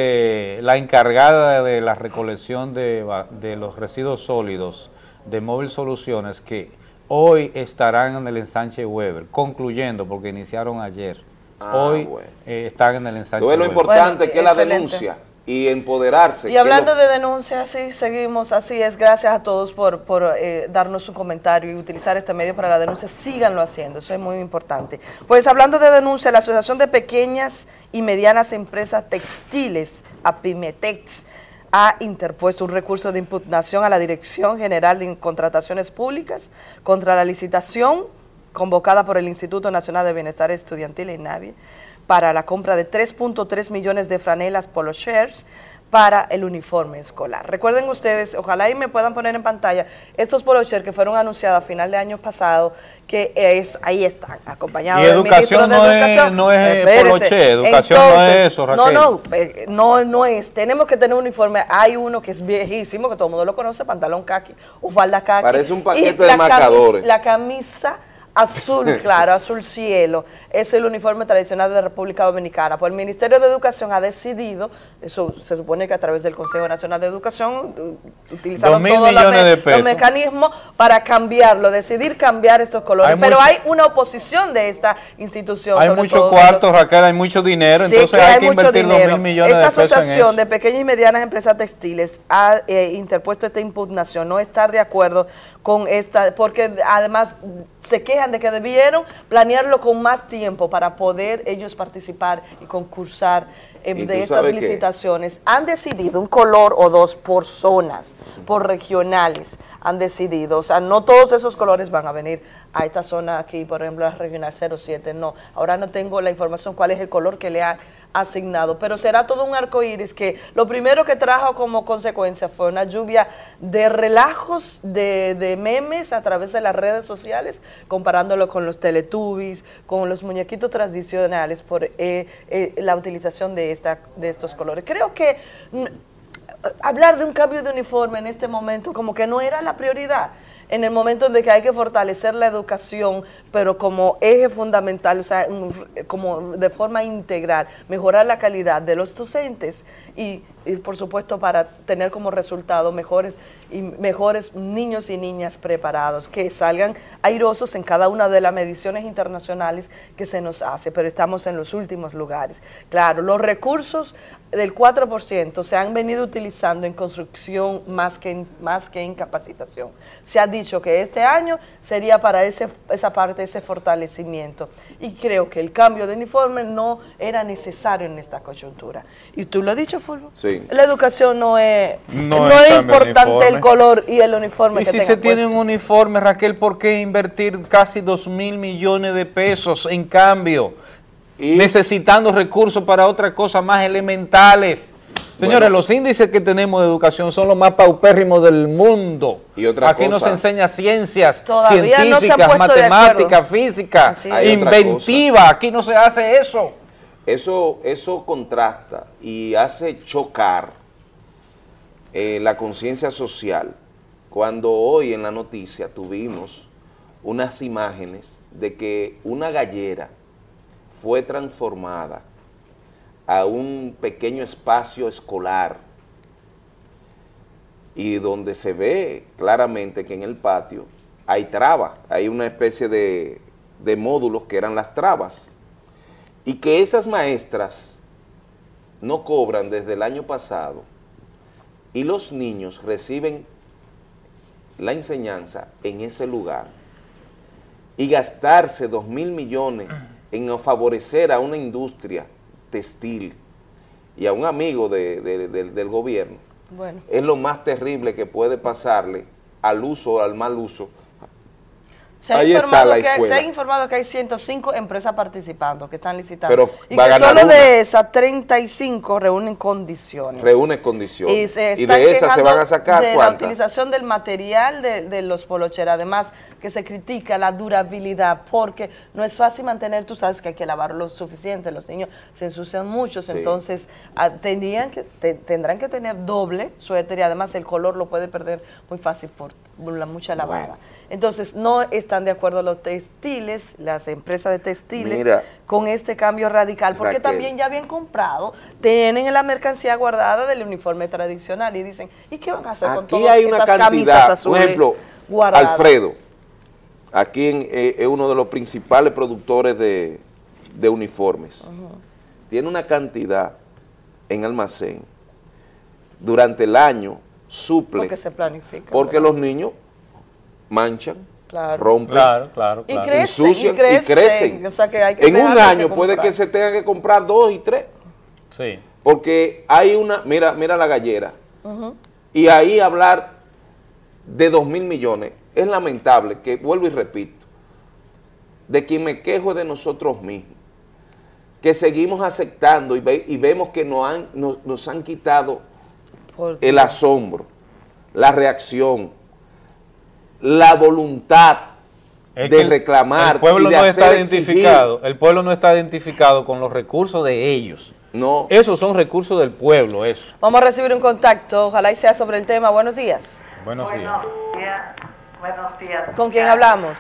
Speaker 1: de la encargada de la recolección de, ba- de los residuos sólidos de Móvil Soluciones que hoy estarán en el ensanche Weber, concluyendo porque iniciaron ayer.
Speaker 3: Ah,
Speaker 1: hoy
Speaker 3: bueno.
Speaker 1: eh, están en el ensanche
Speaker 3: Entonces lo
Speaker 1: Weber.
Speaker 3: importante
Speaker 9: Bueno,
Speaker 3: que es la
Speaker 9: excelente.
Speaker 3: denuncia y empoderarse.
Speaker 9: Y
Speaker 3: que
Speaker 9: hablando
Speaker 3: lo-
Speaker 9: de denuncias, sí, seguimos, así es, gracias a todos por, por eh, darnos su comentario y utilizar este medio para la denuncia, síganlo haciendo, eso es muy importante. Pues hablando de denuncia, la Asociación de Pequeñas y Medianas Empresas Textiles, APIMETEX, ha interpuesto un recurso de impugnación a la Dirección General de Contrataciones Públicas contra la licitación convocada por el Instituto Nacional de Bienestar Estudiantil, INAVIE, para la compra de tres punto tres millones de franelas Polo Shirts para el uniforme escolar. Recuerden ustedes, ojalá y me puedan poner en pantalla, estos Polo Shirts que fueron anunciados a final de año pasado, que es, ahí están, acompañados
Speaker 1: Y
Speaker 9: del
Speaker 1: educación
Speaker 9: ministro de
Speaker 1: no es-
Speaker 9: Educación.
Speaker 1: no es
Speaker 9: Espérese.
Speaker 1: Polo Shirt, educación no es
Speaker 9: Entonces,
Speaker 1: eso,
Speaker 9: No,
Speaker 1: Raquel.
Speaker 9: no, eh, no, no es. Tenemos que tener un uniforme. Hay uno que es viejísimo, que todo el mundo lo conoce, pantalón khaki o falda khaki.
Speaker 3: Parece un
Speaker 9: Y
Speaker 3: paquete
Speaker 9: la
Speaker 3: de marcadores.
Speaker 9: camis- La camisa azul claro, azul cielo, es el uniforme tradicional de la República Dominicana. Pues el Ministerio de Educación ha decidido, eso se supone que a través del Consejo Nacional de Educación, uh, utilizaron
Speaker 1: Dos mil
Speaker 9: todos los,
Speaker 1: millones
Speaker 9: me-
Speaker 1: de pesos.
Speaker 9: los mecanismos para cambiarlo, decidir cambiar estos colores.
Speaker 1: Hay
Speaker 9: Pero
Speaker 1: mucho-
Speaker 9: hay una oposición de esta institución.
Speaker 1: Hay
Speaker 9: sobre
Speaker 1: mucho
Speaker 9: todo de
Speaker 1: cuarto,
Speaker 9: los-
Speaker 1: Raquel, hay mucho dinero,
Speaker 9: Sí,
Speaker 1: entonces
Speaker 9: que
Speaker 1: hay que
Speaker 9: mucho
Speaker 1: invertir dos
Speaker 9: dinero.
Speaker 1: mil millones
Speaker 9: Esta
Speaker 1: de pesos en
Speaker 9: asociación
Speaker 1: eso.
Speaker 9: de pequeñas y medianas empresas textiles ha eh, interpuesto esta impugnación, no estar de acuerdo con esta, porque además se quejan de que debieron planearlo con más tiempo para poder ellos participar y concursar eh,
Speaker 3: ¿Y
Speaker 9: de
Speaker 3: tú
Speaker 9: estas
Speaker 3: sabes qué?
Speaker 9: licitaciones. Han decidido un color o dos por zonas, por regionales, han decidido. O sea, no todos esos colores van a venir a esta zona aquí, por ejemplo, la regional cero siete, no. Ahora no tengo la información cuál es el color que le ha asignado, pero será todo un arco iris que lo primero que trajo como consecuencia fue una lluvia de relajos, de, de memes a través de las redes sociales, comparándolo con los Teletubbies, con los muñequitos tradicionales por eh, eh, la utilización de, esta, de estos colores. Creo que mm, hablar de un cambio de uniforme en este momento como que no era la prioridad. En el momento de que hay que fortalecer la educación, pero como eje fundamental, o sea, un- como de forma integral, mejorar la calidad de los docentes y, y, por supuesto para tener como resultado mejores y mejores niños y niñas preparados, que salgan airosos en cada una de las mediciones internacionales que se nos hace, pero estamos en los últimos lugares. Claro, los recursos del cuatro por ciento se han venido utilizando en construcción más que en, más que en capacitación. Se ha dicho que este año sería para ese, esa parte ese fortalecimiento. Y creo que el cambio de uniforme no era necesario en esta coyuntura. Y tú lo has dicho, Fulvio.
Speaker 3: Sí.
Speaker 9: La educación no es,
Speaker 1: No
Speaker 9: no
Speaker 1: es
Speaker 9: es
Speaker 1: cambio de
Speaker 9: importante
Speaker 1: uniforme.
Speaker 9: el color y el uniforme
Speaker 1: Y
Speaker 9: que
Speaker 1: si
Speaker 9: tenga
Speaker 1: se tiene
Speaker 9: puesto.
Speaker 1: un uniforme, Raquel, ¿por qué invertir casi dos mil millones de pesos en cambio? Necesitando recursos para otras cosas más elementales. Señores,
Speaker 3: Bueno.
Speaker 1: los índices que tenemos de educación son los más paupérrimos del mundo.
Speaker 3: Y otra
Speaker 1: Aquí no
Speaker 3: cosa.
Speaker 1: se enseña ciencias
Speaker 9: Todavía no se han
Speaker 1: científicas,
Speaker 9: puesto de
Speaker 1: matemáticas,
Speaker 9: acuerdo.
Speaker 1: física,
Speaker 9: Así
Speaker 3: es. Hay otra
Speaker 1: inventiva. Aquí no se hace eso.
Speaker 3: Eso, eso contrasta y hace chocar eh, la conciencia social cuando hoy en la noticia tuvimos unas imágenes de que una gallera fue transformada a un pequeño espacio escolar y donde se ve claramente que en el patio hay trabas, hay una especie de, de módulos que eran las trabas, y que esas maestras no cobran desde el año pasado y los niños reciben la enseñanza en ese lugar, y gastarse dos mil millones en favorecer a una industria textil y a un amigo de, de, de, del gobierno,
Speaker 9: Bueno.
Speaker 3: es lo más terrible que puede pasarle al uso o al mal uso.
Speaker 9: Se ha,
Speaker 3: Ahí está
Speaker 9: informado
Speaker 3: la
Speaker 9: que, se
Speaker 3: escuela.
Speaker 9: ha informado que hay ciento cinco empresas participando, que están licitando.
Speaker 3: Pero
Speaker 9: y
Speaker 3: va a
Speaker 9: que
Speaker 3: ganar
Speaker 9: solo
Speaker 3: una.
Speaker 9: de esas treinta y cinco reúnen condiciones.
Speaker 3: Reúne condiciones.
Speaker 9: Y, se
Speaker 3: Y
Speaker 9: están
Speaker 3: de esas se
Speaker 9: quejando
Speaker 3: van a sacar
Speaker 9: de la
Speaker 3: ¿cuántas?
Speaker 9: utilización del material de, de los polocheros. Además, que se critica la durabilidad, porque no es fácil mantener, tú sabes que hay que lavarlo lo suficiente, los niños se ensucian mucho,
Speaker 3: Sí.
Speaker 9: entonces ah, tendrían que, te- tendrán que tener doble suéter y además el color lo puede perder muy fácil por la mucha lavada.
Speaker 3: Bueno.
Speaker 9: Entonces, no están de acuerdo los textiles, las empresas de textiles,
Speaker 3: Mira,
Speaker 9: con este cambio radical, porque
Speaker 3: Raquel.
Speaker 9: también ya habían comprado, tienen la mercancía guardada del uniforme tradicional y dicen, ¿y qué van a hacer con
Speaker 3: Aquí
Speaker 9: todas
Speaker 3: hay una
Speaker 9: esas camisas
Speaker 3: cantidad, por
Speaker 9: azules
Speaker 3: ejemplo,
Speaker 9: guardadas?
Speaker 3: Alfredo, aquí en, eh, es uno de los principales productores de, de uniformes. Tiene una cantidad en almacén. Durante el año suple,
Speaker 9: Porque se planifica.
Speaker 3: porque los niños manchan,
Speaker 9: Claro.
Speaker 3: rompen,
Speaker 1: Claro, claro,
Speaker 9: Y
Speaker 1: claro.
Speaker 9: crecen,
Speaker 3: ensucian
Speaker 9: y crecen,
Speaker 3: crecen.
Speaker 9: o sea que hay que
Speaker 3: En un
Speaker 9: dejarlos
Speaker 3: año
Speaker 9: que
Speaker 3: puede
Speaker 9: comprar.
Speaker 3: que se tenga que comprar dos y tres.
Speaker 1: Sí.
Speaker 3: Porque hay una, mira, mira la gallera,
Speaker 9: Ujú.
Speaker 3: y ahí hablar de dos mil millones es lamentable, que vuelvo y repito, de quien me quejo es de nosotros mismos, que seguimos aceptando y, ve- y vemos que nos han, nos, nos han quitado
Speaker 9: Por
Speaker 3: el
Speaker 9: Dios.
Speaker 3: asombro, la reacción, la voluntad
Speaker 1: Es
Speaker 3: de
Speaker 1: que el-
Speaker 3: reclamar
Speaker 1: el pueblo
Speaker 3: y de
Speaker 1: no
Speaker 3: hacer
Speaker 1: está
Speaker 3: exigir.
Speaker 1: identificado, el pueblo no está identificado con los recursos de ellos.
Speaker 3: No.
Speaker 1: Esos son recursos del pueblo, eso.
Speaker 9: Vamos a recibir un contacto, ojalá y sea sobre el tema. Buenos días.
Speaker 1: Buenos días.
Speaker 6: Buenos días. Buenos días.
Speaker 9: ¿Con quién hablamos?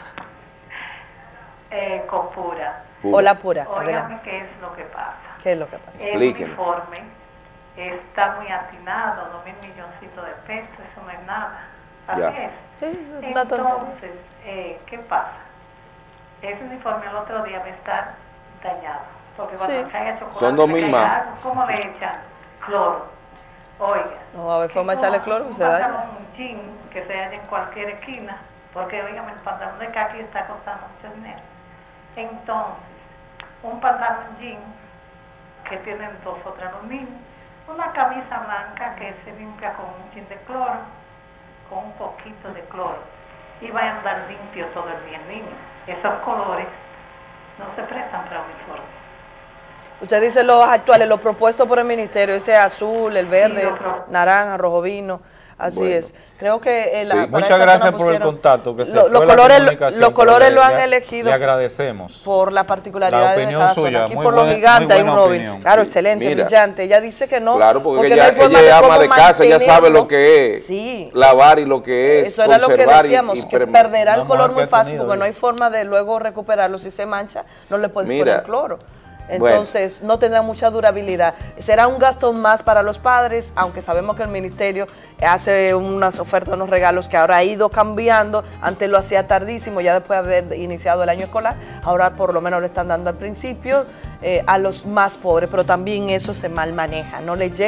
Speaker 6: Eh, con Pura.
Speaker 3: Pura.
Speaker 9: Hola, Pura.
Speaker 6: Óigame
Speaker 9: Adelante.
Speaker 6: qué es lo que pasa.
Speaker 9: ¿Qué es lo que pasa?
Speaker 6: El
Speaker 3: Explíquenos.
Speaker 6: uniforme está muy atinado, dos mil milloncitos de pesos, eso no es nada. Así
Speaker 3: Ya.
Speaker 6: es.
Speaker 9: Sí, es una tontería.
Speaker 6: Entonces, eh, ¿qué pasa? Ese uniforme el otro día va a estar dañado. Porque cuando
Speaker 9: Sí.
Speaker 6: caiga chocolate,
Speaker 3: Son dos
Speaker 6: le
Speaker 3: mil
Speaker 6: caiga
Speaker 3: más.
Speaker 6: algo, ¿cómo le echan? Cloro. Oiga.
Speaker 9: No va a haber forma de
Speaker 6: que
Speaker 9: echarle
Speaker 6: coja
Speaker 9: cloro y
Speaker 6: un
Speaker 9: se daña.
Speaker 6: pantalón, un jean que se halla en cualquier esquina, porque oigan, el pantalón de caqui está costando mucho dinero. Entonces, un pantalón jean que tienen dos o tres los niños, una camisa blanca que se limpia con un chin de cloro, con un poquito de cloro, y va a andar limpio todo el día el niño. Esos colores no se prestan para uniforme.
Speaker 9: Usted dice los actuales, los propuestos por el ministerio, ese azul, el verde,
Speaker 6: Sí, otro.
Speaker 9: naranja, rojo vino, así
Speaker 3: Bueno.
Speaker 9: es. Creo que eh, la,
Speaker 1: Sí,
Speaker 9: para
Speaker 1: muchas
Speaker 9: esta
Speaker 1: gracias
Speaker 9: zona
Speaker 1: por el
Speaker 9: pusieron-
Speaker 1: contacto, que se
Speaker 9: lo-
Speaker 1: fue
Speaker 9: los
Speaker 1: la
Speaker 9: colores,
Speaker 1: comunicación,
Speaker 9: los
Speaker 1: pero
Speaker 9: colores
Speaker 1: le-
Speaker 9: lo han
Speaker 1: le-
Speaker 9: elegido
Speaker 1: Le agradecemos.
Speaker 9: por la particularidad de
Speaker 1: opinión
Speaker 9: cada
Speaker 1: suya,
Speaker 9: zona. Aquí
Speaker 1: muy
Speaker 9: por los
Speaker 1: buena-
Speaker 9: gigantes
Speaker 1: muy
Speaker 9: hay un
Speaker 1: buena
Speaker 9: Robin.
Speaker 1: opinión.
Speaker 9: Claro,
Speaker 3: Sí.
Speaker 9: excelente,
Speaker 3: Mira.
Speaker 9: brillante. Ella dice que no,
Speaker 3: Claro, porque,
Speaker 9: no
Speaker 3: ella,
Speaker 9: hay forma
Speaker 3: ella es
Speaker 9: cómo
Speaker 3: ama de casa, ella sabe lo
Speaker 9: mantenerlo.
Speaker 3: que es
Speaker 9: Sí.
Speaker 3: lavar y lo que es
Speaker 9: Eso era lo que
Speaker 3: conservar y-
Speaker 9: decíamos,
Speaker 3: y
Speaker 9: que
Speaker 3: perma-
Speaker 9: perderá el
Speaker 1: Una
Speaker 9: color
Speaker 1: marca
Speaker 9: muy
Speaker 1: ha
Speaker 9: fácil
Speaker 1: tenido,
Speaker 9: porque no hay
Speaker 1: ¿no?
Speaker 9: forma de luego recuperarlo. Si se mancha, no le puedes
Speaker 3: Mira.
Speaker 9: poner cloro. Entonces no tendrá mucha durabilidad. Será un gasto más para los padres, aunque sabemos que el ministerio hace unas ofertas, unos regalos que ahora ha ido cambiando. Antes lo hacía tardísimo, ya después de haber iniciado el año escolar. Ahora por lo menos le están dando al principio eh, a los más pobres, pero también eso se mal maneja. No le llega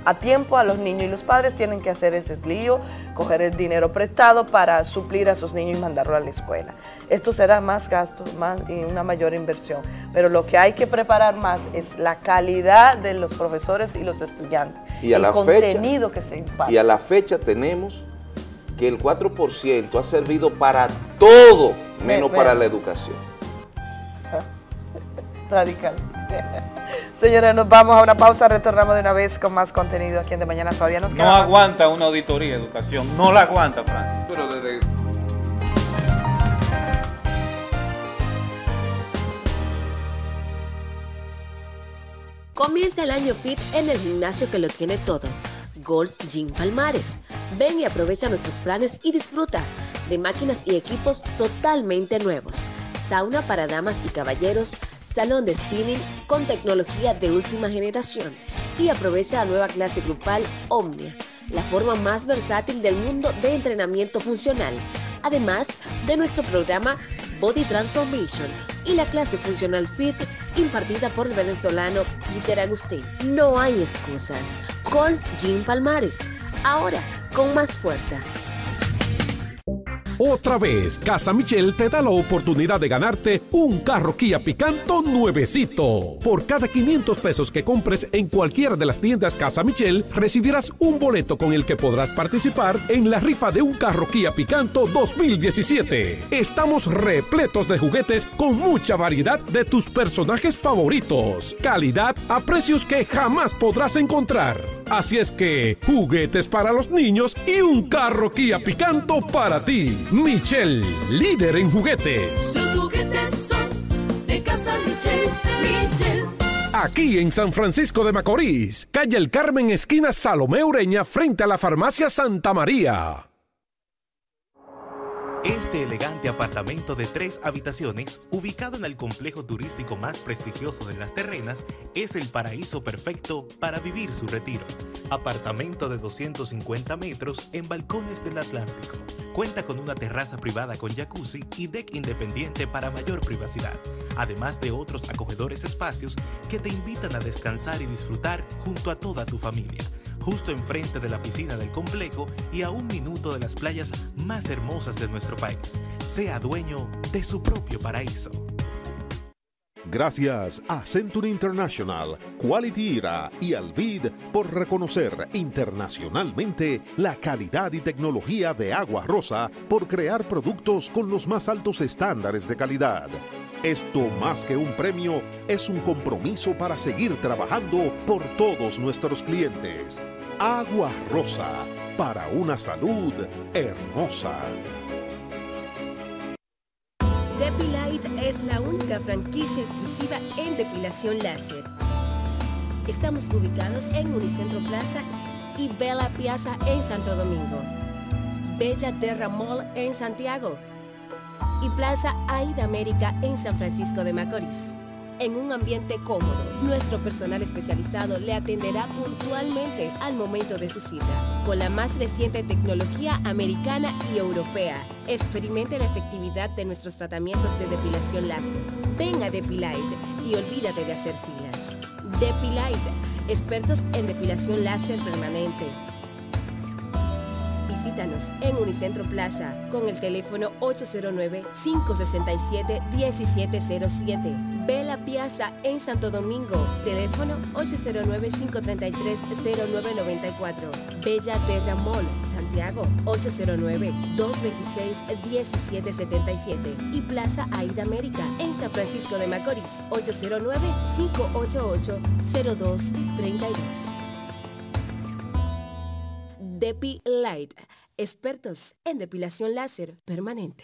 Speaker 9: a tiempo a los niños y los padres tienen que hacer ese lío, coger el dinero prestado para suplir a sus niños y mandarlo a la escuela. Esto será más gastos más, y una mayor inversión, pero lo que hay que preparar más es la calidad de los profesores y los estudiantes,
Speaker 3: y a
Speaker 9: el
Speaker 3: la
Speaker 9: contenido
Speaker 3: fecha,
Speaker 9: que se imparte.
Speaker 3: Y a la fecha tenemos que el cuatro por ciento ha servido para todo, menos
Speaker 9: Ven,
Speaker 3: para
Speaker 9: ven.
Speaker 3: la educación.
Speaker 9: Radical. Señores, nos vamos a una pausa, retornamos de una vez con más contenido aquí en De Mañana. Todavía nos queda
Speaker 1: No
Speaker 9: más.
Speaker 1: aguanta una auditoría de educación, no la aguanta, Francis.
Speaker 3: Pero desde...
Speaker 17: Comienza el año fit en el gimnasio que lo tiene todo, Gold's Gym Palmares. Ven y aprovecha nuestros planes y disfruta de máquinas y equipos totalmente nuevos, sauna para damas y caballeros, salón de spinning con tecnología de última generación y aprovecha la nueva clase grupal Omnia, la forma más versátil del mundo de entrenamiento funcional, además de nuestro programa Body Transformation y la clase funcional fit impartida por el venezolano Peter Agustín. No hay excusas. Gold's Gym Palmares, ahora con más fuerza.
Speaker 18: Otra vez, Casa Michel te da la oportunidad de ganarte un carro Kia Picanto nuevecito. Por cada quinientos pesos que compres en cualquiera de las tiendas Casa Michel, recibirás un boleto con el que podrás participar en la rifa de un carro Kia Picanto dos mil diecisiete. Estamos repletos de juguetes con mucha variedad de tus personajes favoritos. Calidad a precios que jamás podrás encontrar. Así es que, juguetes para los niños y un carro Kia Picanto para ti. Michel, líder en juguetes.
Speaker 19: Sus juguetes son de Casa Michel, Michel.
Speaker 18: Aquí en San Francisco de Macorís, calle El Carmen, esquina Salomé Ureña, frente a la farmacia Santa María.
Speaker 8: Este elegante apartamento de tres habitaciones, ubicado en el complejo turístico más prestigioso de Las Terrenas, es el paraíso perfecto para vivir su retiro. Apartamento de doscientos cincuenta metros en balcones del Atlántico. Cuenta con una terraza privada con jacuzzi y deck independiente para mayor privacidad, además de otros acogedores espacios que te invitan a descansar y disfrutar junto a toda tu familia. Justo enfrente de la piscina del complejo y a un minuto de las playas más hermosas de nuestro país. Sea dueño de su propio paraíso.
Speaker 10: Gracias a Century International, Quality Era y Alvid por reconocer internacionalmente la calidad y tecnología de Agua Rosa por crear productos con los más altos estándares de calidad. Esto, más que un premio, es un compromiso para seguir trabajando por todos nuestros clientes. Agua Rosa, para una salud hermosa.
Speaker 11: Depilite es la única franquicia exclusiva en depilación láser. Estamos ubicados en Unicentro Plaza y Bella Piazza en Santo Domingo, Bella Terra Mall en Santiago y Plaza Aida América en San Francisco de Macorís. En un ambiente cómodo, nuestro personal especializado le atenderá puntualmente al momento de su cita, con la más reciente tecnología americana y europea. Experimente la efectividad de nuestros tratamientos de depilación láser. Ven a Depilite y olvídate de hacer filas. Depilite, expertos en depilación láser permanente. Visítanos en Unicentro Plaza con el teléfono ocho cero nueve, cinco seis siete, uno siete cero siete. Bella Piazza en Santo Domingo, teléfono ocho cero nueve, cinco tres tres, cero nueve nueve cuatro. Bella Terra Mall, Santiago, ocho cero nueve, dos dos seis, uno siete siete siete. Y Plaza Aida América en San Francisco de Macorís, ocho cero nueve, cinco ocho ocho, cero dos tres dos. Depilite, expertos en depilación láser permanente.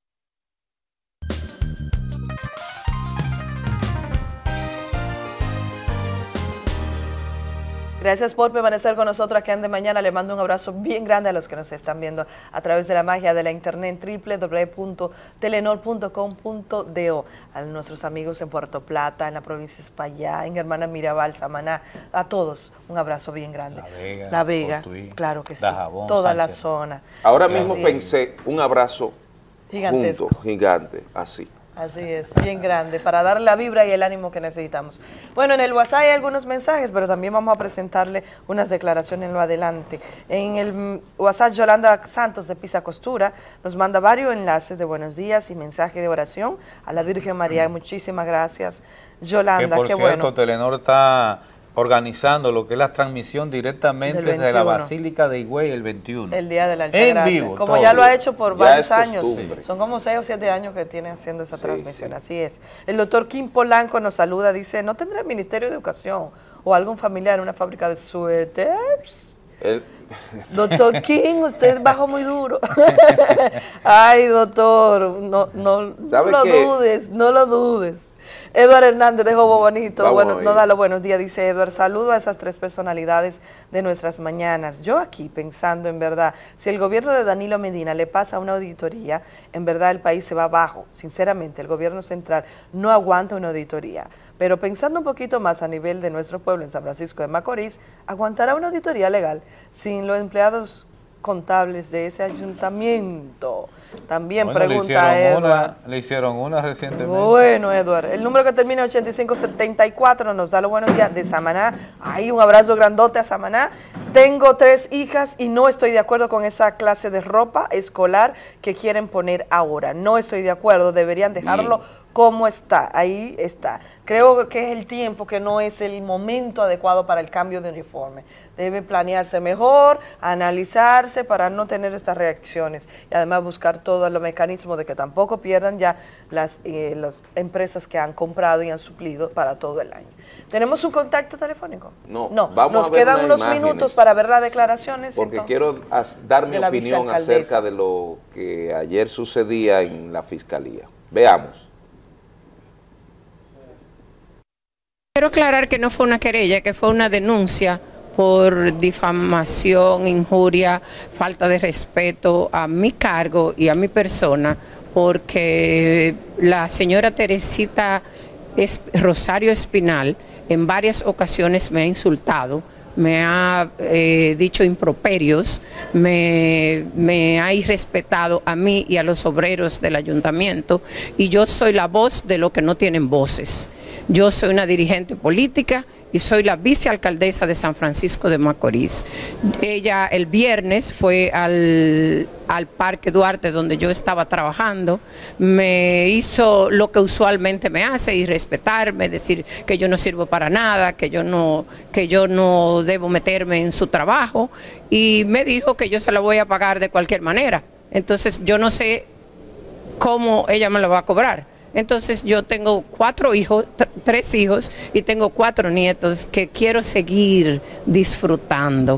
Speaker 9: Gracias por permanecer con nosotros aquí en De Mañana. Le mando un abrazo bien grande a los que nos están viendo a través de la magia de la internet, doble u doble u doble u punto telenor punto com punto do. A nuestros amigos en Puerto Plata, en la provincia de España, en Hermana Mirabal, Samaná, a todos un abrazo bien grande.
Speaker 1: La Vega,
Speaker 9: La Vega,
Speaker 1: Cotuí,
Speaker 9: claro que sí,
Speaker 1: Dajabón,
Speaker 9: toda
Speaker 1: Sánchez.
Speaker 9: la zona.
Speaker 3: Ahora
Speaker 9: Así
Speaker 3: mismo
Speaker 9: es.
Speaker 3: pensé un abrazo
Speaker 9: Gigantesco.
Speaker 3: junto, gigante, así.
Speaker 9: Así es, bien grande, para darle la vibra y el ánimo que necesitamos. Bueno, en el WhatsApp hay algunos mensajes, pero también vamos a presentarle unas declaraciones en lo adelante. En el WhatsApp, Yolanda Santos de Pisa Costura nos manda varios enlaces de buenos días y mensaje de oración a la Virgen María. Muchísimas gracias, Yolanda.
Speaker 1: Que por
Speaker 9: qué
Speaker 1: cierto,
Speaker 9: bueno.
Speaker 1: Telenor está organizando lo que es la transmisión directamente
Speaker 9: Del
Speaker 1: desde la
Speaker 9: veintiuno.
Speaker 1: Basílica de Higüey el veintiuno.
Speaker 9: El Día de la
Speaker 1: En
Speaker 9: Altagracia.
Speaker 1: vivo.
Speaker 9: Como
Speaker 1: todo.
Speaker 9: ya lo ha hecho por
Speaker 3: Ya
Speaker 9: varios
Speaker 3: es
Speaker 9: años.
Speaker 3: costumbre.
Speaker 9: Son como seis o siete años que tiene haciendo esa
Speaker 3: Sí,
Speaker 9: transmisión.
Speaker 3: sí.
Speaker 9: Así es. El doctor Kim Polanco nos saluda. Dice, ¿no tendrá el Ministerio de Educación o algún familiar en una fábrica de suéteres?
Speaker 3: El-
Speaker 9: Doctor King, usted bajó muy duro. Ay, doctor, no, no, no
Speaker 3: ¿Sabe
Speaker 9: lo
Speaker 3: qué?
Speaker 9: dudes, no lo dudes. Eduardo Hernández de Jobo Bonito,
Speaker 3: Vamos
Speaker 9: bueno,
Speaker 3: a
Speaker 9: no
Speaker 3: ir.
Speaker 9: da los buenos días, dice Eduardo, saludo a esas tres personalidades de nuestras mañanas. Yo aquí pensando en verdad, si el gobierno de Danilo Medina le pasa una auditoría, en verdad el país se va abajo. Sinceramente, el gobierno central no aguanta una auditoría. Pero pensando un poquito más a nivel de nuestro pueblo en San Francisco de Macorís, aguantará una auditoría legal sin los empleados contables de ese ayuntamiento. También
Speaker 1: Bueno, le
Speaker 9: pregunta
Speaker 1: hicieron,
Speaker 9: Eduardo.
Speaker 1: una, le hicieron una recientemente.
Speaker 9: Bueno, Eduardo, el número que termina en ochenta y cinco setenta y cuatro nos da los buenos días de Samaná. Ay, un abrazo grandote a Samaná. Tengo tres hijas y no estoy de acuerdo con esa clase de ropa escolar que quieren poner ahora. No estoy de acuerdo, deberían dejarlo como está. Ahí está. Creo que es el tiempo, que no es el momento adecuado para el cambio de uniforme. Debe planearse mejor, analizarse para no tener estas reacciones y además buscar todos los mecanismos de que tampoco pierdan ya las, eh, las empresas que han comprado y han suplido para todo el año. ¿Tenemos un contacto telefónico?
Speaker 3: No,
Speaker 9: No,
Speaker 3: vamos
Speaker 9: nos
Speaker 3: a ver
Speaker 9: quedan
Speaker 3: unas
Speaker 9: unos
Speaker 3: imágenes,
Speaker 9: minutos para ver las declaraciones.
Speaker 3: porque
Speaker 9: entonces,
Speaker 3: quiero as- dar mi
Speaker 9: de la
Speaker 3: opinión
Speaker 9: vicealcaldesa.
Speaker 3: acerca de lo que ayer sucedía en la Fiscalía. Veamos.
Speaker 4: Quiero aclarar que no fue una querella, que fue una denuncia por difamación, injuria, falta de respeto a mi cargo y a mi persona, porque la señora Teresita Es- Rosario Espinal en varias ocasiones me ha insultado, me ha eh, dicho improperios, me, me ha irrespetado a mí y a los obreros del ayuntamiento, y yo soy la voz de los que no tienen voces. Yo soy una dirigente política y soy la vicealcaldesa de San Francisco de Macorís. Ella el viernes fue al, al Parque Duarte, donde yo estaba trabajando, me hizo lo que usualmente me hace, irrespetarme, decir que yo no sirvo para nada, que yo no, que yo no debo meterme en su trabajo, y me dijo que yo se la voy a pagar de cualquier manera. Entonces yo no sé cómo ella me lo va a cobrar. Entonces yo tengo cuatro hijos, tr- tres hijos y tengo cuatro nietos que quiero seguir disfrutando.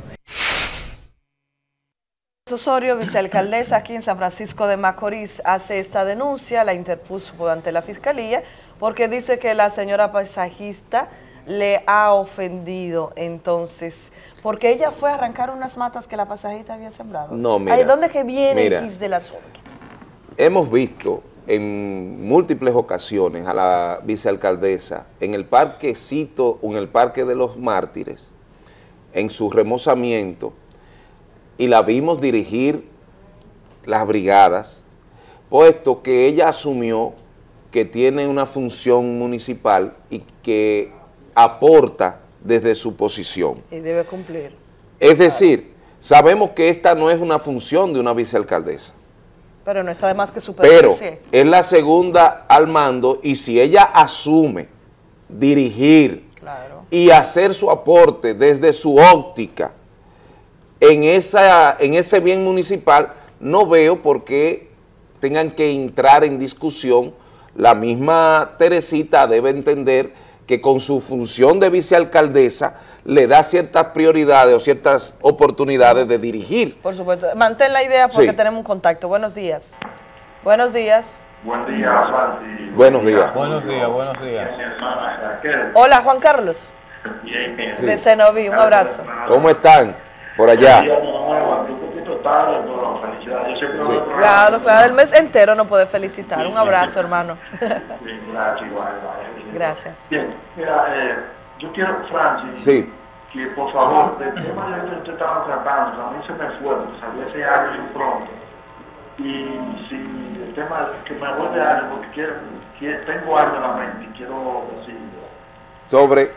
Speaker 9: Osorio, vicealcaldesa aquí en San Francisco de Macorís, hace esta denuncia, la interpuso ante la Fiscalía, porque dice que la señora paisajista le ha ofendido. Entonces, porque ella fue a arrancar unas matas que la paisajista había sembrado.
Speaker 3: No, mira,
Speaker 9: Ahí, ¿dónde que viene
Speaker 3: mira.
Speaker 9: el quis del asunto?
Speaker 3: Hemos visto en múltiples ocasiones a la vicealcaldesa en el parquecito, o en el Parque de los Mártires, en su remozamiento, y la vimos dirigir las brigadas, puesto que ella asumió que tiene una función municipal y que aporta desde su posición.
Speaker 9: Y debe cumplir.
Speaker 3: Es decir, sabemos que esta no es una función de una vicealcaldesa,
Speaker 9: Pero no está de más que
Speaker 3: pero
Speaker 9: superarse.
Speaker 3: es la segunda al mando, y si ella asume dirigir y hacer su aporte desde su óptica en, esa, en ese bien municipal, no veo por qué tengan que entrar en discusión. La misma Teresita debe entender que con su función de vicealcaldesa le da ciertas prioridades o ciertas oportunidades de dirigir.
Speaker 9: Por supuesto. Mantén la idea porque
Speaker 3: Sí.
Speaker 9: tenemos un contacto. Buenos días. Buenos días.
Speaker 2: Buen día, Santi.
Speaker 3: Buenos días.
Speaker 1: Buenos días, buenos días.
Speaker 9: Hola, Juan Carlos.
Speaker 3: Sí.
Speaker 9: De Cenoví, un abrazo.
Speaker 3: ¿Cómo están por allá? Sí.
Speaker 9: Claro, claro, el mes entero no puede felicitar. Un abrazo, hermano. Gracias.
Speaker 2: Bien, mira, eh, yo quiero, Francis,
Speaker 3: Sí.
Speaker 2: que por favor, del tema de que ustedes estaban tratando, también se me fue, porque salió ese año y pronto. y si el tema es que me aborde algo, porque quiero, quiero, tengo algo en la mente y quiero decirlo.
Speaker 3: Sobre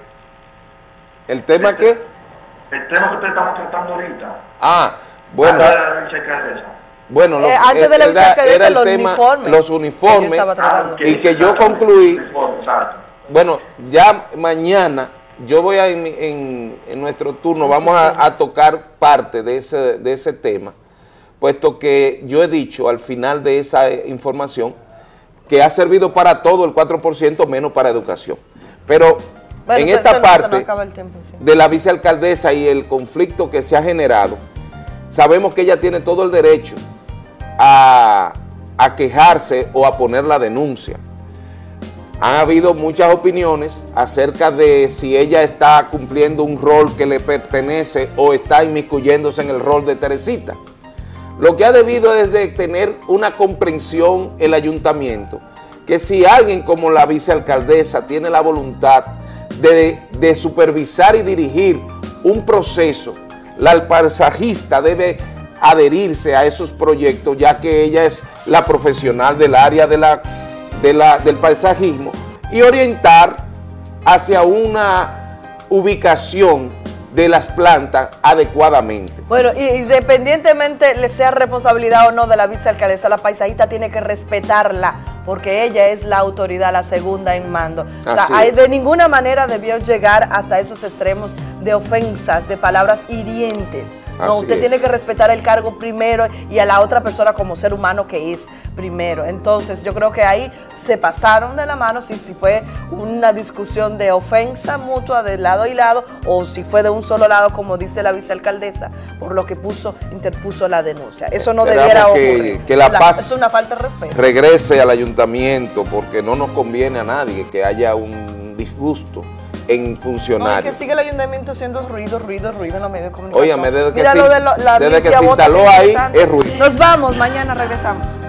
Speaker 3: el tema
Speaker 2: este,
Speaker 3: que...
Speaker 2: El tema que ustedes estamos tratando ahorita.
Speaker 3: Ah, bueno.
Speaker 2: Antes de la vicealcaldesa.
Speaker 3: Bueno, lo,
Speaker 9: Eh, antes de la
Speaker 3: era,
Speaker 9: vicealcaldesa,
Speaker 3: era el
Speaker 9: los
Speaker 3: tema,
Speaker 9: uniformes
Speaker 3: los
Speaker 9: que
Speaker 3: uniformes,
Speaker 9: yo estaba tratando.
Speaker 3: y que yo concluí, bueno, ya mañana, yo voy a, en, en, en nuestro turno, vamos a, a tocar parte de ese, de ese tema, puesto que yo he dicho al final de esa información que ha servido para todo el cuatro por ciento menos para educación. Pero
Speaker 9: bueno,
Speaker 3: en
Speaker 9: se,
Speaker 3: esta
Speaker 9: se,
Speaker 3: parte
Speaker 9: se nos acaba el tiempo, sí.
Speaker 3: de la vicealcaldesa y el conflicto que se ha generado, sabemos que ella tiene todo el derecho a, a quejarse o a poner la denuncia. Han habido muchas opiniones acerca de si ella está cumpliendo un rol que le pertenece o está inmiscuyéndose en el rol de Teresita. Lo que ha debido es de tener una comprensión el ayuntamiento, que si alguien como la vicealcaldesa tiene la voluntad de, de supervisar y dirigir un proceso, la paisajista debe adherirse a esos proyectos, ya que ella es la profesional del área de la, de la, del paisajismo, y orientar hacia una ubicación de las plantas adecuadamente.
Speaker 9: Bueno, y independientemente le sea responsabilidad o no de la vicealcaldesa, la paisajista tiene que respetarla, porque ella es la autoridad, la segunda en mando. O sea, hay, de ninguna manera debió llegar hasta esos extremos de ofensas, de palabras hirientes. No,
Speaker 3: Así
Speaker 9: usted
Speaker 3: es.
Speaker 9: tiene que respetar el cargo primero y a la otra persona como ser humano que es primero. Entonces, yo creo que ahí se pasaron de la mano, si, si fue una discusión de ofensa mutua de lado y lado, o si fue de un solo lado, como dice la vicealcaldesa, por lo que puso, interpuso la denuncia. Eso no
Speaker 3: Esperamos
Speaker 9: debiera
Speaker 3: que,
Speaker 9: ocurrir.
Speaker 3: que la paz
Speaker 9: es una falta de respeto.
Speaker 3: regrese al ayuntamiento, porque no nos conviene a nadie que haya un disgusto en
Speaker 9: No,
Speaker 3: funcionarios.
Speaker 9: es que sigue el ayuntamiento haciendo ruido, ruido, ruido en los medios de comunicación.
Speaker 3: Óyame, desde que,
Speaker 9: Mira
Speaker 3: sí,
Speaker 9: lo de lo- la
Speaker 3: desde que se
Speaker 9: limpiabota
Speaker 3: instaló
Speaker 9: que
Speaker 3: ahí
Speaker 9: interesante.
Speaker 3: es ruido.
Speaker 9: Nos vamos, mañana regresamos.